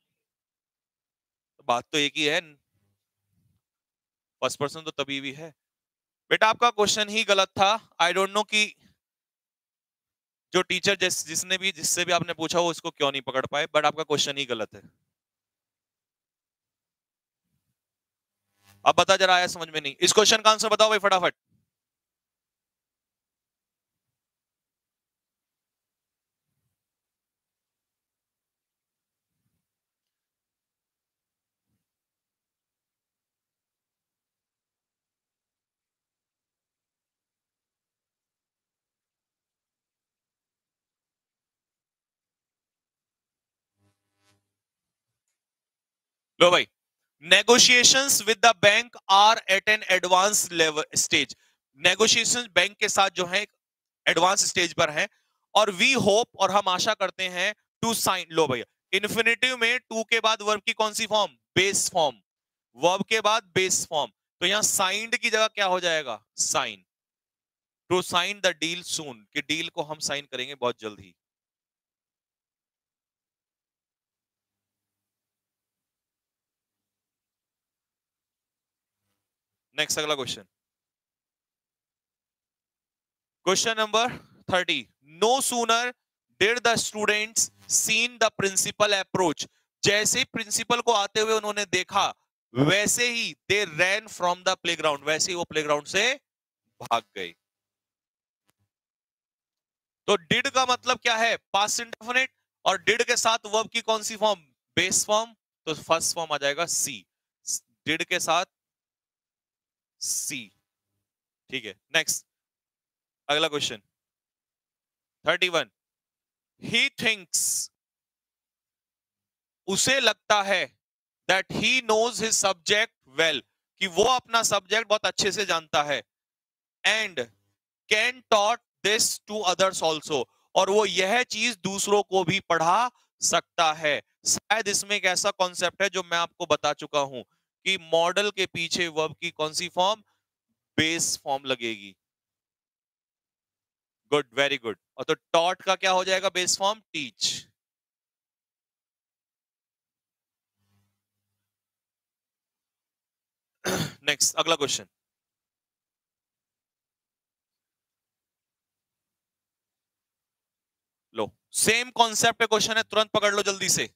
बात तो एक ही है, फर्स्ट पर्सन तो तभी भी है। बेटा आपका क्वेश्चन ही गलत था। आई डोंट नो कि जो टीचर जिसने भी जिससे भी आपने पूछा वो इसको क्यों नहीं पकड़ पाए, बट आपका क्वेश्चन ही गलत है। अब बता जरा, आया समझ में? नहीं, इस क्वेश्चन का आंसर बताओ भाई फटाफट। लो भाई, negotiations with the bank are at an advance level stage. Negotiations bank के साथ जो है एडवांस स्टेज पर है, और वी होप, और हम आशा करते हैं, टू साइन। लो भैया, इन्फिनेटिव में टू के बाद वर्ब की कौन सी फॉर्म? Base form. वर्ब के बाद बेस फॉर्म, तो यहां साइंड की जगह क्या हो जाएगा? Sign. To sign the deal soon, कि डील को हम साइन करेंगे बहुत जल्द ही। नेक्स्ट, अगला question, question number 30। No sooner did the students seen the principal approach. जैसे प्रिंसिपल को आते हुए उन्होंने देखा, वैसे ही they ran from the playground, वैसे ही वो प्लेग्राउंड से भाग गए। तो डिड का मतलब क्या है? पास्ट इंडेफिनिट, और डिड के साथ वर्ब की कौन सी फॉर्म? Base form. तो फर्स्ट फॉर्म आ जाएगा सी, डिड के साथ सी, ठीक है? नेक्स्ट, अगला क्वेश्चन 31। ही थिंक्स, उसे लगता है, that he knows his subject well, कि वो अपना सब्जेक्ट बहुत अच्छे से जानता है, and can taught this to others also, और वो यह चीज दूसरों को भी पढ़ा सकता है। शायद इसमें एक ऐसा कॉन्सेप्ट है जो मैं आपको बता चुका हूं, कि मॉडल के पीछे वर्ब की कौन सी फॉर्म? बेस फॉर्म लगेगी। Good, very good. और तो टॉट का क्या हो जाएगा बेस फॉर्म? टीच। नेक्स्ट, अगला क्वेश्चन लो। सेम कॉन्सेप्ट पे क्वेश्चन है, तुरंत पकड़ लो जल्दी से।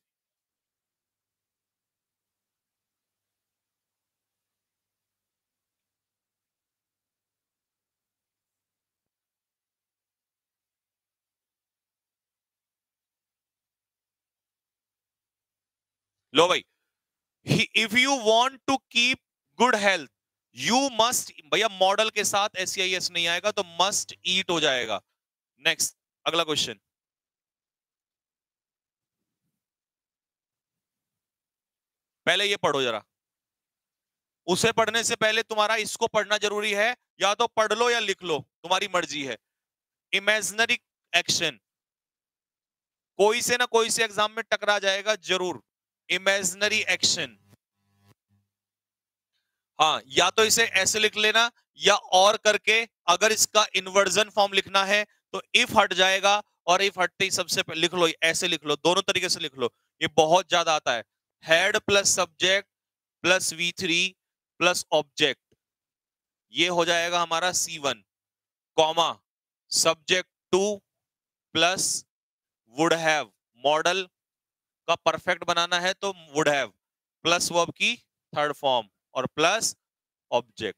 लो भाई, if you want to keep good health you must, भैया मॉडल के साथ SEIS नहीं आएगा तो मस्ट ईट हो जाएगा। नेक्स्ट, अगला क्वेश्चन। पहले ये पढ़ो जरा, उसे पढ़ने से पहले तुम्हारा इसको पढ़ना जरूरी है। या तो पढ़ लो या लिख लो, तुम्हारी मर्जी है। इमेजिनरी एक्शन कोई से ना कोई से एग्जाम में टकरा जाएगा जरूर। इमेजिनरी एक्शन, हाँ, या तो इसे ऐसे लिख लेना या और करके, अगर इसका इन्वर्जन फॉर्म लिखना है तो इफ हट जाएगा, और इफ हटते ही सबसे पहले लिख लो, ऐसे लिख लो, दोनों तरीके से लिख लो, ये बहुत ज्यादा आता है। Had plus subject plus V3 plus object, ये हो जाएगा हमारा C1, comma subject 2 plus would have, modal का परफेक्ट बनाना है तो वुड हैव, प्लस वर्ब की थर्ड फॉर्म, और प्लस ऑब्जेक्ट।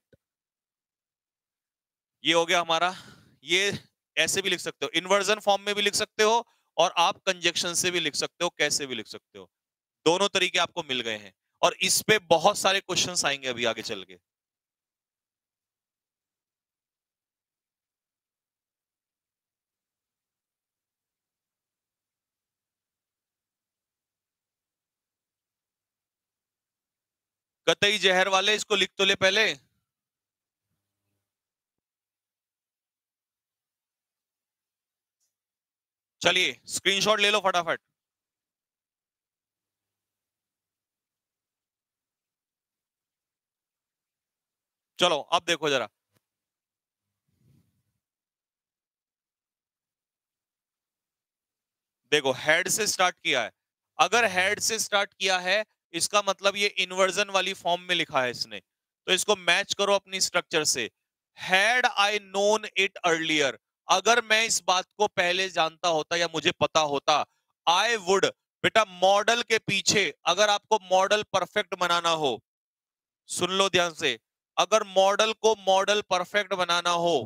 ये हो गया हमारा। ये ऐसे भी लिख सकते हो, इन्वर्जन फॉर्म में भी लिख सकते हो, और आप कंजक्शन से भी लिख सकते हो, कैसे भी लिख सकते हो। दोनों तरीके आपको मिल गए हैं, और इस पे बहुत सारे क्वेश्चंस आएंगे अभी आगे चल के। कतई जहर वाले, इसको लिख तो ले पहले। चलिए स्क्रीनशॉट ले लो फटाफट। चलो अब देखो जरा, देखो हेड से स्टार्ट किया है। अगर हेड से स्टार्ट किया है, इसका मतलब ये इन्वर्जन वाली फॉर्म में लिखा है इसने, तो इसको मैच करो अपनी स्ट्रक्चर से। Had I known it earlier, अगर मैं इस बात को पहले जानता होता या मुझे पता होता, आई वुड, बेटा मॉडल के पीछे, अगर आपको मॉडल परफेक्ट बनाना हो, सुन लो ध्यान से, अगर मॉडल को मॉडल परफेक्ट बनाना हो,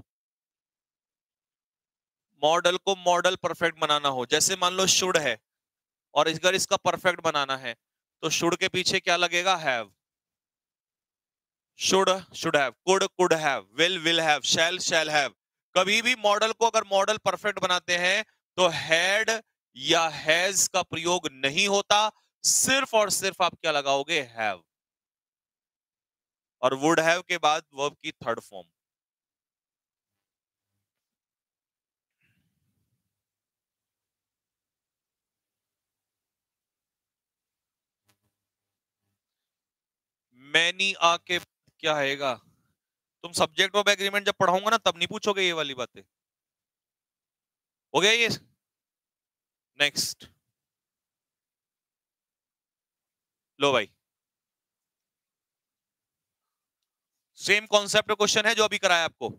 मॉडल को मॉडल परफेक्ट बनाना हो, जैसे मान लो शुड है, और अगर इसका परफेक्ट बनाना है तो शुड के पीछे क्या लगेगा? Have. Should have, could have, will have, shall have. कभी भी मॉडल को अगर मॉडल परफेक्ट बनाते हैं तो हैड या हैज का प्रयोग नहीं होता, सिर्फ और सिर्फ आप क्या लगाओगे? हैव, और वुड हैव के बाद वर्ब की थर्ड फॉर्म। मैनी आके क्या आएगा? तुम सब्जेक्ट ऑफ एग्रीमेंट जब पढ़ाऊंगा ना तब नहीं पूछोगे ये वाली बातें। हो गया ये? नेक्स्ट, लो भाई, सेम कॉन्सेप्ट क्वेश्चन है जो अभी कराया आपको।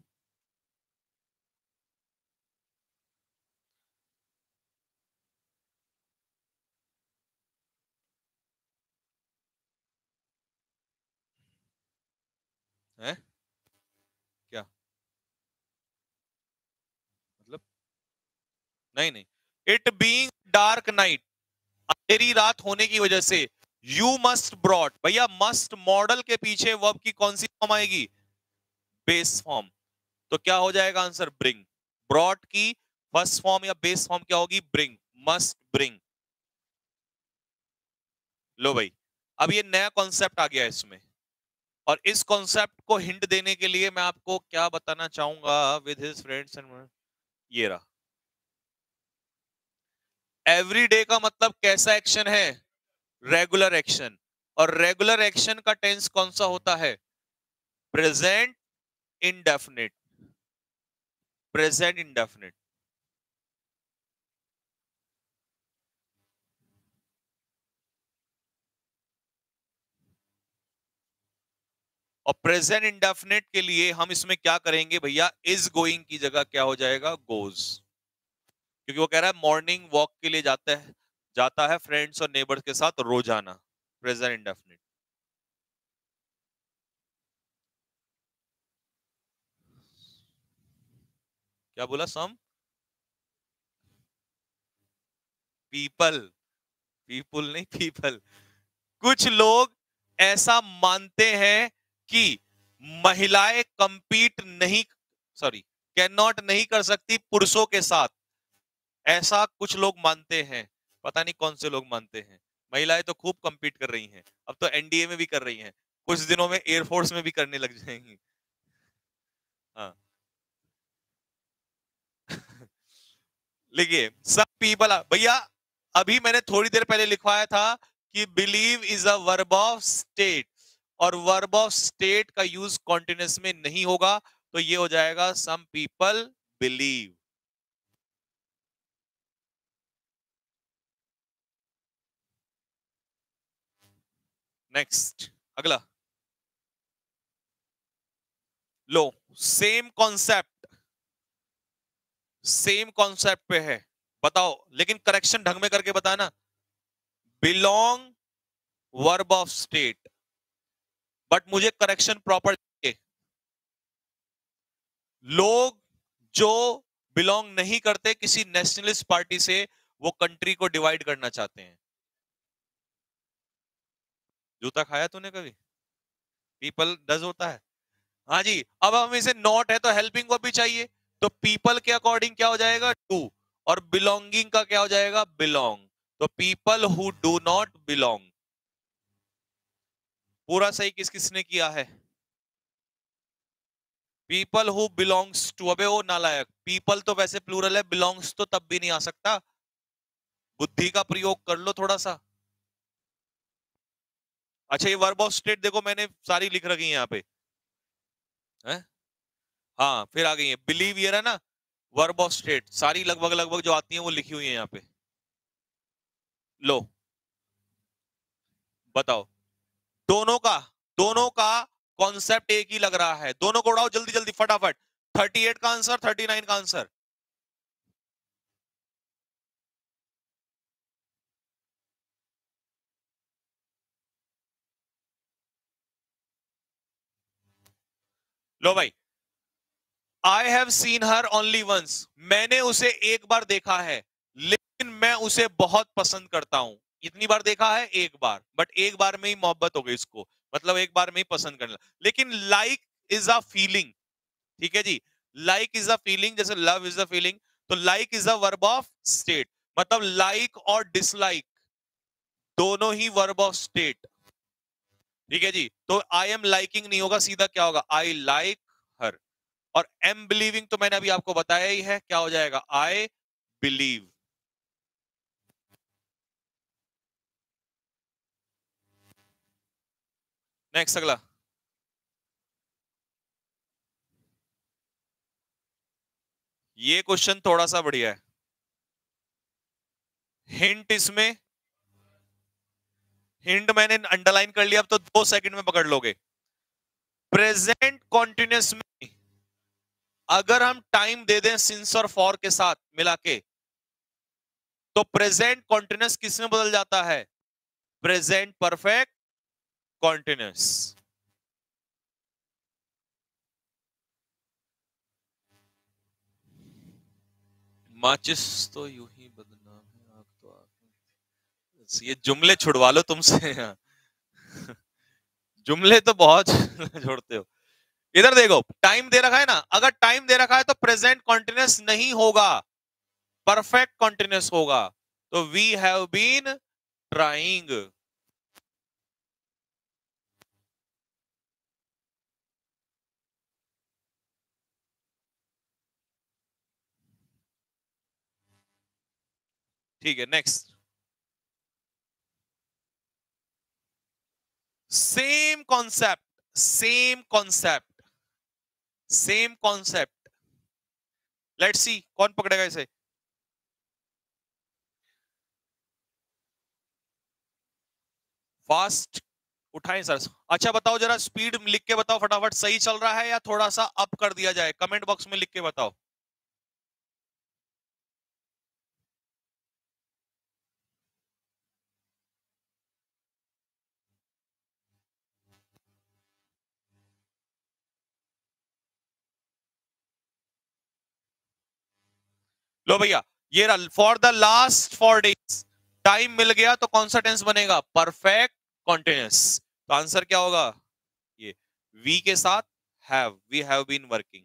है क्या मतलब? नहीं नहीं, इट बीइंग डार्क नाइट, अंधेरी रात होने की वजह से, यू मस्ट ब्रॉट, भैया मस्ट मॉडल के पीछे वर्ब की कौन सी फॉर्म आएगी? Base form. तो क्या हो जाएगा आंसर? ब्रिंग। ब्रॉट की फर्स्ट फॉर्म या बेस फॉर्म क्या होगी? Bring, must bring. लो भाई, अब ये नया कॉन्सेप्ट आ गया है इसमें, और इस कॉन्सेप्ट को हिंट देने के लिए मैं आपको क्या बताना चाहूंगा, विद हिज फ्रेंड्स एंड, ये रहा। एवरी डे का मतलब कैसा एक्शन है? Regular action. और रेगुलर एक्शन का टेंस कौन सा होता है? Present indefinite, present indefinite. और प्रेजेंट इंडेफिनिट के लिए हम इसमें क्या करेंगे भैया, इज गोइंग की जगह क्या हो जाएगा, गोज, क्योंकि वो कह रहा है मॉर्निंग वॉक के लिए जाता है फ्रेंड्स और नेबर्स के साथ रोजाना, प्रेजेंट इंडेफिनिट। क्या बोला, सम पीपल, पीपल नहीं पीपल, कुछ लोग ऐसा मानते हैं कि महिलाएं कंपीट नहीं, सॉरी, कैन नॉट नहीं कर सकती पुरुषों के साथ, ऐसा कुछ लोग मानते हैं। पता नहीं कौन से लोग मानते हैं। महिलाएं तो खूब कंपीट कर रही हैं, अब तो एनडीए में भी कर रही हैं, कुछ दिनों में एयरफोर्स में भी करने लग जाएंगी। हाँ लिखिए, सब पीपल, भैया अभी मैंने थोड़ी देर पहले लिखवाया था कि believe is a verb of state, और वर्ब ऑफ स्टेट का यूज कॉन्टिन्यूस में नहीं होगा, तो ये हो जाएगा सम पीपल बिलीव। नेक्स्ट, अगला लो, सेम कॉन्सेप्ट, सेम कॉन्सेप्ट पे है, बताओ, लेकिन करेक्शन ढंग में करके बताना। Belong verb of state, but मुझे करेक्शन प्रॉपर चाहिए। लोग जो बिलोंग नहीं करते किसी नेशनलिस्ट पार्टी से, वो कंट्री को डिवाइड करना चाहते हैं। जूता खाया तूने कभी, पीपल डज होता है। हाँ जी, अब हम इसे नॉट है तो हेल्पिंग को भी चाहिए, तो पीपल के अकॉर्डिंग क्या हो जाएगा, डू, और बिलोंगिंग का क्या हो जाएगा, बिलोंग, तो people who do not belong. पूरा सही किस किसने किया है, पीपल हु बिलोंग्स टू, अबे वो नालायक, पीपल तो वैसे प्लूरल है, बिलोंग्स तो तब भी नहीं आ सकता, बुद्धि का प्रयोग कर लो थोड़ा सा। अच्छा ये वर्ब ऑफ स्टेट देखो मैंने सारी लिख रखी है यहाँ पे, है? हाँ फिर आ गई है, बिलीव ये रहा ना, वर्ब ऑफ स्टेट सारी लगभग लगभग जो आती हैं वो लिखी हुई है यहाँ पे। लो बताओ, दोनों का दोनों का कॉन्सेप्ट एक ही लग रहा है, दोनों को उड़ाओ जल्दी जल्दी फटाफट। 38 का आंसर, 39 का आंसर। लो भाई, I have seen her only once, मैंने उसे एक बार देखा है, लेकिन मैं उसे बहुत पसंद करता हूं। इतनी बार देखा है, एक बार, बट एक बार में ही मोहब्बत हो गई इसको, मतलब एक बार में ही पसंद करने लगा। लेकिन लाइक इज अ फीलिंग, ठीक है जी, लाइक इज अ फीलिंग, जैसे लव इज अ फीलिंग, तो like is a verb of state, मतलब लाइक और डिसलाइक दोनों ही वर्ब ऑफ स्टेट, ठीक है जी। तो आई एम लाइकिंग नहीं होगा, सीधा क्या होगा, आई लाइक हर। और एम बिलीविंग तो मैंने अभी आपको बताया ही है, क्या हो जाएगा, आई बिलीव। नेक्स्ट अगला, ये क्वेश्चन थोड़ा सा बढ़िया है, हिंट इसमें, हिंट मैंने अंडरलाइन कर लिया, अब तो 2 सेकंड में पकड़ लोगे। प्रेजेंट कॉन्टिन्यूस में अगर हम टाइम दे दें सिंस और फॉर के साथ मिला के, तो प्रेजेंट कॉन्टिन्यूस किस में बदल जाता है, प्रेजेंट परफेक्ट कॉन्टिन्यूस। माचिस तो यूं ही बदनाम है, आग तो आग, ये जुमले छुड़वा लो तुमसे जुमले तो बहुत जोड़ते हो। इधर देखो, टाइम दे रखा है ना, अगर टाइम दे रखा है तो प्रेजेंट कॉन्टिन्यूस नहीं होगा, परफेक्ट कॉन्टिन्यूस होगा, तो वी हैव बीन ट्राइंग। ठीक है next, same concept, same concept, same concept, let's see कौन पकड़ेगा इसे। फास्ट, उठाएं सर। अच्छा बताओ जरा, स्पीड लिख के बताओ फटाफट, सही चल रहा है या थोड़ा सा अप कर दिया जाए, कमेंट बॉक्स में लिख के बताओ। लो भैया, ये रहा, for the last 4 days time मिल गया तो कौन सा टेंस बनेगा? Perfect continuous. तो आंसर क्या होगा? ये वी के साथ have, we have been working.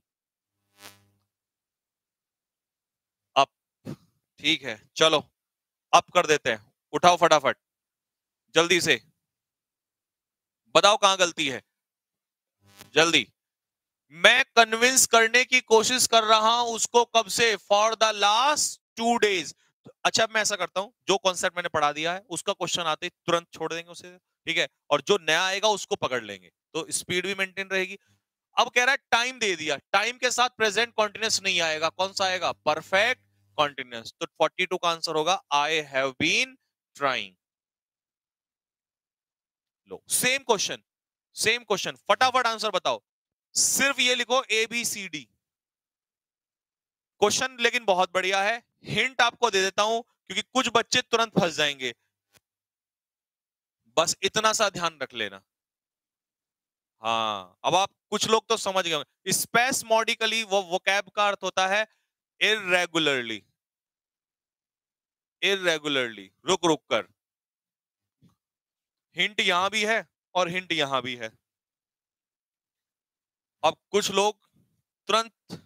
Up, ठीक है, चलो अप कर देते हैं। उठाओ फटाफट जल्दी से, बताओ कहां गलती है, जल्दी। मैं कन्विंस करने की कोशिश कर रहा हूं उसको, कब से? For the last 2 days। अच्छा मैं ऐसा करता हूं, जो कॉन्सेप्ट मैंने पढ़ा दिया है उसका क्वेश्चन आते ही तुरंत छोड़ देंगे उसे, ठीक है, और जो नया आएगा उसको पकड़ लेंगे, तो स्पीड भी मेंटेन रहेगी। अब कह रहा है टाइम दे दिया, टाइम के साथ प्रेजेंट कॉन्टिन्यूस नहीं आएगा, कौन सा आएगा? Perfect continuous. तो 42 का आंसर होगा आई हैव बीन ट्राइंग। लो सेम क्वेश्चन, सेम क्वेश्चन, फटाफट आंसर बताओ। सिर्फ ये लिखो A B C D. Question लेकिन बहुत बढ़िया है, हिंट आपको दे देता हूं क्योंकि कुछ बच्चे तुरंत फंस जाएंगे, बस इतना सा ध्यान रख लेना। हाँ अब आप कुछ लोग तो समझ गए। स्पेसमोडिकली वो वोकैब का अर्थ होता है इरेगुलरली, इरेगुलरली, रुक रुक कर। हिंट यहां भी है और हिंट यहां भी है। अब कुछ लोग तुरंत,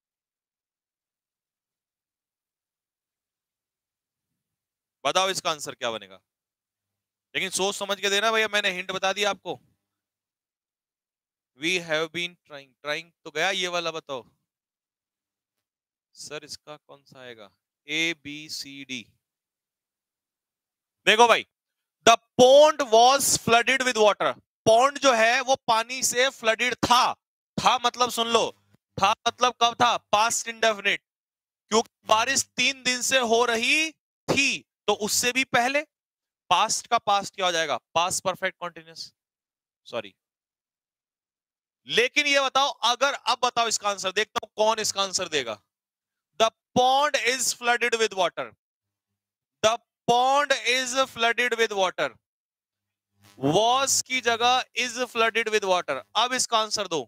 बताओ इसका आंसर क्या बनेगा, लेकिन सोच समझ के देना भैया, मैंने हिंट बता दिया आपको। We have been trying, trying तो गया ये वाला, बताओ सर इसका कौन सा आएगा? A B C D. देखो भाई, the pond was flooded with water. Pond जो है वो पानी से फ्लडेड था मतलब सुन लो, था मतलब कब था? पास्ट इंडेफिनिट, क्योंकि बारिश 3 दिन से हो रही थी, तो उससे भी पहले। पास्ट का पास्ट क्या हो जाएगा? Past perfect continuous, sorry. लेकिन ये बताओ, अगर अब बताओ इसका आंसर, देखता हूं कौन इसका आंसर देगा। The pond is flooded with water, the pond is flooded with water, was की जगह इज फ्लडेड विद वाटर। अब इसका आंसर दो।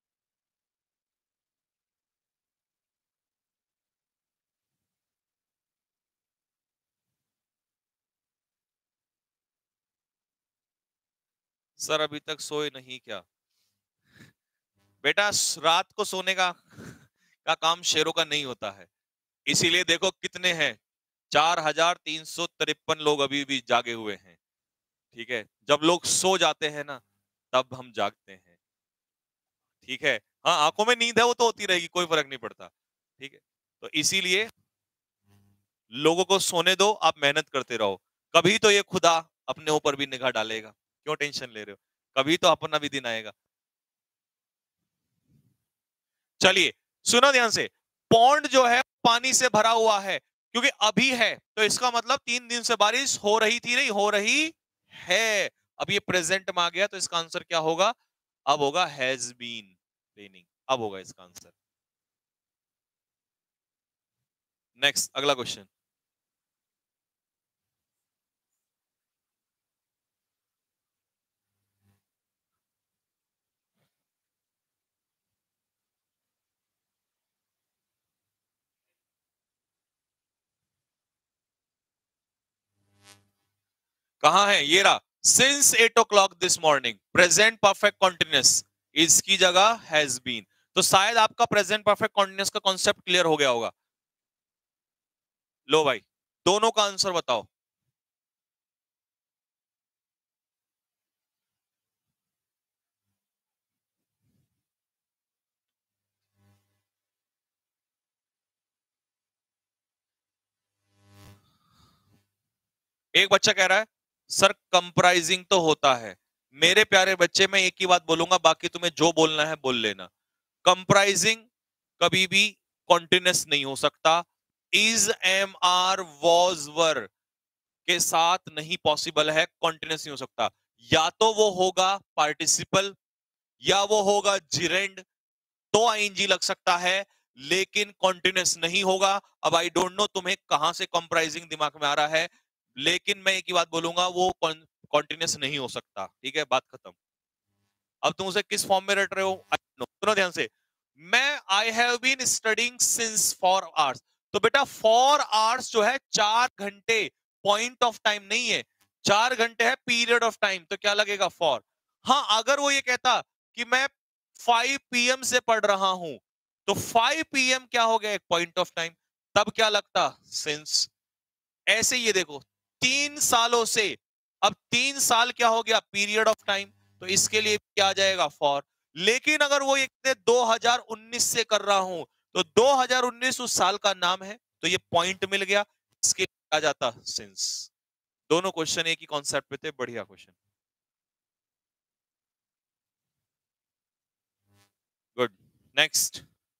सर अभी तक सोए नहीं क्या? बेटा रात को सोने का काम शेरों का नहीं होता है, इसीलिए देखो कितने हैं, 4353 लोग अभी भी जागे हुए हैं, ठीक है। जब लोग सो जाते हैं ना, तब हम जागते हैं, ठीक है। हाँ आंखों में नींद है वो तो होती रहेगी, कोई फर्क नहीं पड़ता, ठीक है। तो इसीलिए लोगों को सोने दो, आप मेहनत करते रहो, कभी तो ये खुदा अपने ऊपर भी निगाह डालेगा, क्यों टेंशन ले रहे हो, कभी तो अपना भी दिन आएगा। चलिए सुनो ध्यान से, पौंड जो है पानी से भरा हुआ है, क्योंकि अभी है तो इसका मतलब 3 दिन से बारिश हो रही थी, नहीं हो रही है। अब ये प्रेजेंट में आ गया तो इसका आंसर क्या होगा? अब होगा हैज बीन रेनिंग, अब होगा इसका आंसर। नेक्स्ट अगला क्वेश्चन। कहां है ये रहा, since 8 o'clock this morning, present perfect continuous, इसकी जगह हैज बीन। तो शायद आपका प्रेजेंट परफेक्ट कॉन्टिन्यूस का कॉन्सेप्ट क्लियर हो गया होगा। लो भाई, दोनों का आंसर बताओ। एक बच्चा कह रहा है सर कंप्राइजिंग तो होता है। मेरे प्यारे बच्चे, मैं एक ही बात बोलूंगा, बाकी तुम्हें जो बोलना है बोल लेना। कंप्राइजिंग कभी भी कॉन्टिन्यूस नहीं हो सकता, is am are was were के साथ नहीं पॉसिबल है, कॉन्टिन्यूस नहीं हो सकता। या तो वो होगा पार्टिसिपल या वो होगा जिरेंड, तो आईएनजी लग सकता है, लेकिन कॉन्टिन्यूस नहीं होगा। अब आई डोंट नो तुम्हें कहां से कंप्राइजिंग दिमाग में आ रहा है, लेकिन मैं एक ही बात बोलूंगा, वो कॉन्टिन्यूस नहीं हो सकता। ठीक है, बात खत्म। अब तुम उसे किस फॉर्म में रट रहे हो, सुनो ध्यान से। मैं I have been studying since 4 hours, तो बेटा 4 आवर्स जो है 4 घंटे, पॉइंट ऑफ टाइम नहीं है, 4 घंटे है पीरियड ऑफ टाइम, तो क्या लगेगा फॉर। हाँ, अगर वो ये कहता कि मैं 5 PM से पढ़ रहा हूं, तो 5 PM क्या हो गया, एक पॉइंट ऑफ टाइम, तब क्या लगता सिंस। ऐसे ये देखो 3 सालों से, अब 3 साल क्या हो गया, पीरियड ऑफ टाइम, तो इसके लिए क्या आ जाएगा फॉर। लेकिन अगर वो ये 2019 से कर रहा हूं, तो 2019 उस साल का नाम है, तो ये पॉइंट मिल गया, इसके लिए आ जाता सिंस। दोनों क्वेश्चन एक ही कॉन्सेप्ट पे थे, बढ़िया क्वेश्चन, गुड। नेक्स्ट,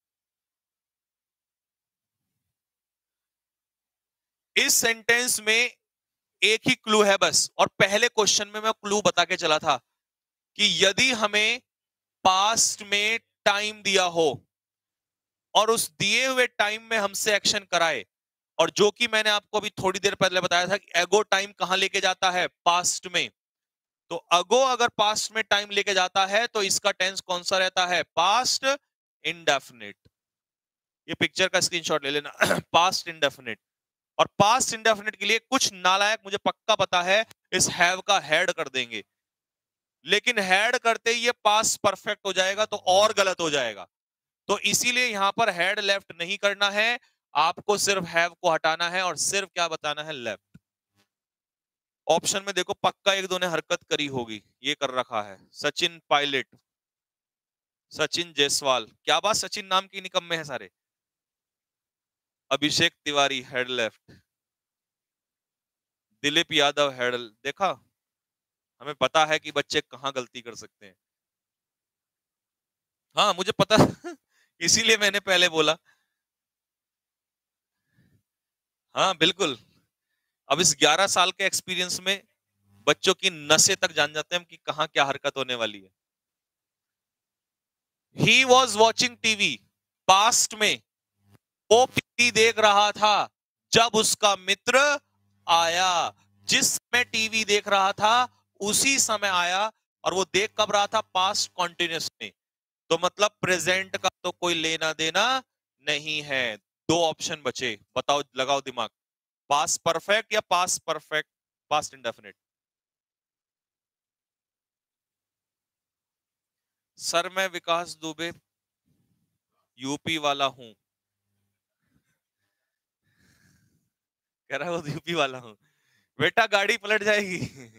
इस सेंटेंस में एक ही क्लू है बस, और पहले क्वेश्चन में मैं क्लू बता के चला था कि यदि हमें पास्ट में टाइम दिया हो और उस दिए हुए टाइम में हमसे एक्शन कराए, और जो कि मैंने आपको अभी थोड़ी देर पहले बताया था कि एगो टाइम कहां लेके जाता है, पास्ट में, तो अगो अगर पास्ट में टाइम लेके जाता है तो इसका टेंस कौन सा रहता है, पास्ट इंडेफिनिट। ये पिक्चर का स्क्रीनशॉट ले लेना पास्ट इंडेफिनिट। और पास्ट इंडेफिनिट के लिए कुछ नालायक, मुझे पक्का पता है, इस हैव का हेड कर देंगे, लेकिन हेड करते ही ये पास्ट परफेक्ट हो जाएगा तो और गलत हो जाएगा, तो इसीलिए यहां पर हेड लेफ्ट नहीं करना है, आपको सिर्फ हैव को हटाना है और सिर्फ क्या बताना है, लेफ्ट। ऑप्शन में देखो, पक्का एक दो ने हरकत करी होगी, ये कर रखा है, सचिन पायलट, सचिन जायसवाल, क्या बात, सचिन नाम की निकम्मे हैं सारे। Abhishek Tiwari had left, Dilip Yadav had, देखा, हमें पता है कि बच्चे कहां गलती कर सकते हैं। हाँ मुझे पता इसीलिए मैंने पहले बोला। हाँ बिल्कुल, अब इस 11 साल के एक्सपीरियंस में बच्चों की नसें तक जान जाते हैं हम कि कहां क्या हरकत होने वाली है। He was watching TV, past में वो टीवी देख रहा था जब उसका मित्र आया, जिस समय टीवी देख रहा था उसी समय आया, और वो देख कब रहा था, पास्ट कॉन्टिन्यूस में, तो मतलब प्रेजेंट का तो कोई लेना देना नहीं है। दो ऑप्शन बचे, बताओ, लगाओ दिमाग, पास्ट परफेक्ट या past perfect, past indefinite. Sir मैं विकास दुबे यूपी वाला हूं, कह रहा है वो यूपी वाला हूं, बेटा गाड़ी पलट जाएगी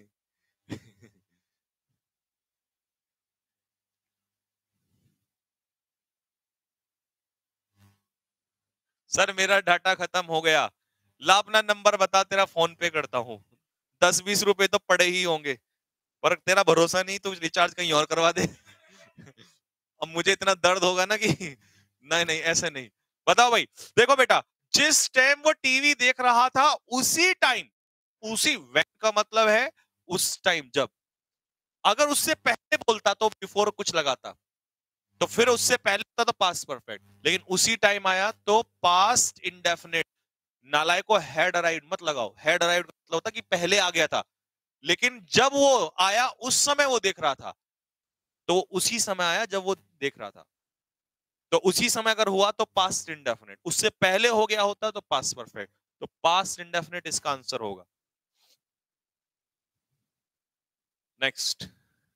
सर मेरा डाटा खत्म हो गया, ला अपना नंबर बता, तेरा फोन पे करता हूँ, 10-20 रुपए तो पड़े ही होंगे, पर तेरा भरोसा नहीं तो रिचार्ज कहीं और करवा दे अब मुझे इतना दर्द होगा ना कि नहीं नहीं ऐसे नहीं। बताओ भाई, देखो बेटा, जिस टाइम वो टीवी देख रहा था उसी टाइम, उसी वक्त का मतलब है उस टाइम, जब, अगर उससे पहले बोलता तो बिफोर कुछ लगाता, तो फिर उससे पहले होता तो पास्ट परफेक्ट, लेकिन उसी टाइम आया तो पास्ट इंडेफिनिट। नालायक को हेड अराइव्ड मत लगाओ, हेड अराइव्ड मतलब होता कि पहले आ गया था, लेकिन जब वो आया उस समय वो देख रहा था, तो उसी समय आया जब वो देख रहा था, तो उसी समय अगर हुआ तो पास्ट इंडेफिनिट, उससे पहले हो गया होता तो पास्ट परफेक्ट, तो पास्ट इंडेफिनिट इसका आंसर होगा। नेक्स्ट,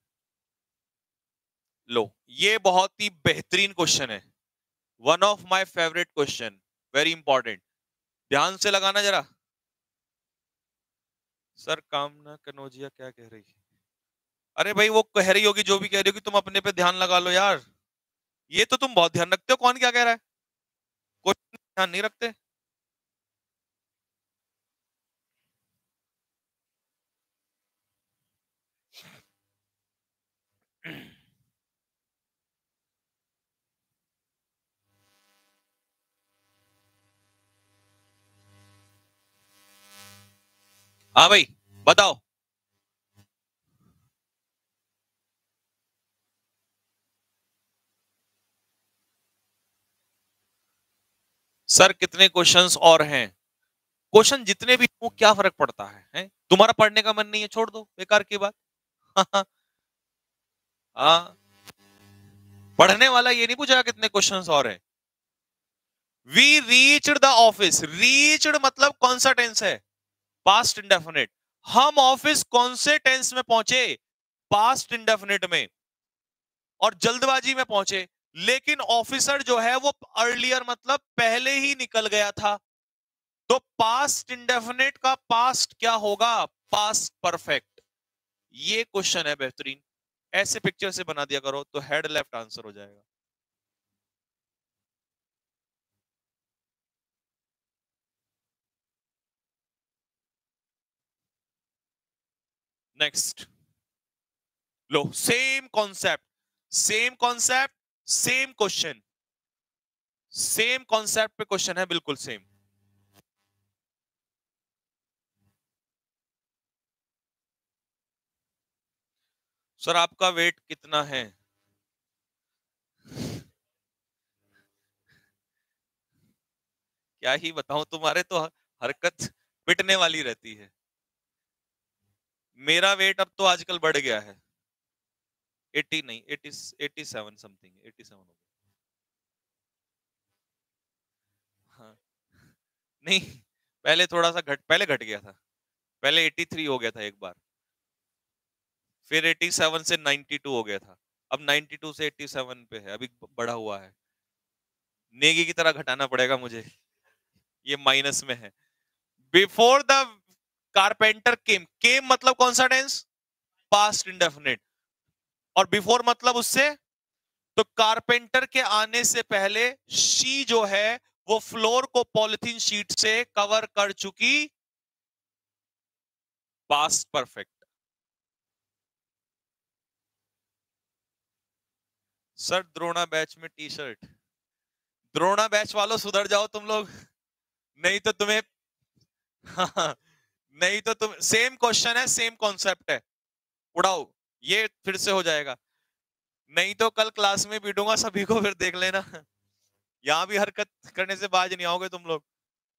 लो, ये बहुत ही बेहतरीन क्वेश्चन है, one of my favourite question, very important, ध्यान से लगाना जरा। सर कामना कनौजिया क्या कह रही है, अरे भाई वो कह रही होगी जो भी कह रही होगी, तुम अपने पे ध्यान लगा लो यार, ये तो तुम बहुत ध्यान रखते हो, कौन क्या कह रहा है, कोई ध्यान नहीं रखते। हाँ भाई, बताओ। सर कितने क्वेश्चंस और हैं? क्वेश्चन जितने भी हो क्या फर्क पड़ता है? तुम्हारा पढ़ने का मन नहीं है, छोड़ दो, बेकार की बात। हाँ, पढ़ने वाला ये नहीं पूछेगा कितने क्वेश्चंस और हैं। We reached the office, reached मतलब कौन सा टेंस है? Past indefinite. हम ऑफिस कौन से टेंस में पहुंचे? पास्ट इंडेफिनिट में, और जल्दबाजी में पहुंचे। लेकिन ऑफिसर जो है वो अर्लियर मतलब पहले ही निकल गया था। तो पास्ट इंडेफिनिट का पास्ट क्या होगा? Past perfect. ये क्वेश्चन है बेहतरीन, ऐसे पिक्चर से बना दिया करो तो हेड लेफ्ट आंसर हो जाएगा। नेक्स्ट लो, same concept, same concept, same question, same concept पे क्वेश्चन है, बिल्कुल सेम। सर आपका वेट कितना है? क्या ही बताऊं, तुम्हारे तो हरकत पिटने वाली रहती है। मेरा वेट अब तो आजकल बढ़ गया है, 80 नहीं, 80, 87 समथिंग, 87 हो गया। हाँ, नहीं, पहले थोड़ा सा पहले घट गया था, पहले 83 हो गया था एक बार, फिर 87 से 92 हो गया था, अब 92 से 87 पे है, अभी बढ़ा हुआ है। नेगी की तरह घटाना पड़ेगा मुझे, ये माइनस में है। बिफोर द कारपेंटर केम मतलब कौन सा टेंस? Past indefinite. और बिफोर मतलब उससे, तो कारपेंटर के आने से पहले शी जो है वो फ्लोर को पॉलिथीन शीट से कवर कर चुकी, past perfect. Sir Drona batch में टी शर्ट, द्रोणा बैच वालों सुधर जाओ तुम लोग, नहीं तो तुम्हें नहीं तो तुम, सेम क्वेश्चन है, सेम कॉन्सेप्ट है, उड़ाओ, ये फिर से हो जाएगा। नहीं तो कल क्लास में पीटूंगा सभी को, फिर देख लेना। यहां भी हरकत करने से बाज नहीं आओगे तुम लोग।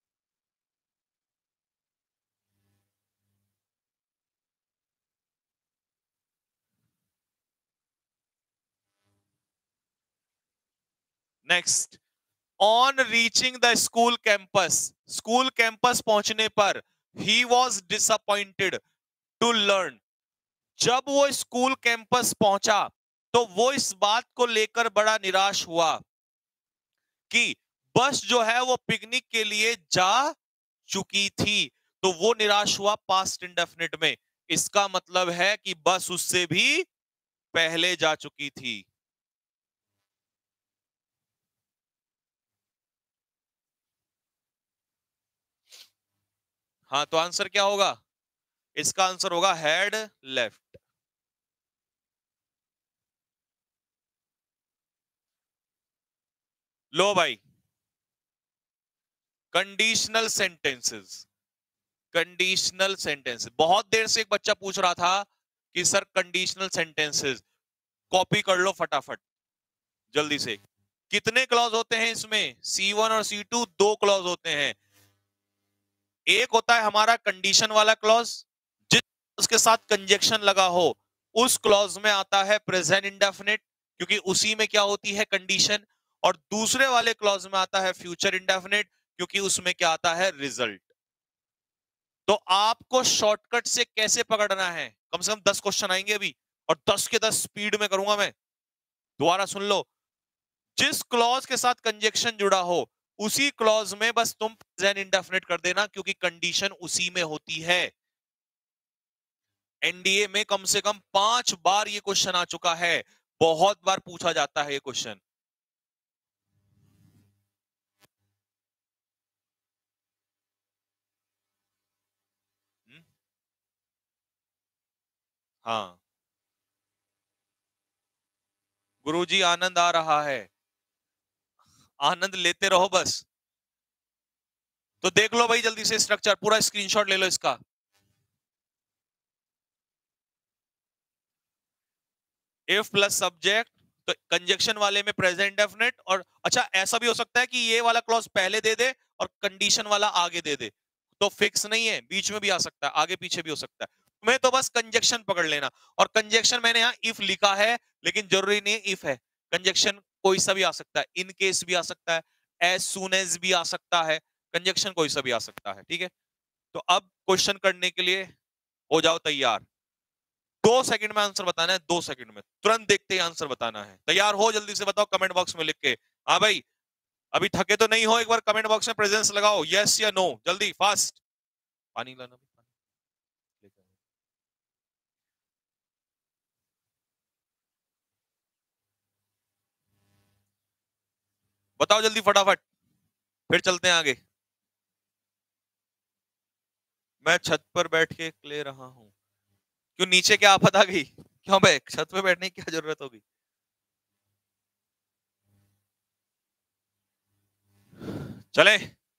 Next, on reaching the school campus, school campus पहुंचने पर ही वॉज डिसअपॉइंटेड टू लर्न, जब वो स्कूल कैंपस पहुंचा तो वो इस बात को लेकर बड़ा निराश हुआ कि बस जो है वो पिकनिक के लिए जा चुकी थी। तो वो निराश हुआ पास्ट इंडेफिनिट में, इसका मतलब है कि बस उससे भी पहले जा चुकी थी। हाँ, तो आंसर क्या होगा? इसका आंसर होगा हेड लेफ्ट। लो भाई, कंडीशनल सेंटेंसेस, कंडीशनल सेंटेंसेस, बहुत देर से एक बच्चा पूछ रहा था कि सर कंडीशनल सेंटेंसेस, कॉपी कर लो फटाफट जल्दी से। कितने क्लॉज होते हैं इसमें? C1 और C2 दो क्लॉज होते हैं। एक होता है हमारा कंडीशन वाला क्लॉज, जिस उसके साथ कंजक्शन लगा हो उस क्लॉज में आता है प्रेजेंट इंडेफिनिट, क्योंकि उसी में क्या होती है? कंडीशन। और दूसरे वाले क्लॉज में आता है फ्यूचर इंडेफिनिट, क्योंकि उसमें क्या आता है? रिजल्ट। तो आपको शॉर्टकट से कैसे पकड़ना है? कम से कम 10 क्वेश्चन आएंगे अभी, और 10 के 10 स्पीड में करूंगा मैं। दोबारा सुन लो, जिस क्लॉज के साथ कंजक्शन जुड़ा हो उसी क्लॉज में बस तुम प्रेजेंट इंडेफिनिट कर देना, क्योंकि कंडीशन उसी में होती है। एनडीए में कम से कम 5 बार ये क्वेश्चन आ चुका है, बहुत बार पूछा जाता है ये क्वेश्चन। हाँ, गुरुजी आनंद आ रहा है, आनंद लेते रहो बस। तो देख लो भाई जल्दी से स्ट्रक्चर, पूरा स्क्रीनशॉट ले लो इसका। इफ प्लस सब्जेक्ट तो कंजक्शन वाले में प्रेजेंट डेफिनेट, और अच्छा ऐसा भी हो सकता है कि ये वाला क्लॉज पहले दे दे और कंडीशन वाला आगे दे दे, तो फिक्स नहीं है, बीच में भी आ सकता है, आगे पीछे भी हो सकता है। तुम्हें तो बस कंजक्शन पकड़ लेना, और कंजक्शन मैंने यहां इफ लिखा है, लेकिन जरूरी नहीं है इफ है, कंजक्शन कोई सा भी आ सकता है, इन केस भी आ सकता है, एज सून एज भी आ सकता है, कंजक्शन कोई सा भी आ सकता है, ठीक है। तो अब क्वेश्चन करने के लिए हो जाओ तैयार। 2 सेकंड में आंसर बताना है, 2 सेकंड में, तुरंत देखते ही आंसर बताना है। तैयार हो, जल्दी से बताओ कमेंट बॉक्स में लिख के। हाँ भाई, अभी थके तो नहीं हो, एक बार कमेंट बॉक्स में प्रेजेंस लगाओ, यस या नो, जल्दी फास्ट। पानी लाना, बताओ जल्दी फटाफट, फिर चलते हैं आगे। मैं छत पर बैठ के ले रहा हूं। क्यों, नीचे क्या आफत आ गई? क्यों भाई, छत पे बैठने की क्या जरूरत होगी? चले,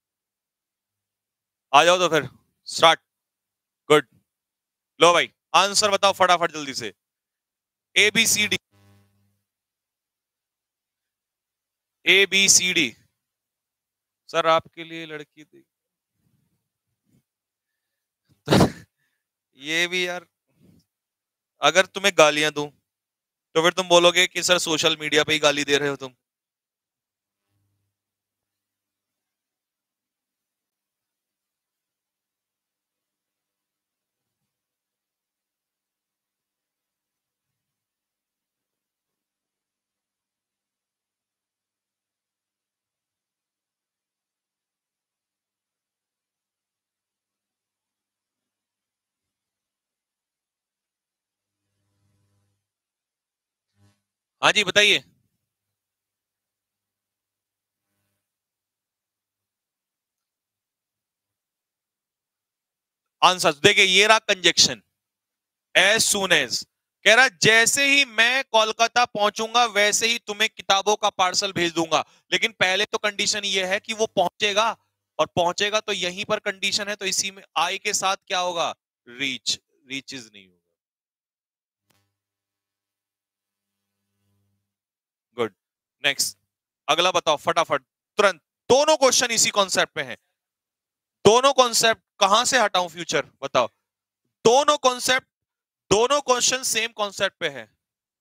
आ जाओ तो फिर स्टार्ट। गुड, लो भाई आंसर बताओ फटाफट जल्दी से। A B C D, A B C D. Sir आपके लिए लड़की देख ये भी यार, अगर तुम्हें गालियां दूं तो फिर तुम बोलोगे कि सर सोशल मीडिया पे ही गाली दे रहे हो तुम। हाँ जी बताइए। आंसर देखिए, ये रहा कंजक्शन, एज सून एज, कह रहा जैसे ही मैं कोलकाता पहुंचूंगा वैसे ही तुम्हें किताबों का पार्सल भेज दूंगा, लेकिन पहले तो कंडीशन ये है कि वो पहुंचेगा, और पहुंचेगा तो यहीं पर कंडीशन है, तो इसी में आई के साथ क्या होगा, रीच, रीचेज नहीं होगा। गुड, नेक्स्ट, अगला बताओ फटाफट, तुरंत। दोनों क्वेश्चन इसी कॉन्सेप्ट पे हैं, दोनों कॉन्सेप्ट कहां से हटाऊं फ्यूचर, बताओ। दोनों कॉन्सेप्ट, दोनों क्वेश्चन सेम कॉन्सेप्ट पे है।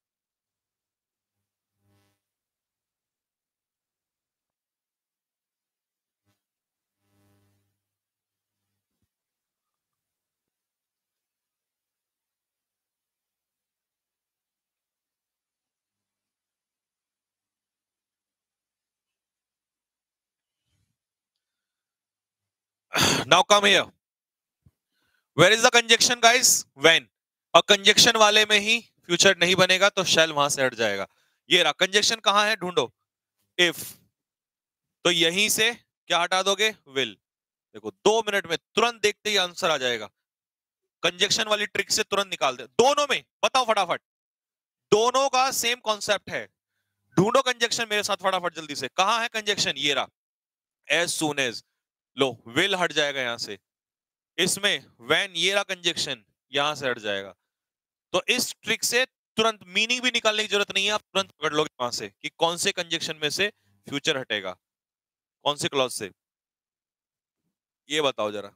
Now come here, where is the conjunction guys, when, और कंजक्शन वाले में ही फ्यूचर नहीं बनेगा तो शैल वहां से हट जाएगा। ये रहा कंजक्शन, कहां है ढूंढो, इफ, तो यहीं से क्या हटा दोगे, विल। देखो 2 मिनट में तुरंत देखते ही आंसर आ जाएगा, कंजक्शन वाली ट्रिक से तुरंत निकाल दे, दोनों में बताओ फटाफट, दोनों का सेम कॉन्सेप्ट है। ढूंढो कंजक्शन मेरे साथ फटाफट जल्दी से, कहां है कंजक्शन, ये रहा, एज सून एज, लो विल हट जाएगा यहां से, इसमें व्हेन, ये रहा कंजक्शन, यहां से हट जाएगा। तो इस ट्रिक से तुरंत मीनिंग भी निकालने की जरूरत नहीं है, आप तुरंत पकड़ लोगे वहां से कि कौन से कंजक्शन में से फ्यूचर हटेगा, कौन से क्लॉज से, ये बताओ जरा।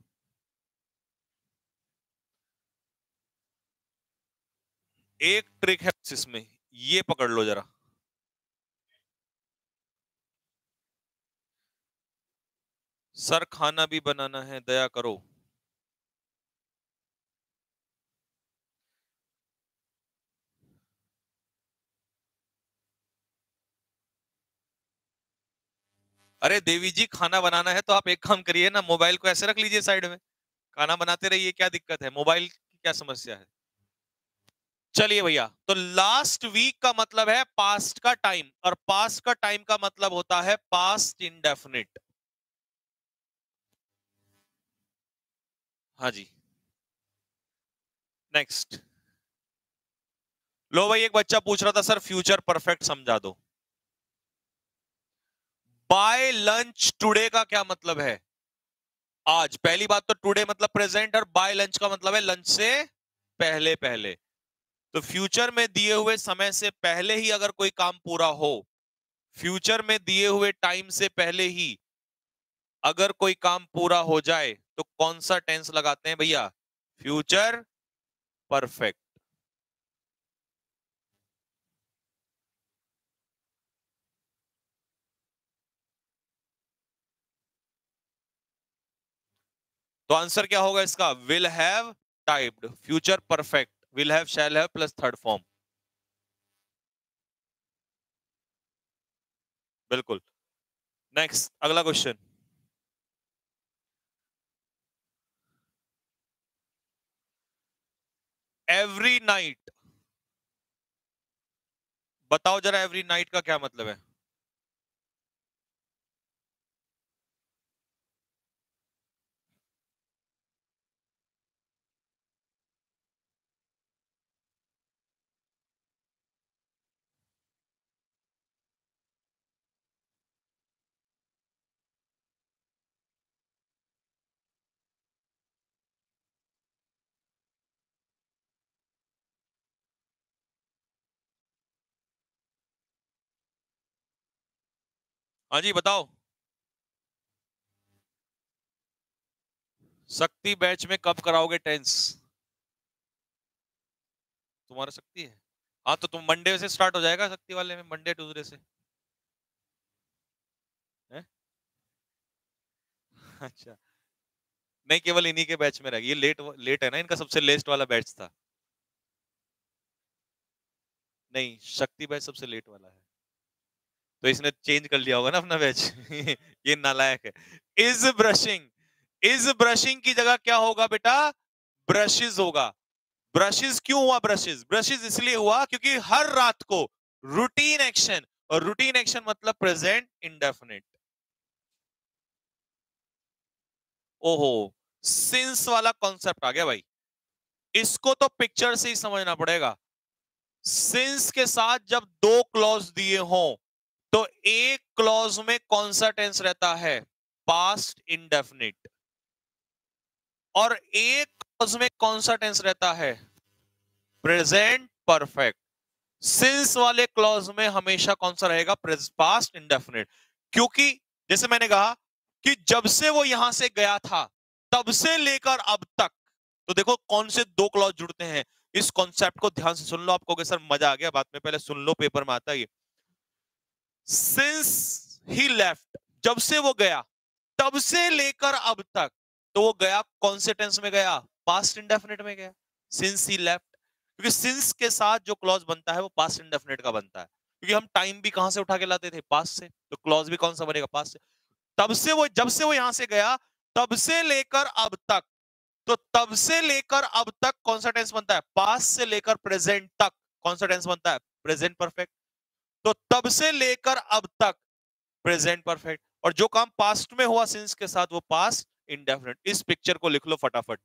एक ट्रिक है इसमें, ये पकड़ लो जरा। सर खाना भी बनाना है, दया करो। अरे देवी जी, खाना बनाना है तो आप एक काम करिए ना, मोबाइल को ऐसे रख लीजिए साइड में, खाना बनाते रहिए, क्या दिक्कत है, मोबाइल की क्या समस्या है। चलिए भैया, तो लास्ट वीक का मतलब है पास्ट का टाइम, और पास्ट का टाइम का मतलब होता है पास्ट इंडेफिनिट। हाँ जी, नेक्स्ट। लो भाई, एक बच्चा पूछ रहा था सर फ्यूचर परफेक्ट समझा दो। बाय लंच टुडे का क्या मतलब है, आज। पहली बात तो टुडे मतलब प्रेजेंट, और बाय लंच का मतलब है लंच से पहले पहले। तो फ्यूचर में दिए हुए समय से पहले ही अगर कोई काम पूरा हो, फ्यूचर में दिए हुए टाइम से पहले ही अगर कोई काम पूरा हो जाए तो कौन सा टेंस लगाते हैं भैया? Future perfect. तो आंसर क्या होगा इसका? Will have typed, future perfect, will have, shall have plus third form. बिल्कुल। नेक्स्ट, अगला क्वेश्चन। एवरी नाइट, बताओ जरा एवरी नाइट का क्या मतलब है? हाँ जी बताओ। शक्ति बैच में कब कराओगे टेंस? तुम्हारा शक्ति है? हाँ तो तुम मंडे से स्टार्ट हो जाएगा शक्ति वाले में, मंडे ट्यूसडे से है? अच्छा, नहीं केवल इन्हीं के बैच में रहेगी, ये लेट लेट है ना, इनका सबसे लेस्ट वाला बैच था। नहीं, शक्ति बैच सबसे लेट वाला है, तो इसने चेंज कर लिया होगा ना अपना बैच। ये नालायक है। इज ब्रशिंग, इज ब्रशिंग की जगह क्या होगा बेटा? ब्रशेज होगा। ब्रशेज क्यों हुआ ब्रशेज? ब्रशेज इसलिए हुआ क्योंकि हर रात को रूटीन एक्शन, और रूटीन एक्शन मतलब प्रेजेंट इंडेफिनिट। ओहो, सिंस वाला कॉन्सेप्ट आ गया भाई, इसको तो पिक्चर से ही समझना पड़ेगा। सिंस के साथ जब दो क्लॉज दिए हों तो एक क्लॉज में कौन सा टेंस रहता है? Past indefinite. और एक क्लॉज में कौन सा टेंस रहता है? Present perfect. सिंस वाले क्लॉज में हमेशा कौन सा रहेगा? Past indefinite. क्योंकि जैसे मैंने कहा कि जब से वो यहां से गया था तब से लेकर अब तक, तो देखो कौन से दो क्लॉज जुड़ते हैं। इस कॉन्सेप्ट को ध्यान से सुन लो, आपको सर मजा आ गया बात में, पहले सुन लो, पेपर में आता है। सिंस ही लेफ्ट, जब से वो गया, तब से लेकर अब तक, तो वो गया कौन से टेंस में गया? पास्ट इंडेफिनिट में गया। सिंस ही लेफ्ट, क्योंकि सिंस के साथ जो क्लॉज बनता है वो पास्ट इंडेफिनिट का बनता है, क्योंकि हम टाइम भी कहां से उठा के लाते थे? पास्ट से, तो क्लॉज भी कौन सा बनेगा? पास्ट से। तब से वो, जब से वो यहां से गया तब से लेकर अब तक, तो तब से लेकर अब तक कौन सा टेंस बनता है? पास्ट से लेकर प्रेजेंट तक कौन सा टेंस बनता है? Present perfect. तो तब से लेकर अब तक प्रेजेंट परफेक्ट, और जो काम पास्ट में हुआ सिंस के साथ वो पास्ट इंडेफिनिट। इस पिक्चर को लिख लो फटाफट।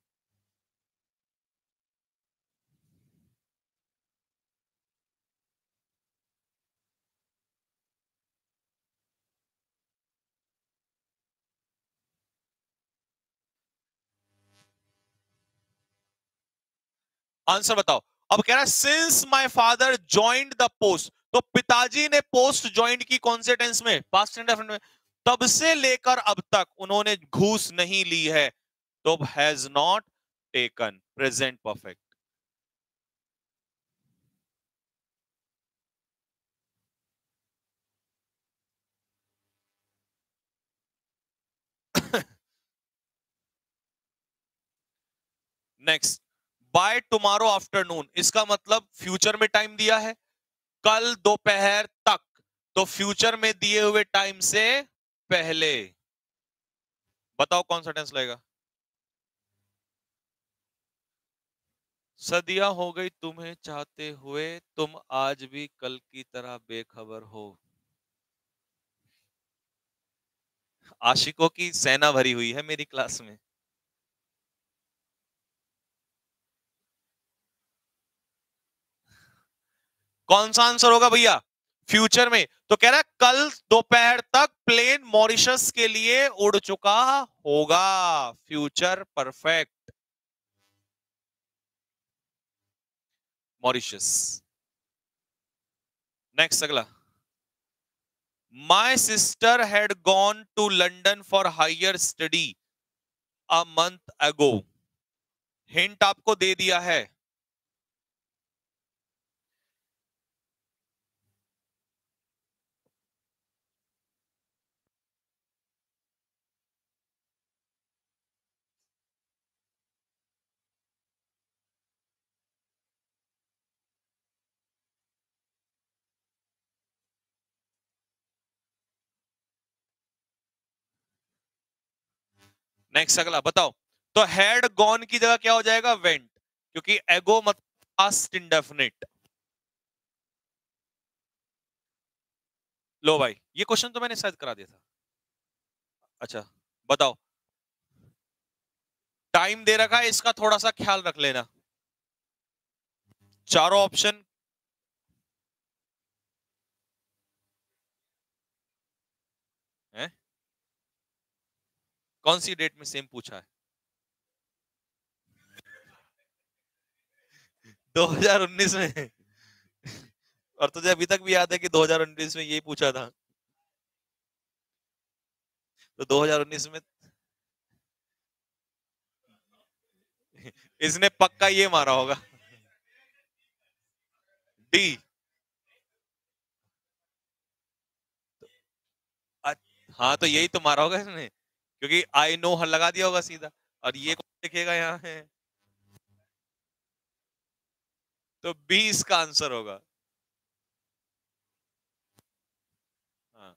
आंसर बताओ। अब कह रहा है since my father joined the post, तो पिताजी ने पोस्ट ज्वाइंट की कौन से टेंस में? पास्ट इंडेफिनिट में। तब से लेकर अब तक उन्होंने घूस नहीं ली है, तो has not taken, present perfect. Next, by tomorrow afternoon, इसका मतलब फ्यूचर में टाइम दिया है, कल दोपहर तक, तो फ्यूचर में दिए हुए टाइम से पहले। बताओ कौन सा टेंस लगेगा? सदियां हो गई तुम्हें चाहते हुए, तुम आज भी कल की तरह बेखबर हो। आशिकों की सेना भरी हुई है मेरी क्लास में। कौन सा आंसर होगा भैया? फ्यूचर में, तो कह रहा है कल दोपहर तक प्लेन मॉरिशस के लिए उड़ चुका होगा, फ्यूचर परफेक्ट। मॉरिशस। नेक्स्ट अगला, my sister had gone to London for higher study a month ago. Hint आपको दे दिया है। नेक्स्ट अगला बताओ। तो हैड गॉन की जगह क्या हो जाएगा, वेंट, क्योंकि एगो मतलब पास्ट इंडेफिनिट। लो भाई, ये क्वेश्चन तो मैंने शायद करा दिया था। अच्छा बताओ, टाइम दे रखा है, इसका थोड़ा सा ख्याल रख लेना। चारों ऑप्शन है, कौन सी डेट में सेम पूछा है? 2019 में। और तुझे अभी तक भी याद है कि 2019 में यही पूछा था? तो 2019 में इसने पक्का ये मारा होगा, डी। हाँ तो यही तो मारा होगा इसने, क्योंकि आई नो हर लगा दिया होगा सीधा। और ये कौन लिखेगा यहाँ है? तो बी इसका आंसर होगा। हाँ।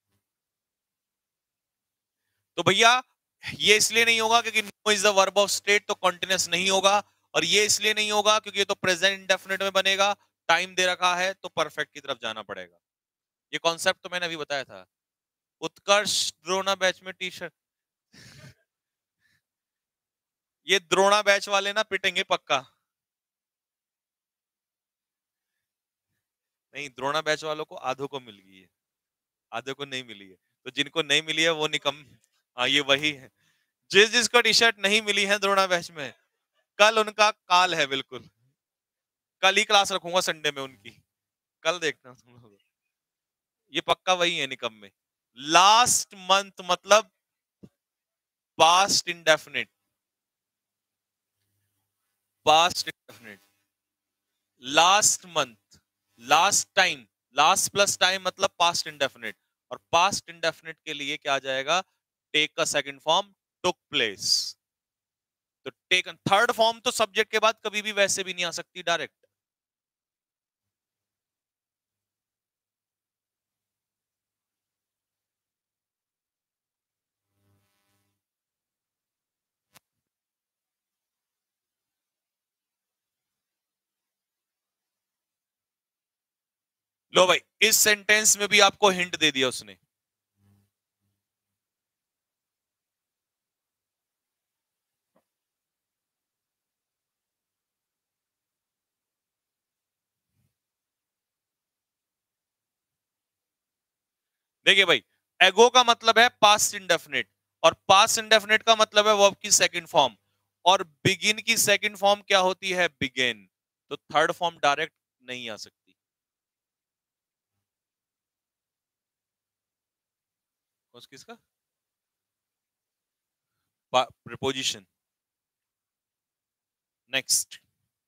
तो भैया ये इसलिए नहीं होगा क्योंकि know is the verb of state, तो कॉन्टिन्यूस नहीं होगा। और ये इसलिए नहीं होगा क्योंकि ये तो प्रेजेंट इंडेफिनिट में बनेगा, टाइम दे रखा है, तो परफेक्ट की तरफ जाना पड़ेगा। ये कॉन्सेप्ट तो मैंने अभी बताया था। उत्कर्ष द्रोणा बैच में टी शर्ट, ये द्रोणा बैच वाले ना पिटेंगे पक्का। नहीं, द्रोणा बैच वालों को आधों को मिल गई है, आधे को नहीं मिली है। तो जिनको नहीं मिली है वो निकम, हाँ ये वही है। जिस जिसको टी शर्ट नहीं मिली है द्रोणा बैच में, कल उनका काल है बिल्कुल। कल ही क्लास रखूंगा संडे में उनकी, कल देखना तुम लोग। ये पक्का वही है निकम में। लास्ट मंथ मतलब past indefinite, past indefinite. Last month, last time, last plus time मतलब पास्ट इंडेफिनिट। और पास्ट इंडेफिनिट के लिए क्या आ जाएगा, टेक का सेकंड फॉर्म, टुक प्लेस। तो टेकन थर्ड फॉर्म तो सब्जेक्ट के बाद कभी भी वैसे भी नहीं आ सकती डायरेक्ट। लो भाई, इस सेंटेंस में भी आपको हिंट दे दिया उसने। देखिए भाई, एगो का मतलब है पास्ट इंडेफिनिट, और पास्ट इंडेफिनिट का मतलब है वर्ब की सेकंड फॉर्म। और बिगिन की सेकंड फॉर्म क्या होती है, बिगिन। तो थर्ड फॉर्म डायरेक्ट नहीं आ सकती। कौन किसका, प्रीपोजिशन। नेक्स्ट,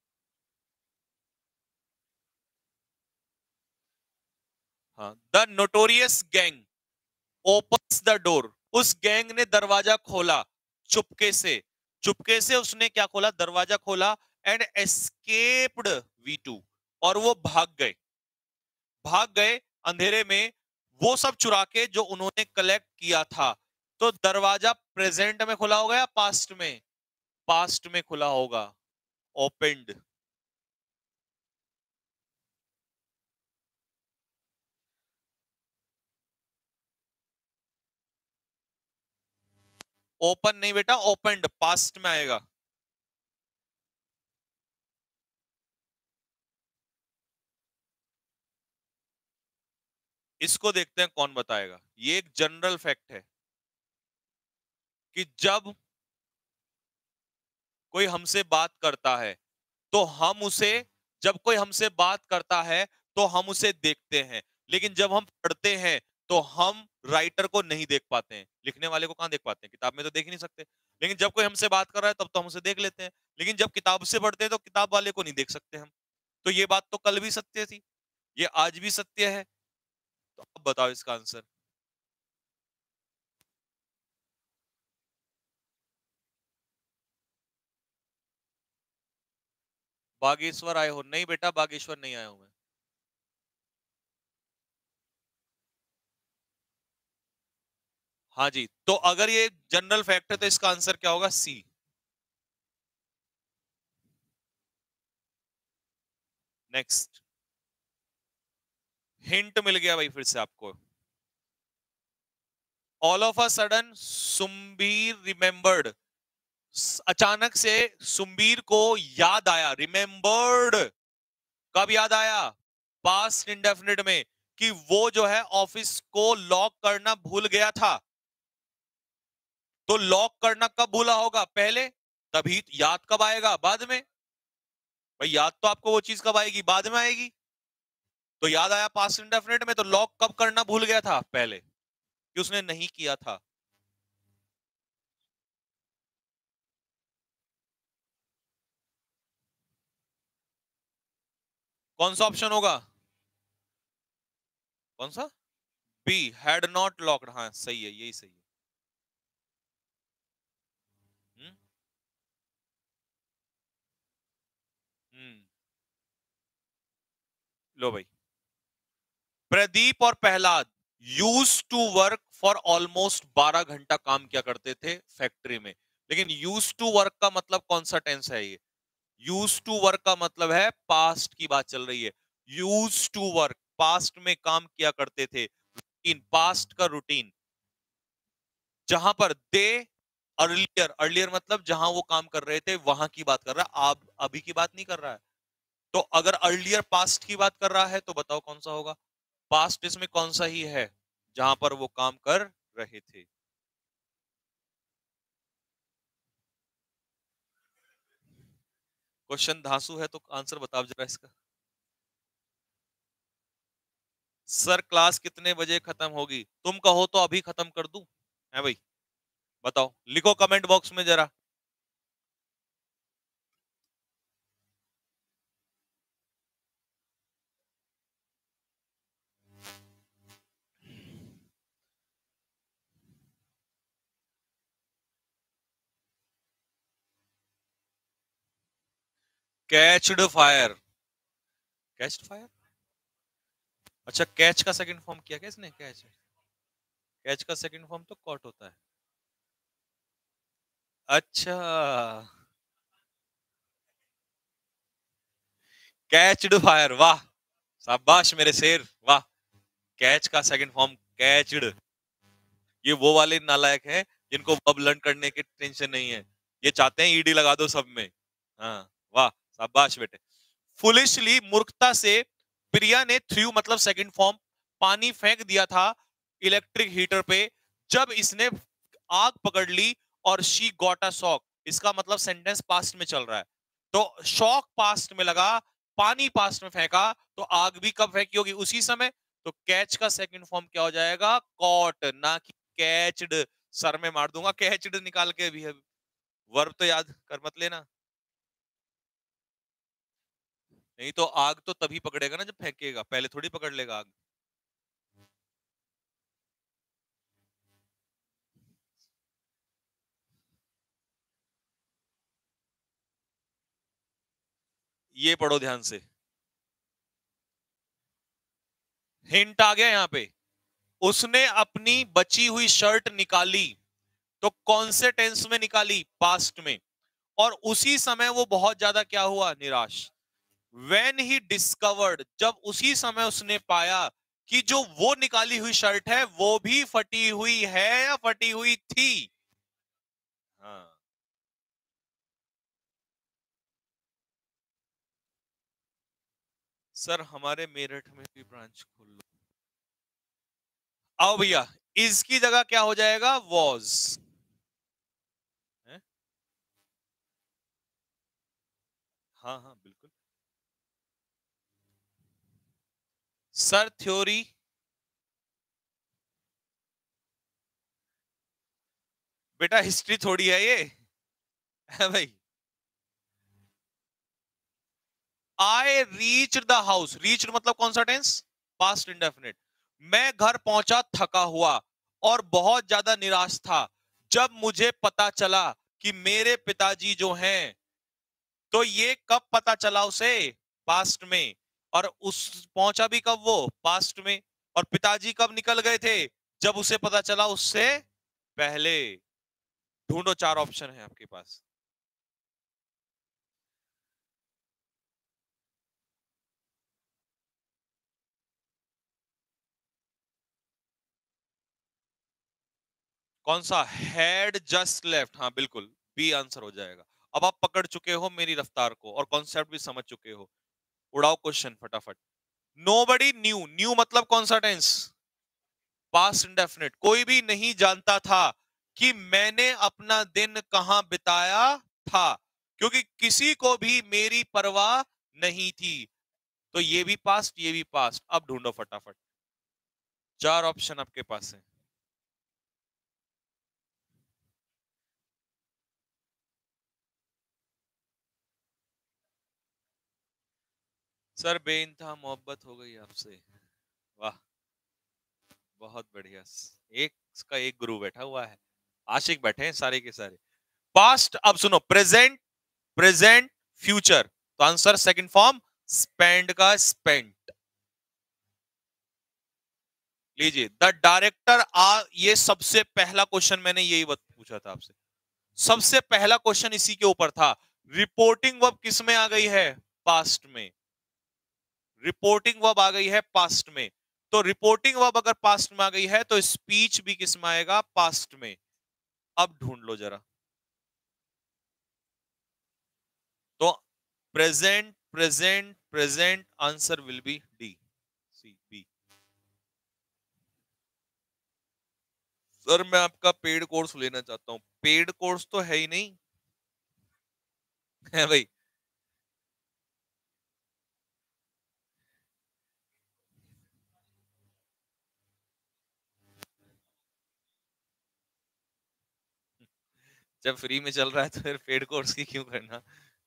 हाँ, the notorious gang opens the door. उस गैंग ने दरवाजा खोला चुपके से। चुपके से उसने क्या खोला, दरवाजा खोला। एंड एस्केप्ड वी2, और वो भाग गए। भाग गए अंधेरे में, वो सब चुरा के जो उन्होंने कलेक्ट किया था। तो दरवाजा प्रेजेंट में खुला होगा या पास्ट में? पास्ट में खुला होगा, ओपेंड। ओपन नहीं बेटा, ओपेंड पास्ट में आएगा। इसको देखते हैं कौन बताएगा। ये एक जनरल फैक्ट है कि जब कोई हमसे बात करता है तो हम उसे जब कोई हमसे बात करता है तो हम उसे देखते हैं, लेकिन जब हम पढ़ते हैं तो हम राइटर को नहीं देख पाते हैं। लिखने वाले को कहां देख पाते हैं, किताब में तो देख ही नहीं सकते। लेकिन जब कोई हमसे बात कर रहा है तब तो हम उसे देख लेते हैं, लेकिन जब किताब से पढ़ते हैं तो किताब वाले को नहीं देख सकते हम। तो ये बात तो कल भी सत्य थी, ये आज भी सत्य है। तो अब बताओ इसका आंसर। बागेश्वर आए हो? नहीं बेटा, बागेश्वर नहीं आया हूं मैं। हाँ जी, तो अगर ये जनरल फैक्ट है तो इसका आंसर क्या होगा? सी। नेक्स्ट। हिंट मिल गया भाई फिर से आपको। All of a sudden Sumbir remembered, अचानक से सुम्बीर को याद आया, रिमेंबर्ड, कब याद आया? पास्ट इंडेफिनिट में, कि वो जो है ऑफिस को लॉक करना भूल गया था। तो लॉक करना कब भूला होगा? पहले। तभी याद कब आएगा? बाद में। भाई याद तो आपको वो चीज कब आएगी? बाद में आएगी। तो याद आया पास्ट इंडेफिनिट में, तो लॉक कब करना भूल गया था? पहले, कि उसने नहीं किया था। कौन सा ऑप्शन होगा? कौन सा? B, had not locked. हाँ सही है, यही सही है। हम्म। हम्म। लो भाई। प्रदीप और Prahlad used to work for almost 12 घंटा काम किया करते थे फैक्ट्री में। लेकिन यूज टू वर्क का मतलब कौन सा टेंस है ये? यूज टू वर्क का मतलब है पास्ट की बात चल रही है। यूज टू वर्क, पास्ट में काम किया करते थे। इन पास्ट का रूटीन, जहां पर दे, अर्लियर, अर्लियर मतलब जहां वो काम कर रहे थे वहां की बात कर रहा है, आप अभी की बात नहीं कर रहा है। तो अगर अर्लियर पास्ट की बात कर रहा है तो बताओ कौन सा होगा? पास्ट इसमें कौन सा ही है जहां पर वो काम कर रहे थे? क्वेश्चन धांसू है तो आंसर बताओ जरा इसका। सर क्लास कितने बजे खत्म होगी? तुम कहो तो अभी खत्म कर दूं, है भाई? बताओ, लिखो कमेंट बॉक्स में जरा। Catched fire. Catched fire? अच्छा, कैच का सेकंड फॉर्म किया क्या इसने? कैच, कैच का सेकंड फॉर्म तो कॉट होता है। अच्छा, कैच्ड फायर, वाह, शाबाश मेरे शेर, वाह। कैच का सेकंड फॉर्म कैच्ड। ये वो वाले नालायक हैं जिनको वर्ब लर्न करने की टेंशन नहीं है, ये चाहते हैं ईडी लगा दो सब में। हाँ, वाह, शाबाश बेटे। फुलिशली, मूर्खता से, प्रिया ने थ्रू मतलब सेकंड फॉर्म, पानी फेंक दिया था इलेक्ट्रिक हीटर पे जब इसने आग पकड़ ली, और शी गॉट अ शॉक, इसका मतलब सेंटेंस पास्ट में चल रहा है। तो शॉक पास्ट में लगा, पानी पास्ट में फेंका, तो आग भी कब फेंकी होगी? उसी समय। तो कैच का सेकंड फॉर्म क्या हो जाएगा? कॉट, ना कि कैच्ड। सर में मार दूंगा कैच्ड निकाल के भी। वर्ब तो याद कर मत लेना, नहीं तो आग तो तभी पकड़ेगा ना जब फेंकेगा, पहले थोड़ी पकड़ लेगा आग। ये पढ़ो ध्यान से, हिंट आ गया यहां पे। उसने अपनी बची हुई शर्ट निकाली, तो कौन से टेंस में निकाली? पास्ट में। और उसी समय वो बहुत ज्यादा क्या हुआ? निराश। When he discovered, जब उसी समय उसने पाया कि जो वो निकाली हुई शर्ट है वो भी फटी हुई है या फटी हुई थी। हाँ। सर हमारे मेरठ में भी ब्रांच खोल लो। आओ भैया, इसकी जगह क्या हो जाएगा? वॉज। हाँ हाँ बिल्कुल। सर थ्योरी बेटा हिस्ट्री थोड़ी है ये है भाई। I reached the house, reached मतलब कौन सा टेंस, पास्ट इंडेफिनिट। मैं घर पहुंचा थका हुआ और बहुत ज्यादा निराश था जब मुझे पता चला कि मेरे पिताजी जो हैं, तो ये कब पता चला उसे, पास्ट में। और उस पहुंचा भी कब वो, पास्ट में। और पिताजी कब निकल गए थे, जब उसे पता चला उससे पहले। ढूंढो, चार ऑप्शन है आपके पास। कौन सा, हैड जस्ट लेफ्ट, हाँ बिल्कुल बी आंसर हो जाएगा। अब आप पकड़ चुके हो मेरी रफ्तार को और कॉन्सेप्ट भी समझ चुके हो। उड़ाओ क्वेश्चन फटाफट। नोबडी न्यू, न्यू मतलब कौन सा टेंस, पास्ट इंडेफिनिट। कोई भी नहीं जानता था कि मैंने अपना दिन कहां बिताया था, क्योंकि किसी को भी मेरी परवाह नहीं थी। तो ये भी पास्ट, ये भी पास्ट। अब ढूंढो फटाफट, चार ऑप्शन आपके पास है। सर बेइंतहा मोहब्बत हो गई आपसे, वाह, बहुत बढ़िया। एक का एक गुरु बैठा हुआ है, आशिक बैठे हैं सारे के सारे। पास्ट, अब सुनो, प्रेजेंट, प्रेजेंट, फ्यूचर। तो आंसर सेकंड फॉर्म, स्पेंड का स्पेंट। लीजिए, द डायरेक्टर ये सबसे पहला क्वेश्चन मैंने यही पूछा था आपसे, सबसे पहला क्वेश्चन इसी के ऊपर था। रिपोर्टिंग वर्ब किस में आ गई है, पास्ट में। रिपोर्टिंग वर्ब आ गई है पास्ट में। तो रिपोर्टिंग वर्ब अगर पास्ट में आ गई है तो स्पीच भी किस में आएगा, पास्ट में। अब ढूंढ लो जरा। तो present, present, present, answer will be D, C, B. Sir मैं आपका पेड कोर्स लेना चाहता हूं, पेड कोर्स तो है ही नहीं है भाई। जब फ्री में चल रहा है तो फिर पेड कोर्स की क्यों करना।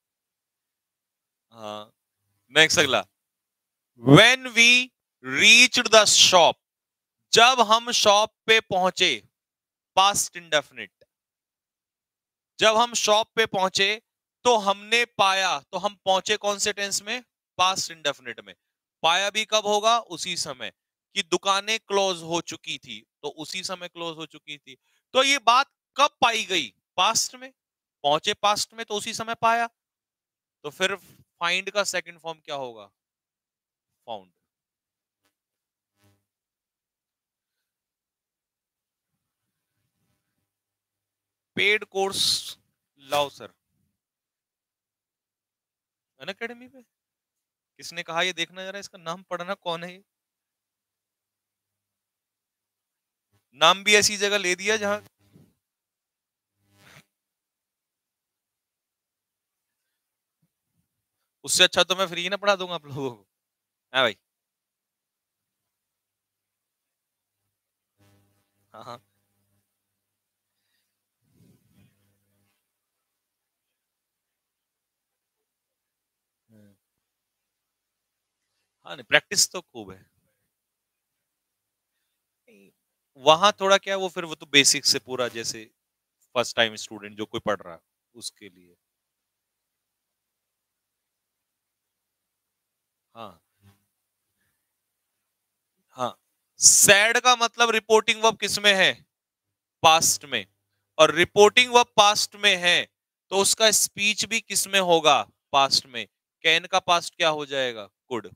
हाँ, नेक्स्ट अगला। When we reached the shop, जब हम शॉप पे पहुंचे, पास्ट इंडेफिनिट। जब हम शॉप पे पहुंचे तो हमने पाया, तो हम पहुंचे कौन से टेंस में, पास्ट इंडेफिनिट में। पाया भी कब होगा, उसी समय, कि दुकानें क्लोज हो चुकी थी, तो उसी समय क्लोज हो चुकी थी। तो ये बात कब पाई गई, पास्ट में। पहुंचे पास्ट में तो उसी समय पाया। तो फिर फाइंड का सेकंड फॉर्म क्या होगा, फाउंड। पेड कोर्स लाओ सर, अन अकेडमी पे। किसने कहा, ये देखना जरा इसका नाम पढ़ना, कौन है ये। नाम भी ऐसी जगह ले दिया जहां, उससे अच्छा तो मैं फ्री ना पढ़ा दूंगा आप लोगों को, है भाई। हाँ हाँ। हाँ, नहीं प्रैक्टिस तो खूब है। वहां थोड़ा क्या, वो फिर वो तो बेसिक से पूरा, जैसे फर्स्ट टाइम स्टूडेंट जो कोई पढ़ रहा है उसके लिए। हाँ हाँ। सैड का मतलब रिपोर्टिंग वर्ब किस में है, पास्ट में। और रिपोर्टिंग वर्ब पास्ट में है तो उसका स्पीच भी किस में होगा, पास्ट में। कैन का पास्ट क्या हो जाएगा, कुड।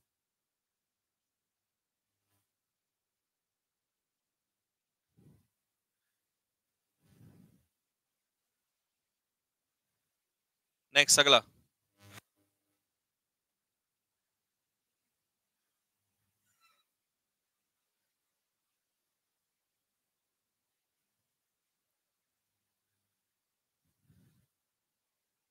नेक्स्ट अगला।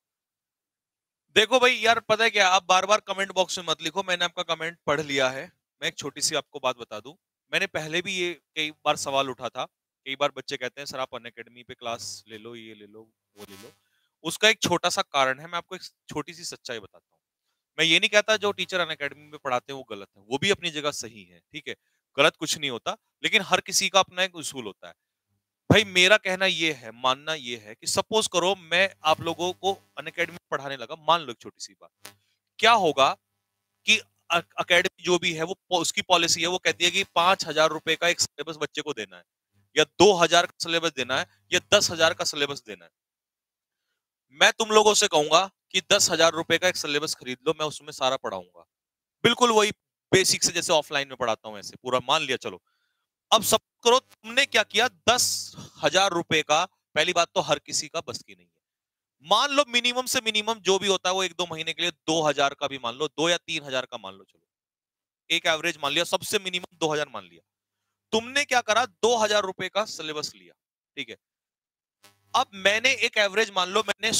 देखो भाई यार, पता है क्या, आप बार बार कमेंट बॉक्स में मत लिखो, मैंने आपका कमेंट पढ़ लिया है। मैं एक छोटी सी आपको बात बता दूं। मैंने पहले भी ये कई बार सवाल उठा था। कई बार बच्चे कहते हैं सर आप अनअकैडमी पे क्लास ले लो, ये ले लो, वो ले लो। उसका एक छोटा सा कारण है, मैं आपको एक छोटी सी सच्चाई बताता हूँ। मैं ये नहीं कहता जो टीचर अनअकैडमी में पढ़ाते हैं वो गलत है, वो भी अपनी जगह सही है, ठीक है, गलत कुछ नहीं होता। लेकिन हर किसी का अपना एक उसूल होता है। भाई मेरा कहना ये है, मानना ये है कि सपोज करो मैं आप लोगों को अनअकैडमी में पढ़ाने लगा, मान लो एक छोटी सी बात, क्या होगा कि अकेडमी जो भी है वो उसकी पॉलिसी है, वो कहती है कि 5,000 रुपए का एक सिलेबस बच्चे को देना है, या 2,000 का सिलेबस देना है, या 10,000 का सिलेबस देना है। मैं तुम लोगों से कहूंगा कि 10,000 रुपए का एक सिलेबस खरीद लो, मैं उसमें सारा पढ़ाऊंगा, बिल्कुल वही बेसिक से जैसे ऑफलाइन में पढ़ाता हूं, ऐसे पूरा मान लिया। चलो अब सब करो, तुमने क्या किया, 10,000 रुपए का, पहली बात तो हर किसी का बस की नहीं है। मान लो मिनिमम से मिनिमम जो भी होता है वो 1-2 महीने के लिए 2,000 का भी मान लो, 2 या 3,000 का मान लो, चलो एक एवरेज मान लिया, सबसे मिनिमम 2,000 मान लिया। तुमने क्या करा, 2,000 रुपए का सिलेबस लिया, ठीक है। अब मैंने एक एवरेज मान लो, मैंने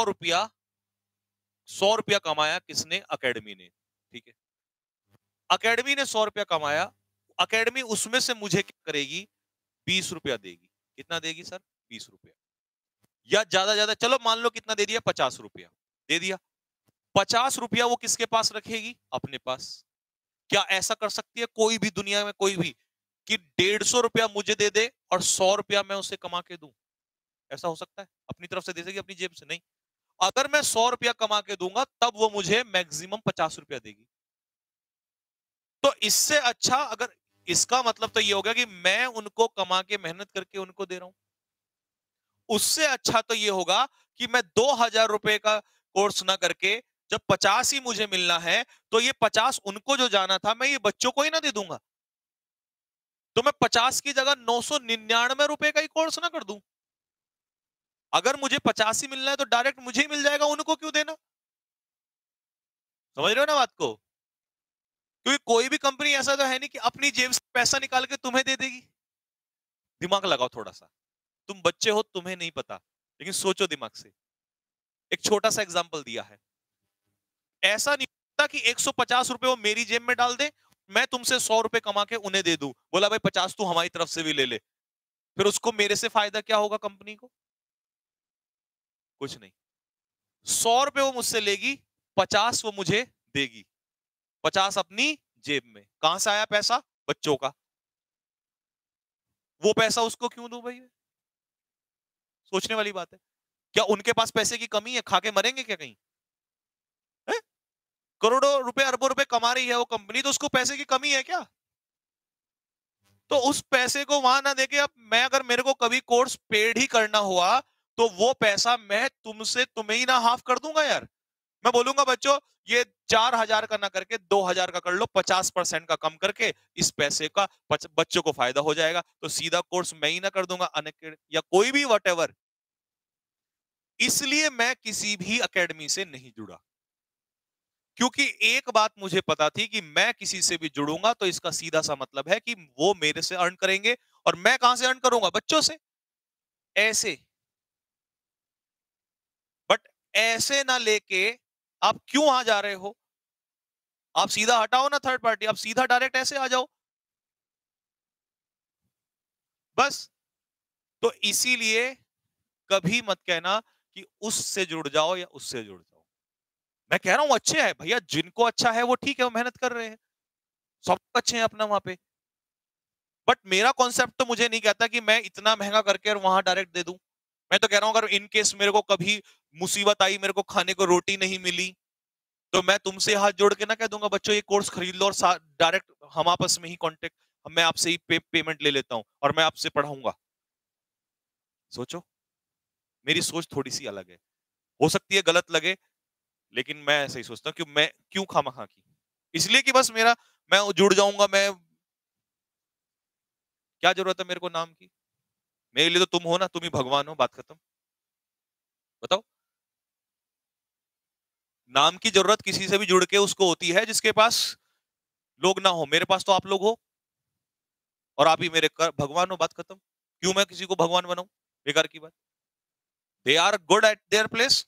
100 रुपया कमाया, किसने, अकेडमी ने, ठीक है। अकेडमी ने 100 रुपया कमाया, अकेडमी उसमें से मुझे क्या करेगी, 20 रुपया देगी। कितना देगी सर, 20 रुपया, या ज्यादा चलो मान लो कितना दे दिया, 50 रुपया दे दिया। 50 रुपया वो किसके पास रखेगी, अपने पास। क्या ऐसा कर सकती है कोई भी दुनिया में, कोई भी, कि 150 रुपया मुझे दे दे और 100 रुपया मैं उसे कमा के दूं? ऐसा हो सकता है अपनी तरफ से दे देगी, अपनी जेब से? नहीं। अगर मैं 100 रुपया कमा के दूंगा तब वो मुझे मैक्सिमम 50 रुपया देगी। तो इससे अच्छा, अगर इसका मतलब तो ये हो गया कि मैं उनको कमा के मेहनत करके उनको दे रहा हूं। उससे अच्छा तो ये होगा कि मैं 2,000 रुपए का कोर्स ना करके जब 50 ही मुझे मिलना है, तो ये 50 उनको जो जाना था मैं ये बच्चों को ही ना दे दूंगा। तो मैं 50 की जगह 999 रुपए का ही कोर्स ना कर दूं। अगर मुझे 50 ही मिलना है तो डायरेक्ट मुझे ही मिल जाएगा, उनको क्यों देना? समझ रहे हो ना बात को? क्योंकि कोई भी कंपनी ऐसा तो है नहीं कि अपनी जेब से पैसा निकाल के तुम्हें दे देगी। दिमाग लगाओ थोड़ा सा। तुम बच्चे हो, तुम्हें नहीं पता, लेकिन सोचो दिमाग से। एक छोटा सा एग्जांपल दिया है। ऐसा नहीं होता कि 150 रुपए वो मेरी जेब में डाल दे, मैं तुमसे 100 रुपए कमा के उन्हें दे दूं, बोला भाई 50 तू हमारी तरफ से भी ले ले। फिर उसको मेरे से फायदा क्या होगा कंपनी को? कुछ नहीं। 100 रुपए वो मुझसे लेगी, 50 वो मुझे देगी। 50 अपनी जेब में, कहां से आया पैसा, बच्चों का। वो पैसा उसको क्यों दूं भाई? सोचने वाली बात है। क्या उनके पास पैसे की कमी है, खा के मरेंगे क्या कहीं? है? करोड़ों रुपए अरबों रुपए कमा रही है वो कंपनी, तो उसको पैसे की कमी है क्या? तो उस पैसे को वहां ना देके, अब मैं अगर मेरे को कभी कोर्स पेड ही करना हुआ तो वो पैसा मैं तुमसे तुम्हें ही ना हाफ कर दूंगा यार। मैं बोलूंगा बच्चों ये 4,000 का ना करके 2,000 का कर लो, 50% का कम करके, इस पैसे का बच्चों को फायदा हो जाएगा, तो सीधा कोर्स मैं ही ना कर दूंगा, अनएकेड या कोई भी वट। इसलिए मैं किसी भी एकेडमी से नहीं जुड़ा, क्योंकि एक बात मुझे पता थी कि मैं किसी से भी जुड़ूंगा तो इसका सीधा सा मतलब है कि वो मेरे से अर्न करेंगे, और मैं कहां से अर्न करूंगा, बच्चों से। ऐसे, बट ऐसे ना लेके आप क्यों आ जा रहे हो? आप सीधा हटाओ ना थर्ड पार्टी, आप सीधा डायरेक्ट ऐसे आ जाओ बस। तो इसीलिए कभी मत कहना कि उससे जुड़ जाओ या उससे जुड़ जाओ। मैं कह रहा हूं अच्छे हैं भैया, जिनको अच्छा है वो ठीक है, वो मेहनत कर रहे हैं, सब अच्छे हैं अपना वहां पे। बट मेरा कॉन्सेप्ट तो मुझे नहीं कहता कि मैं इतना महंगा करके और वहां डायरेक्ट दे दूं। मैं तो कह रहा हूं अगर इन केस मेरे को कभी मुसीबत आई, मेरे को खाने को रोटी नहीं मिली, तो मैं तुमसे हाथ जोड़ के ना कह दूंगा बच्चों ये कोर्स खरीद लो, और डायरेक्ट हम आपस में ही कांटेक्ट, मैं आपसे ही पेमेंट ले लेता हूं और मैं आपसे पढ़ाऊंगा। सोचो, मेरी सोच थोड़ी सी अलग है, हो सकती है गलत लगे, लेकिन मैं ऐसे ही सोचता हूँ कि मैं क्यों खामखा की, इसलिए कि बस मेरा, मैं जुड़ जाऊंगा, मैं क्या जरूरत है मेरे को नाम की? मेरे लिए तो तुम हो ना, तुम ही भगवान हो, बात खत्म। बताओ, नाम की जरूरत किसी से भी जुड़ के उसको होती है जिसके पास लोग ना हो। मेरे पास तो आप लोग हो, और आप ही मेरे भगवान हो, बात खत्म। क्यों मैं किसी को भगवान बनाऊं, बेकार की बात। They are good at their place,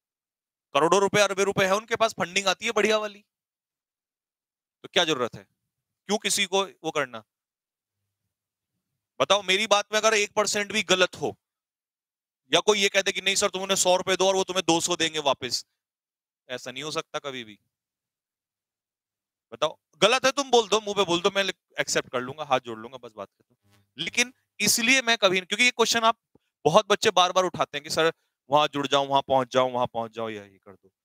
करोड़ों रुपए अरबे रुपए है उनके पास, फंडिंग आती है बढ़िया वाली, तो क्या जरूरत है? क्यों किसी को वो करना? बताओ, मेरी बात में अगर 1% भी गलत हो, या कोई ये कहते कि नहीं सर तुम उन्हें 100 रुपए दो और वो तुम्हें 200 देंगे वापस, ऐसा नहीं हो सकता कभी भी। बताओ, गलत है तुम बोल दो, मुंह पे बोल दो, मैं एक्सेप्ट कर लूंगा, हाथ जोड़ लूंगा, बस बात खत्म। लेकिन इसलिए मैं कभी, क्योंकि ये क्वेश्चन आप बहुत बच्चे बार बार उठाते हैं कि सर वहां जुड़ जाऊं, वहां पहुंच जाऊं, वहां पहुंच जाओ, यही कर दो।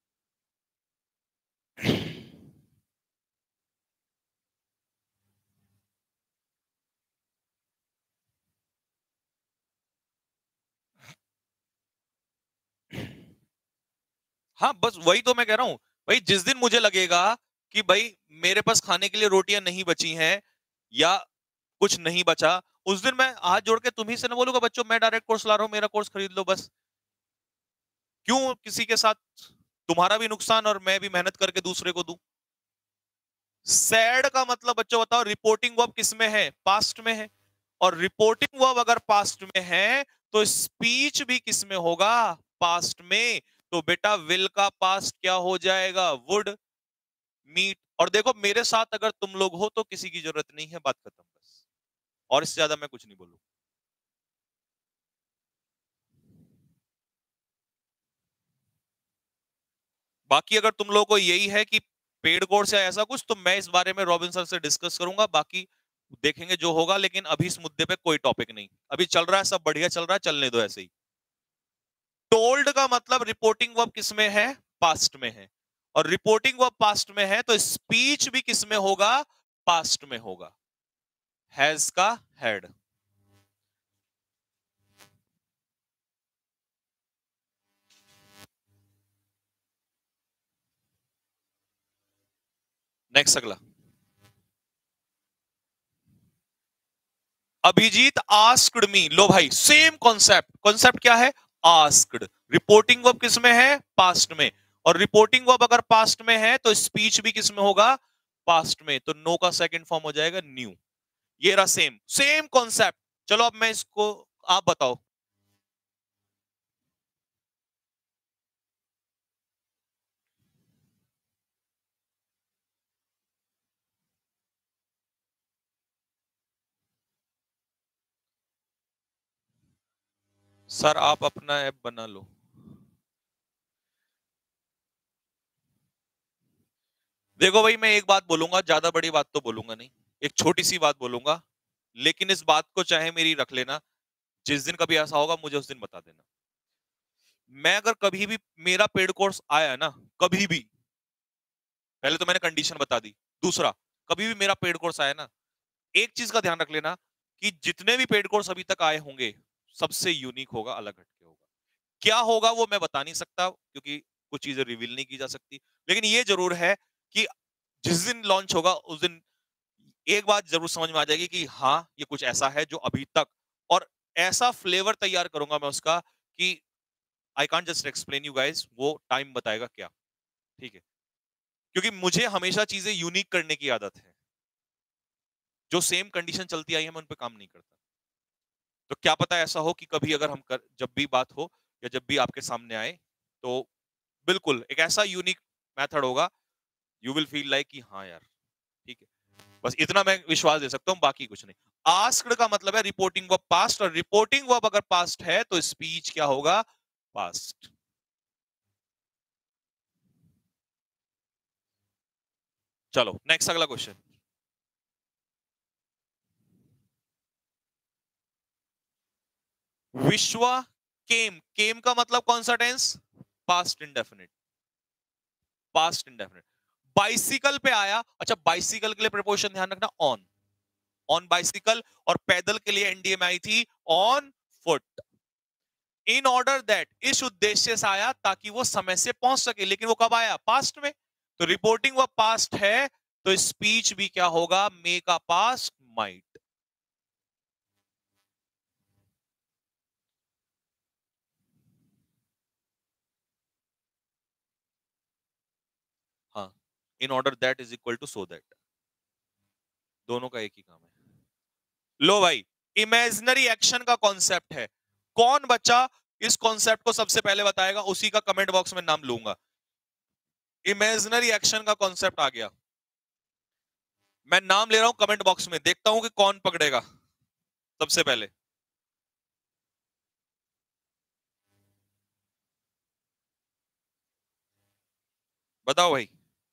हाँ, बस वही तो मैं कह रहा हूं भाई, जिस दिन मुझे लगेगा कि भाई मेरे पास खाने के लिए रोटियां नहीं बची हैं या कुछ नहीं बचा, उस दिन मैं हाथ जोड़ के तुम्ही से ना बोलूंगा बच्चों मैं डायरेक्ट कोर्स ला रहा हूं, मेरा कोर्स खरीद लो बस। क्यों किसी के साथ तुम्हारा भी नुकसान और मैं भी मेहनत करके दूसरे को दूं? सैड का मतलब बच्चों बताओ, रिपोर्टिंग वर्ब किस में है? पास्ट में है। और रिपोर्टिंग वर्ब अगर पास्ट में है तो स्पीच भी किस में होगा? पास्ट में। तो बेटा विल का पास्ट क्या हो जाएगा? वुड। मीट। और देखो मेरे साथ अगर तुम लोग हो तो किसी की जरूरत नहीं है, बात खत्म बस। और इससे ज्यादा मैं कुछ नहीं बोलूं। बाकी अगर तुम लोगों को यही है कि पेड कोर्स या ऐसा कुछ, तो मैं इस बारे में रॉबिन सर से डिस्कस करूंगा, बाकी देखेंगे जो होगा। लेकिन अभी इस मुद्दे पे कोई टॉपिक नहीं, अभी चल रहा है, सब बढ़िया चल रहा है, चलने दो ऐसे ही। टोल्ड का मतलब रिपोर्टिंग वर्ब किस में है? पास्ट में है। और रिपोर्टिंग वर्ब पास्ट में है तो स्पीच भी किस में होगा? पास्ट में होगा। हैज का हैड। नेक्स्ट अगला। Abhijit asked me. लो भाई, सेम कॉन्सेप्ट। कॉन्सेप्ट क्या है? आस्क्ड। रिपोर्टिंग वर्ब किस में है? पास्ट में। और रिपोर्टिंग वर्ब अगर पास्ट में है तो स्पीच भी किस में होगा? पास्ट में। तो नो का सेकंड फॉर्म हो जाएगा न्यू। ये रहा सेम सेम कॉन्सेप्ट। चलो अब मैं इसको, आप बताओ। सर आप अपना ऐप बना लो। देखो भाई, मैं एक बात बोलूंगा, ज्यादा बड़ी बात तो बोलूंगा नहीं, एक छोटी सी बात बोलूंगा। लेकिन इस बात को चाहे मेरी रख लेना, जिस दिन कभी ऐसा होगा मुझे उस दिन बता देना। मैं अगर कभी भी मेरा पेड कोर्स आया ना, कभी भी, पहले तो मैंने कंडीशन बता दी। दूसरा, कभी भी मेरा पेड कोर्स आया ना, एक चीज का ध्यान रख लेना कि जितने भी पेड कोर्स अभी तक आए होंगे सबसे यूनिक होगा, अलग हटके होगा। क्या होगा वो मैं बता नहीं सकता क्योंकि कुछ चीजें रिवील नहीं की जा सकती। लेकिन ये जरूर है कि जिस दिन लॉन्च होगा उस दिन एक बात जरूर समझ में आ जाएगी कि हाँ ये कुछ ऐसा है जो अभी तक, और ऐसा फ्लेवर तैयार करूंगा मैं उसका कि I can't just explain you guys, वो टाइम बताएगा क्या। ठीक है? क्योंकि मुझे हमेशा चीजें यूनिक करने की आदत है। जो सेम कंडीशन चलती आई है मैं उन पे काम नहीं करता। तो क्या पता ऐसा हो कि कभी अगर जब भी बात हो या जब भी आपके सामने आए, तो बिल्कुल एक ऐसा यूनिक मेथड होगा, यू विल फील लाइक कि हाँ यार ठीक है। बस इतना मैं विश्वास दे सकता हूं, बाकी कुछ नहीं। आस्क्ड का मतलब है रिपोर्टिंग वर्ब पास्ट, और रिपोर्टिंग वर्ब अगर पास्ट है तो स्पीच क्या होगा? पास्ट। चलो नेक्स्ट अगला क्वेश्चन। विश्वा केम। केम का मतलब कौन सा tense? Past indefinite. Past indefinite. Bicycle पे आया। अच्छा, बाइसिकल के लिए प्रीपोजिशन ध्यान रखना, ऑन। On bicycle. और पैदल के लिए एनडीए में आई थी on foot. In order that, इस उद्देश्य से आया ताकि वो समय से पहुंच सके। लेकिन वो कब आया? पास्ट में। तो रिपोर्टिंग वो पास्ट है तो स्पीच भी क्या होगा? मे का पास्ट माइट। हाँ, in order that is equal to so that. दोनों का एक ही काम है। लो भाई, इमेजिनरी एक्शन का कॉन्सेप्ट है। कौन बच्चा इस कॉन्सेप्ट को सबसे पहले बताएगा उसी का कमेंट बॉक्स में नाम लूंगा। इमेजिनरी एक्शन का कॉन्सेप्ट आ गया। मैं नाम ले रहा हूं कमेंट बॉक्स में, देखता हूं कि कौन पकड़ेगा सबसे पहले। बताओ भाई।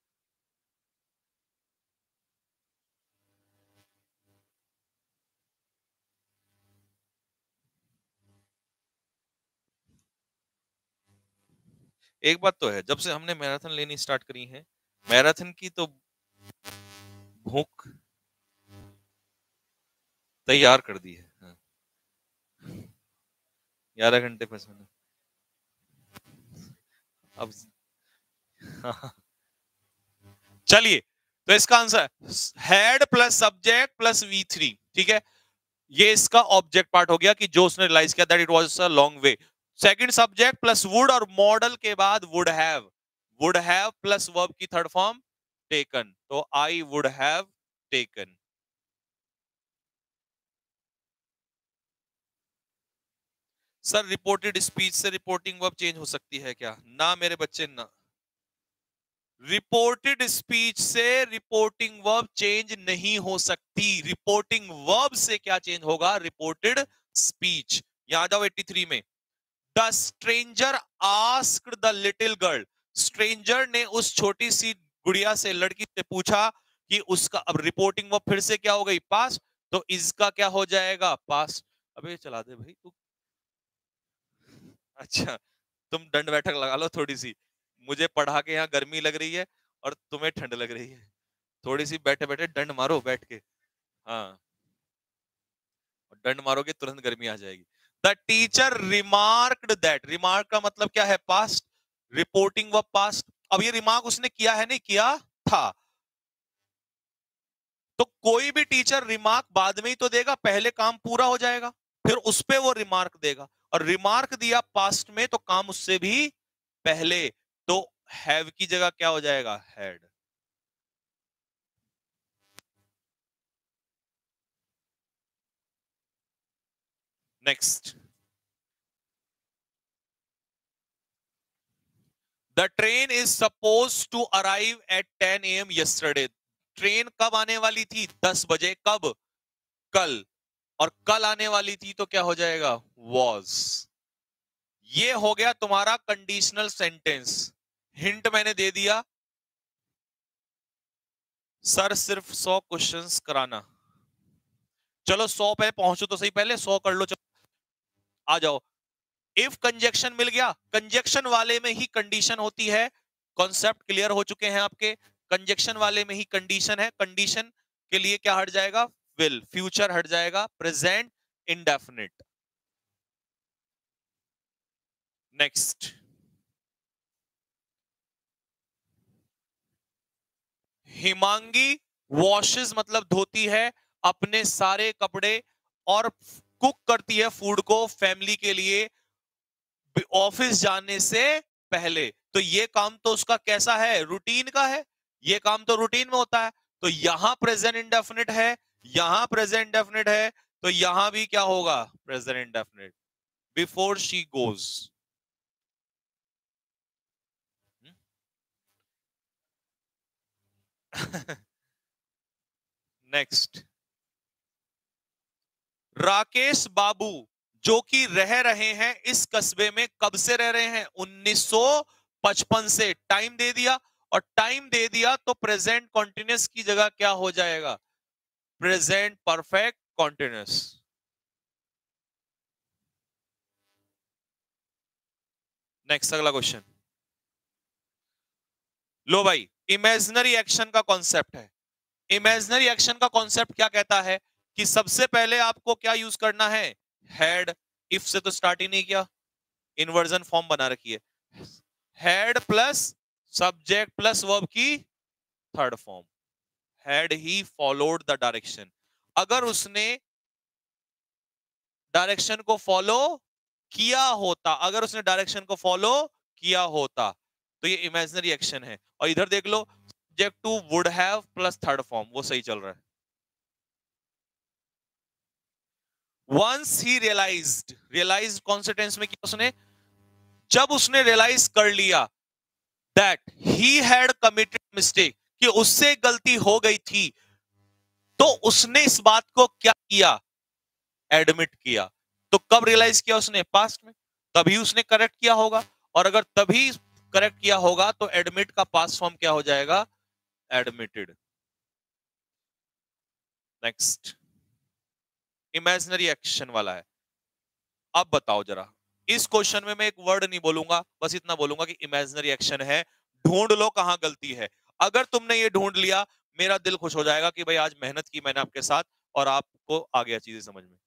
एक बात तो है, जब से हमने मैराथन लेनी स्टार्ट करी है, मैराथन की तो भूख तैयार कर दी है। हाँ। 11 घंटे पसीना अब। हाँ। चलिए, तो इसका answer had plus subject plus V3, ठीक है। ये इसका ऑब्जेक्ट पार्ट हो गया कि जो उसने रियलाइज किया that it was a long way. Second subject plus would और मॉडल के बाद वुड हैव प्लस वर्ब की थर्ड फॉर्म टेकन, तो I would have taken. Sir reported speech से रिपोर्टिंग वर्ब चेंज हो सकती है क्या? ना मेरे बच्चे ना। रिपोर्टेड स्पीच से रिपोर्टिंग वर्ब चेंज नहीं हो सकती। रिपोर्टिंग वर्ब से क्या चेंज होगा? Reported speech. यहां जाओ 83 में। The stranger asked the little girl, stranger ने उस छोटी सी गुड़िया से, लड़की से पूछा कि उसका, अब रिपोर्टिंग वर्ब फिर से क्या हो गई? पास, तो इसका क्या हो जाएगा? पास। अबे चला दे भाई तू। अच्छा, तुम दंड बैठक लगा लो थोड़ी सी, मुझे पढ़ा के यहाँ गर्मी लग रही है और तुम्हें ठंड लग रही है, थोड़ी सी बैठे बैठे दंड मारो बैठ के। हाँ, दंड मारोगे तुरंत गर्मी आ जाएगी। The teacher remarked that, remark का मतलब क्या है? Past, reporting verb past. अब ये रिमार्क उसने किया है, नहीं किया था, तो कोई भी टीचर रिमार्क बाद में ही तो देगा, पहले काम पूरा हो जाएगा फिर उस पे वो रिमार्क देगा, और रिमार्क दिया पास्ट में तो काम उससे भी पहले, तो हैव की जगह क्या हो जाएगा? Had. Next, the train is suppose to arrive at 10 AM yesterday, train कब आने वाली थी? 10 बजे। कब? कल। और कल आने वाली थी तो क्या हो जाएगा? वॉज। ये हो गया तुम्हारा कंडीशनल सेंटेंस। हिंट मैंने दे दिया। सर सिर्फ 100 क्वेश्चंस कराना। चलो 100 पे पहुंचो तो सही, पहले 100 कर लो। चलो आ जाओ। इफ कंजक्शन मिल गया, कंजक्शन वाले में ही कंडीशन होती है। कॉन्सेप्ट क्लियर हो चुके हैं आपके? कंजक्शन वाले में ही कंडीशन है। कंडीशन के लिए क्या हट जाएगा? विल। फ्यूचर हट जाएगा, present indefinite. Next, Himangi washes मतलब धोती है अपने सारे कपड़े, और कुक करती है फूड को फैमिली के लिए ऑफिस जाने से पहले। तो ये काम तो उसका कैसा है? रूटीन का है। ये काम तो रूटीन में होता है। तो यहां प्रेजेंट इंडेफिनिट है, यहां प्रेजेंट इंडेफिनिट है, तो यहां भी क्या होगा? Present indefinite. Before she goes. Next, Rakesh Babu जो कि रह रहे हैं इस कस्बे में, कब से रह रहे हैं? 1955 से। टाइम दे दिया, और टाइम दे दिया तो प्रेजेंट कॉन्टिन्यूस की जगह क्या हो जाएगा? Present perfect continuous. नेक्स्ट, अगला क्वेश्चन। लो भाई, इमेजिनरी एक्शन का कॉन्सेप्ट है। इमेजिनरी एक्शन का कॉन्सेप्ट क्या कहता है? कि सबसे पहले आपको क्या यूज करना है? हैड। इफ से तो स्टार्ट ही नहीं किया, इन्वर्जन फॉर्म बना रखी है। Had plus subject plus verb की third form. Had he followed the direction, अगर उसने डायरेक्शन को फॉलो किया होता, अगर उसने डायरेक्शन को फॉलो किया होता, तो ये इमेजिनरी एक्शन है। और इधर देख लो, subject two would have plus third form, वो सही चल रहा है। वंस ही रियलाइज्ड, रियलाइज्ड कौन से टेंस में किया उसने? जब उसने रियलाइज कर लिया that he had committed mistake, कि उससे गलती हो गई थी, तो उसने इस बात को क्या किया, एडमिट किया। तो कब रियलाइज किया उसने, पास्ट में, तभी उसने करेक्ट किया होगा। और अगर तभी करेक्ट किया होगा तो एडमिट का पास्ट फॉर्म क्या हो जाएगा, एडमिटेड। नेक्स्ट, इमेजिनरी एक्शन वाला है। अब बताओ जरा, इस क्वेश्चन में मैं एक वर्ड नहीं बोलूंगा, बस इतना बोलूंगा कि इमेजिनरी एक्शन है, ढूंढ लो कहां गलती है। अगर तुमने ये ढूंढ लिया, मेरा दिल खुश हो जाएगा कि भाई आज मेहनत की मैंने आपके साथ और आपको आ गया चीजें समझ में।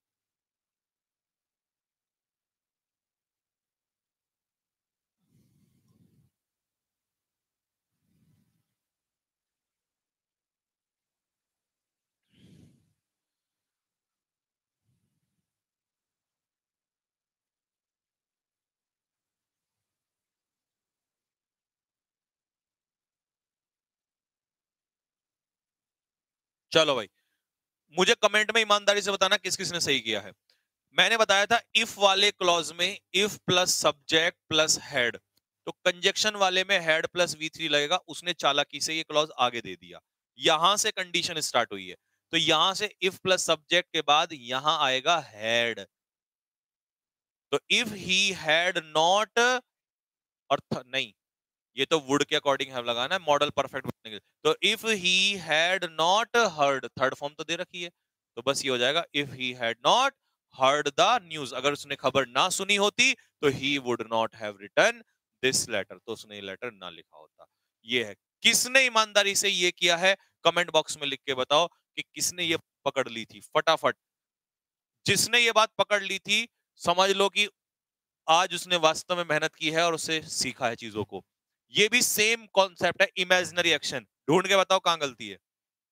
चलो भाई, मुझे कमेंट में ईमानदारी से बताना किस किसने सही किया है। मैंने बताया था इफ वाले क्लॉज में if plus subject plus had, तो कंजक्शन वाले में हेड प्लस V3 लगेगा, उसने चालाकी से ये क्लॉज आगे दे दिया। यहां से कंडीशन स्टार्ट हुई है, तो यहां से इफ प्लस सब्जेक्ट के बाद यहां आएगा हेड। तो इफ ही हैड नॉट, और नहीं, ये तो वुड के अकॉर्डिंग है लगाना है मॉडल परफेक्ट बनने के लिए। तो if he had not heard, third form तो दे रखी है, तो बस ये हो जाएगा if he had not heard the news, अगर उसने खबर ना सुनी होती तो he would not have written this letter, तो उसने ये लेटर ना लिखा होता। ये है, किसने ईमानदारी से ये किया है, कमेंट बॉक्स में लिख के बताओ कि किसने ये पकड़ ली थी फटाफट। जिसने ये बात पकड़ ली थी, समझ लो कि आज उसने वास्तव में मेहनत की है और उसे सीखा है चीजों को। ये भी सेम कॉन्सेप्ट है, इमेजिनरी एक्शन। ढूंढ के बताओ कहां गलती है।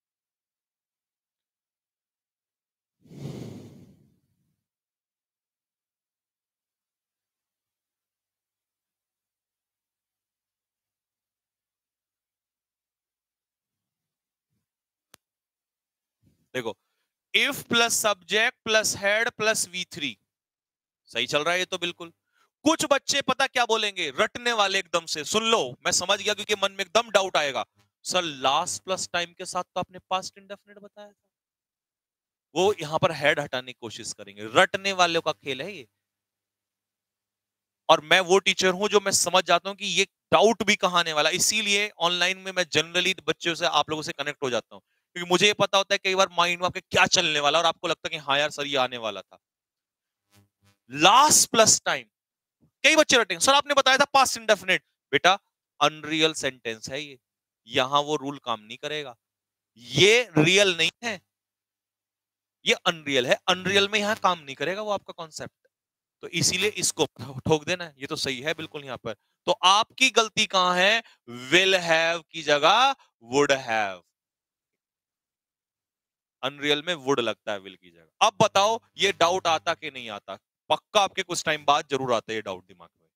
देखो, if plus subject plus had plus V3, सही चल रहा है ये तो बिल्कुल। कुछ बच्चे पता क्या बोलेंगे, रटने वाले एकदम से, सुन लो मैं समझ गया क्योंकि मन में एकदम डाउट आएगा, सर लास्ट प्लस टाइम के साथ तो आपने पास्ट इंडेफिनिट बताया था। वो यहां पर हेड हटाने की कोशिश करेंगे, रटने वालों का खेल है ये। और मैं वो टीचर हूं जो मैं समझ जाता हूं कि ये डाउट भी कहां आने वाला, इसीलिए ऑनलाइन में मैं जनरली बच्चों से, आप लोगों से कनेक्ट हो जाता हूं, क्योंकि मुझे ये पता होता है कई बार माइंड में आपके क्या चलने वाला और आपको लगता है कि हाँ यार सर ये आने वाला था। लास्ट प्लस टाइम, कई बच्चे रटेंगे, सर आपने बताया था पास्ट इंडेफिनिट, बेटा अनरियल सेंटेंस है ये, यहां वो रूल काम नहीं करेगा, ये रियल नहीं है, ये अनरियल है, अनरियल में यहां काम नहीं करेगा वो आपका कॉन्सेप्ट। तो इसीलिए इसको ठोक देना है, ये तो सही है बिल्कुल यहां पर। तो आपकी गलती कहां है, विल हैव की जगह वुड हैव, अनरियल में वुड लगता है विल की जगह। अब बताओ ये डाउट आता कि नहीं आता, पक्का आपके कुछ टाइम बाद जरूर आता है ये डाउट दिमाग में।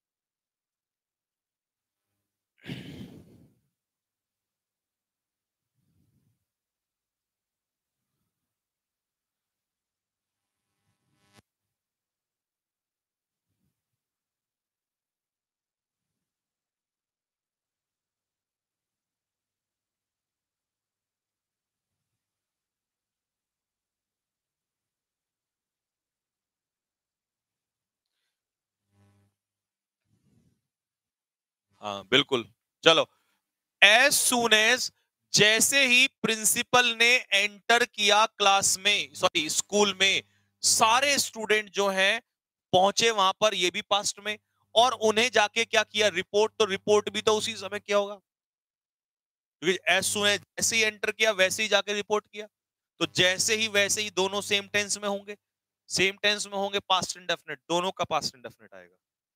हाँ बिल्कुल। चलो, एज सुन एज, जैसे ही प्रिंसिपल ने एंटर किया क्लास में, सॉरी स्कूल में, सारे स्टूडेंट जो हैं पहुंचे वहां पर, ये भी पास्ट में, और उन्हें जाके क्या किया, रिपोर्ट, तो रिपोर्ट भी तो उसी समय क्या होगा, क्योंकि एज सुन एज जैसे ही एंटर किया वैसे ही जाके रिपोर्ट किया, तो जैसे ही वैसे ही दोनों सेम टेंस में होंगे, सेम टेंस में होंगे, पास्ट इंडेफिनिट, दोनों का पास्ट इंडेफिनिट आएगा।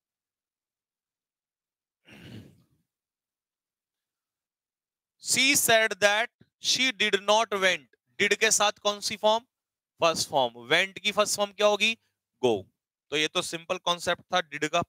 She said that she did not went, did के साथ कौन सी फॉर्म, फर्स्ट फॉर्म, वेंट की फर्स्ट फॉर्म क्या होगी, गो। तो ये तो सिंपल कॉन्सेप्ट था डिड का।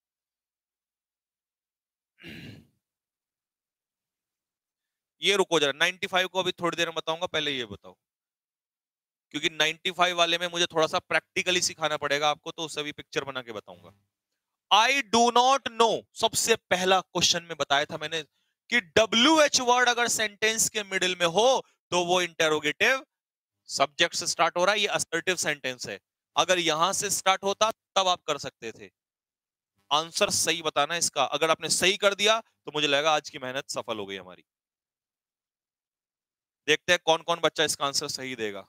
ये रुको जरा, 95 को अभी थोड़ी देर में बताऊंगा, पहले ये बताओ, क्योंकि 95 वाले में मुझे थोड़ा सा प्रैक्टिकली सिखाना पड़ेगा आपको, तो उससे भी पिक्चर बना के बताऊंगा। आई डू नॉट नो, सबसे पहला क्वेश्चन में बताया था मैंने कि WH वर्ड अगर सेंटेंस के मिडिल में हो तो वो इंटेरोगेटिव सब्जेक्ट से स्टार्ट हो रहा है, ये असर्टिव सेंटेंस है। अगर यहां से स्टार्ट होता तब आप कर सकते थे। आंसर सही बताना इसका, अगर आपने सही कर दिया तो मुझे लगेगा आज की मेहनत सफल हो गई हमारी। देखते हैं कौन कौन बच्चा इसका आंसर सही देगा।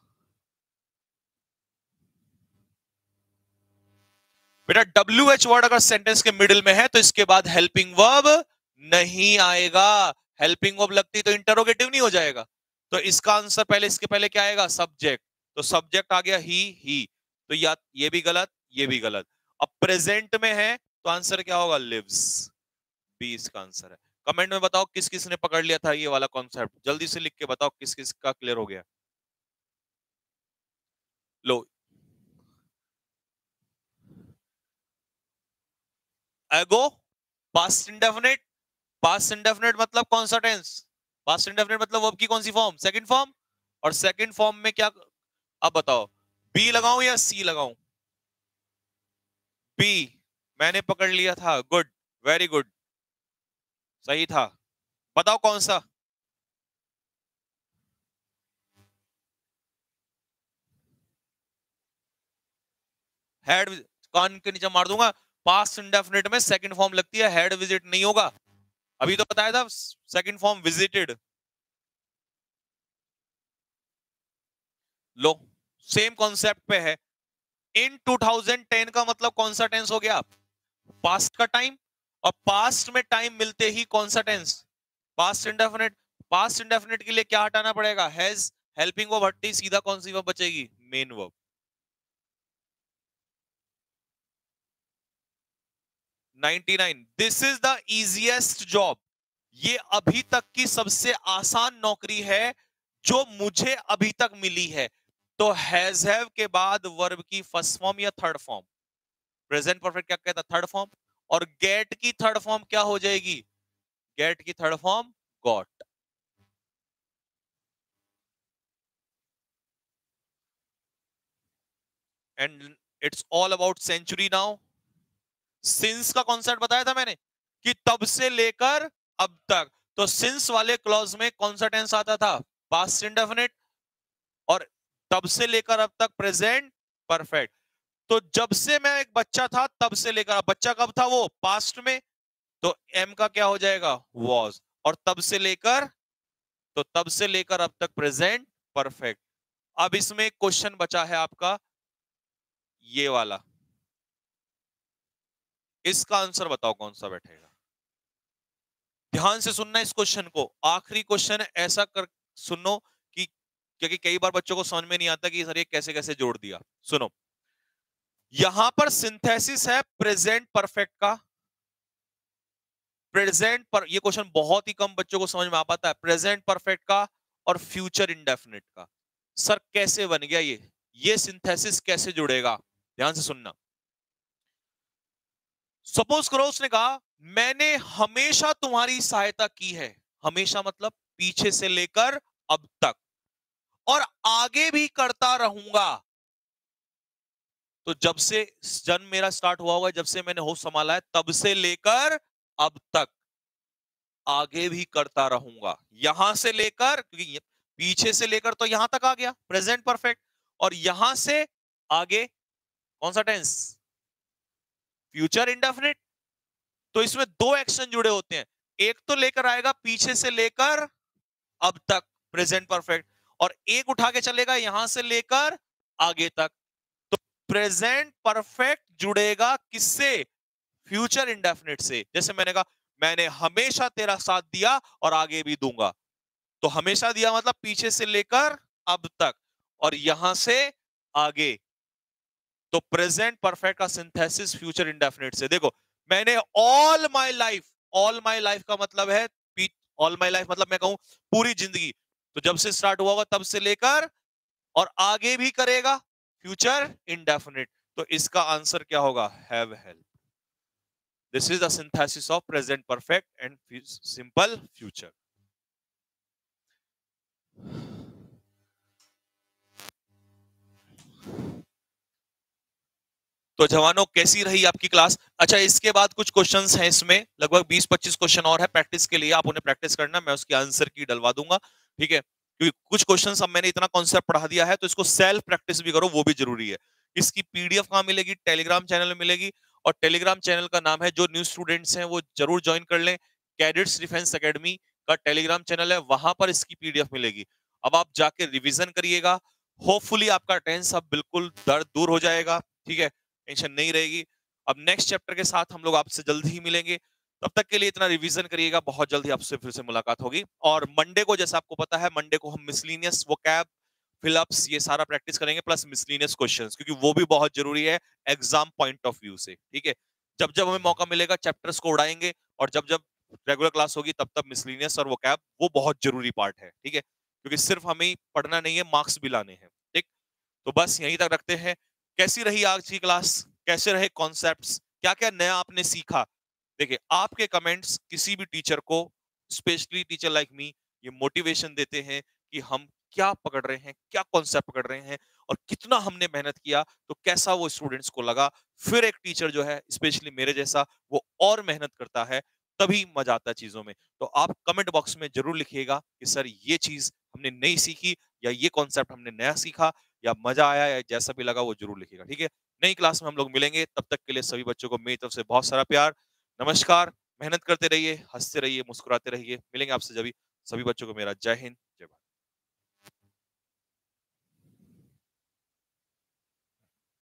बेटा WH वर्ड अगर सेंटेंस के मिडिल में है तो इसके बाद हेल्पिंग वर्ब नहीं आएगा। हेल्पिंग वर्ब लगती तो इंटरोगेटिव नहीं हो जाएगा। तो इसका आंसर पहले, इसके पहले क्या आएगा? सब्जेक्ट। तो सब्जेक्ट आ गया ही। तो या ये भी गलत, ये भी गलत। अब प्रेजेंट में है तो आंसर क्या होगा? लिव्स। बी इसका आंसर है। कमेंट में बताओ किस किस ने पकड़ लिया था ये वाला कॉन्सेप्ट, जल्दी से लिख के बताओ किस किस का क्लियर हो गया। लो, एगो पास्ट इंडेफिनिट। पास्ट इंडेफिनिट मतलब कौन सा टेंस? पास्ट इंडेफिनिट मतलब वर्ब की कौन सी फॉर्म? Second form. और सेकंड फॉर्म में क्या? अब बताओ बी लगाऊं या सी लगाऊं? बी मैंने पकड़ लिया था। गुड, वेरी गुड, सही था। बताओ कौन सा? हेड। कान के नीचे मार दूंगा। पास्ट इंडेफिनिट में सेकंड फॉर्म लगती है, हेड विजिट नहीं होगा। अभी तो बताया था सेकंड फॉर्म विजिटेड। लो, सेम कॉन्सेप्ट पे है। इन 2010 का मतलब कौन सा टेंस हो गया? पास्ट का टाइम। और पास्ट में टाइम मिलते ही कौन सा tense? Past indefinite. Past indefinite के लिए क्या हटाना पड़ेगा? हैज। हेल्पिंग वर्ब हटती, सीधा कौन सी वर्ब बचेगी? Main verb. 99। This is the easiest job. ये अभी तक की सबसे आसान नौकरी है जो मुझे अभी तक मिली है। तो हैज हैव के बाद वर्ब की फर्स्ट फॉर्म या थर्ड फॉर्म? प्रेजेंट परफेक्ट क्या कहता है? Third form. और गेट की थर्ड फॉर्म क्या हो जाएगी? गेट की third form got. And it's all about century now. Since का कॉन्सेप्ट बताया था मैंने कि तब से लेकर अब तक। तो सिंस वाले क्लॉज में कौन सा टेंस आता था? Past indefinite. और तब से लेकर अब तक प्रेजेंट परफेक्ट। तो जब से मैं एक बच्चा था तब से लेकर अब, बच्चा कब था? वो पास्ट में। तो एम का क्या हो जाएगा? वॉज। और तब से लेकर, तो तब से लेकर अब तक प्रेजेंट परफेक्ट। अब इसमें एक क्वेश्चन बचा है आपका, ये वाला। इसका आंसर बताओ कौन सा बैठेगा? ध्यान से सुनना इस क्वेश्चन को, आखिरी क्वेश्चन है, ऐसा कर सुनो कि, क्योंकि कई बार बच्चों को समझ में नहीं आता कि सर ये कैसे कैसे जोड़ दिया। सुनो, यहां पर सिंथेसिस है प्रेजेंट परफेक्ट का। प्रेजेंट पर, ये क्वेश्चन बहुत ही कम बच्चों को समझ में आ पाता है। प्रेजेंट परफेक्ट का और फ्यूचर इंडेफिनिट का। सर कैसे बन गया ये सिंथेसिस कैसे जुड़ेगा? ध्यान से सुनना। सपोज करो उसने कहा मैंने हमेशा तुम्हारी सहायता की है। हमेशा मतलब पीछे से लेकर अब तक, और आगे भी करता रहूंगा। तो जब से जन्म मेरा स्टार्ट हुआ होगा, जब से मैंने होश संभाला है, तब से लेकर अब तक आगे भी करता रहूंगा। यहां से लेकर, क्योंकि पीछे से लेकर तो यहां तक आ गया प्रेजेंट परफेक्ट, और यहां से आगे कौन सा टेंस? Future indefinite. तो इसमें दो एक्शन जुड़े होते हैं। एक तो लेकर आएगा पीछे से लेकर अब तक प्रेजेंट परफेक्ट, और एक उठा के चलेगा यहां से लेकर आगे तक। तो प्रेजेंट परफेक्ट जुड़ेगा किससे? फ्यूचर इंडेफिनिट से। जैसे मैंने कहा मैंने हमेशा तेरा साथ दिया और आगे भी दूंगा। तो हमेशा दिया मतलब पीछे से लेकर अब तक, और यहां से आगे। तो प्रेजेंट परफेक्ट का सिंथेसिस फ्यूचर इंडेफिनिट से। देखो, मैंने ऑल माई लाइफ का मतलब है, ऑल माई लाइफ मतलब मैं कहूं पूरी जिंदगी। तो जब से स्टार्ट हुआ होगा तब से लेकर, और आगे भी करेगा, फ्यूचर इंडेफिनिट। तो इसका आंसर क्या होगा? Have help. This is the synthesis of present perfect and simple future. तो जवानों, कैसी रही आपकी क्लास? अच्छा, इसके बाद कुछ क्वेश्चंस हैं इसमें, लगभग 20-25 क्वेश्चन और है प्रैक्टिस के लिए। आप उन्हें प्रैक्टिस करना, मैं उसकी आंसर की डलवा दूंगा, ठीक है? क्योंकि कुछ क्वेश्चंस अब मैंने इतना कॉन्सेप्ट पढ़ा दिया है, तो इसको सेल्फ प्रैक्टिस भी करो, वो भी जरूरी है। इसकी पीडीएफ कहाँ मिलेगी? टेलीग्राम चैनल में मिलेगी, और टेलीग्राम चैनल का नाम है, जो न्यू स्टूडेंट्स हैं वो जरूर ज्वाइन कर लें, कैडेट्स डिफेंस एकेडमी का टेलीग्राम चैनल है, वहां पर इसकी पीडीएफ मिलेगी। अब आप जाके रिवीजन करिएगा, होपफुली आपका टेंस अब बिल्कुल दर्द दूर हो जाएगा, ठीक है, टेंशन नहीं रहेगी। अब नेक्स्ट चैप्टर के साथ हम लोग आपसे जल्दी ही मिलेंगे, तब तक के लिए इतना रिवीजन करिएगा, बहुत जल्दी आपसे फिर से मुलाकात होगी। और मंडे को, जैसा आपको पता है, मंडे को हम मिसलिनियस वोकैब, फिलअप्स, ये सारा प्रैक्टिस करेंगे, प्लस मिसलिनियस क्वेश्चंस, क्योंकि वो भी बहुत जरूरी है एग्जाम पॉइंट ऑफ व्यू से, ठीक है। जब जब हमें मौका मिलेगा चैप्टर्स को उड़ाएंगे, और जब जब रेगुलर क्लास होगी तब तब मिसलिनियस और वोकैब, वो बहुत जरूरी पार्ट है, ठीक है, क्योंकि सिर्फ हमें ही पढ़ना नहीं है, मार्क्स भी लाने हैं, ठीक। तो बस यहीं तक रखते हैं। कैसी रही आज की क्लास? कैसे रहे कॉन्सेप्ट्स? क्या क्या नया आपने सीखा? देखिए, आपके कमेंट्स किसी भी टीचर को, स्पेशली टीचर लाइक मी, ये मोटिवेशन देते हैं कि हम क्या पकड़ रहे हैं, क्या कॉन्सेप्ट पकड़ रहे हैं, और कितना हमने मेहनत किया, तो कैसा वो स्टूडेंट्स को लगा। फिर एक टीचर जो है, स्पेशली मेरे जैसा, वो और मेहनत करता है, तभी मजा आता है चीजों में। तो आप कमेंट बॉक्स में जरूर लिखिएगा कि सर ये चीज हमने नई सीखी, या ये कॉन्सेप्ट हमने नया सीखा, या मजा आया, या जैसा भी लगा वो जरूर लिखिएगा, ठीक है। नई क्लास में हम लोग मिलेंगे, तब तक के लिए सभी बच्चों को मेरी तरफ से बहुत सारा प्यार, नमस्कार। मेहनत करते रहिए, हंसते रहिए, मुस्कुराते रहिए। मिलेंगे आपसे जभी। सभी बच्चों को मेरा जय हिंद,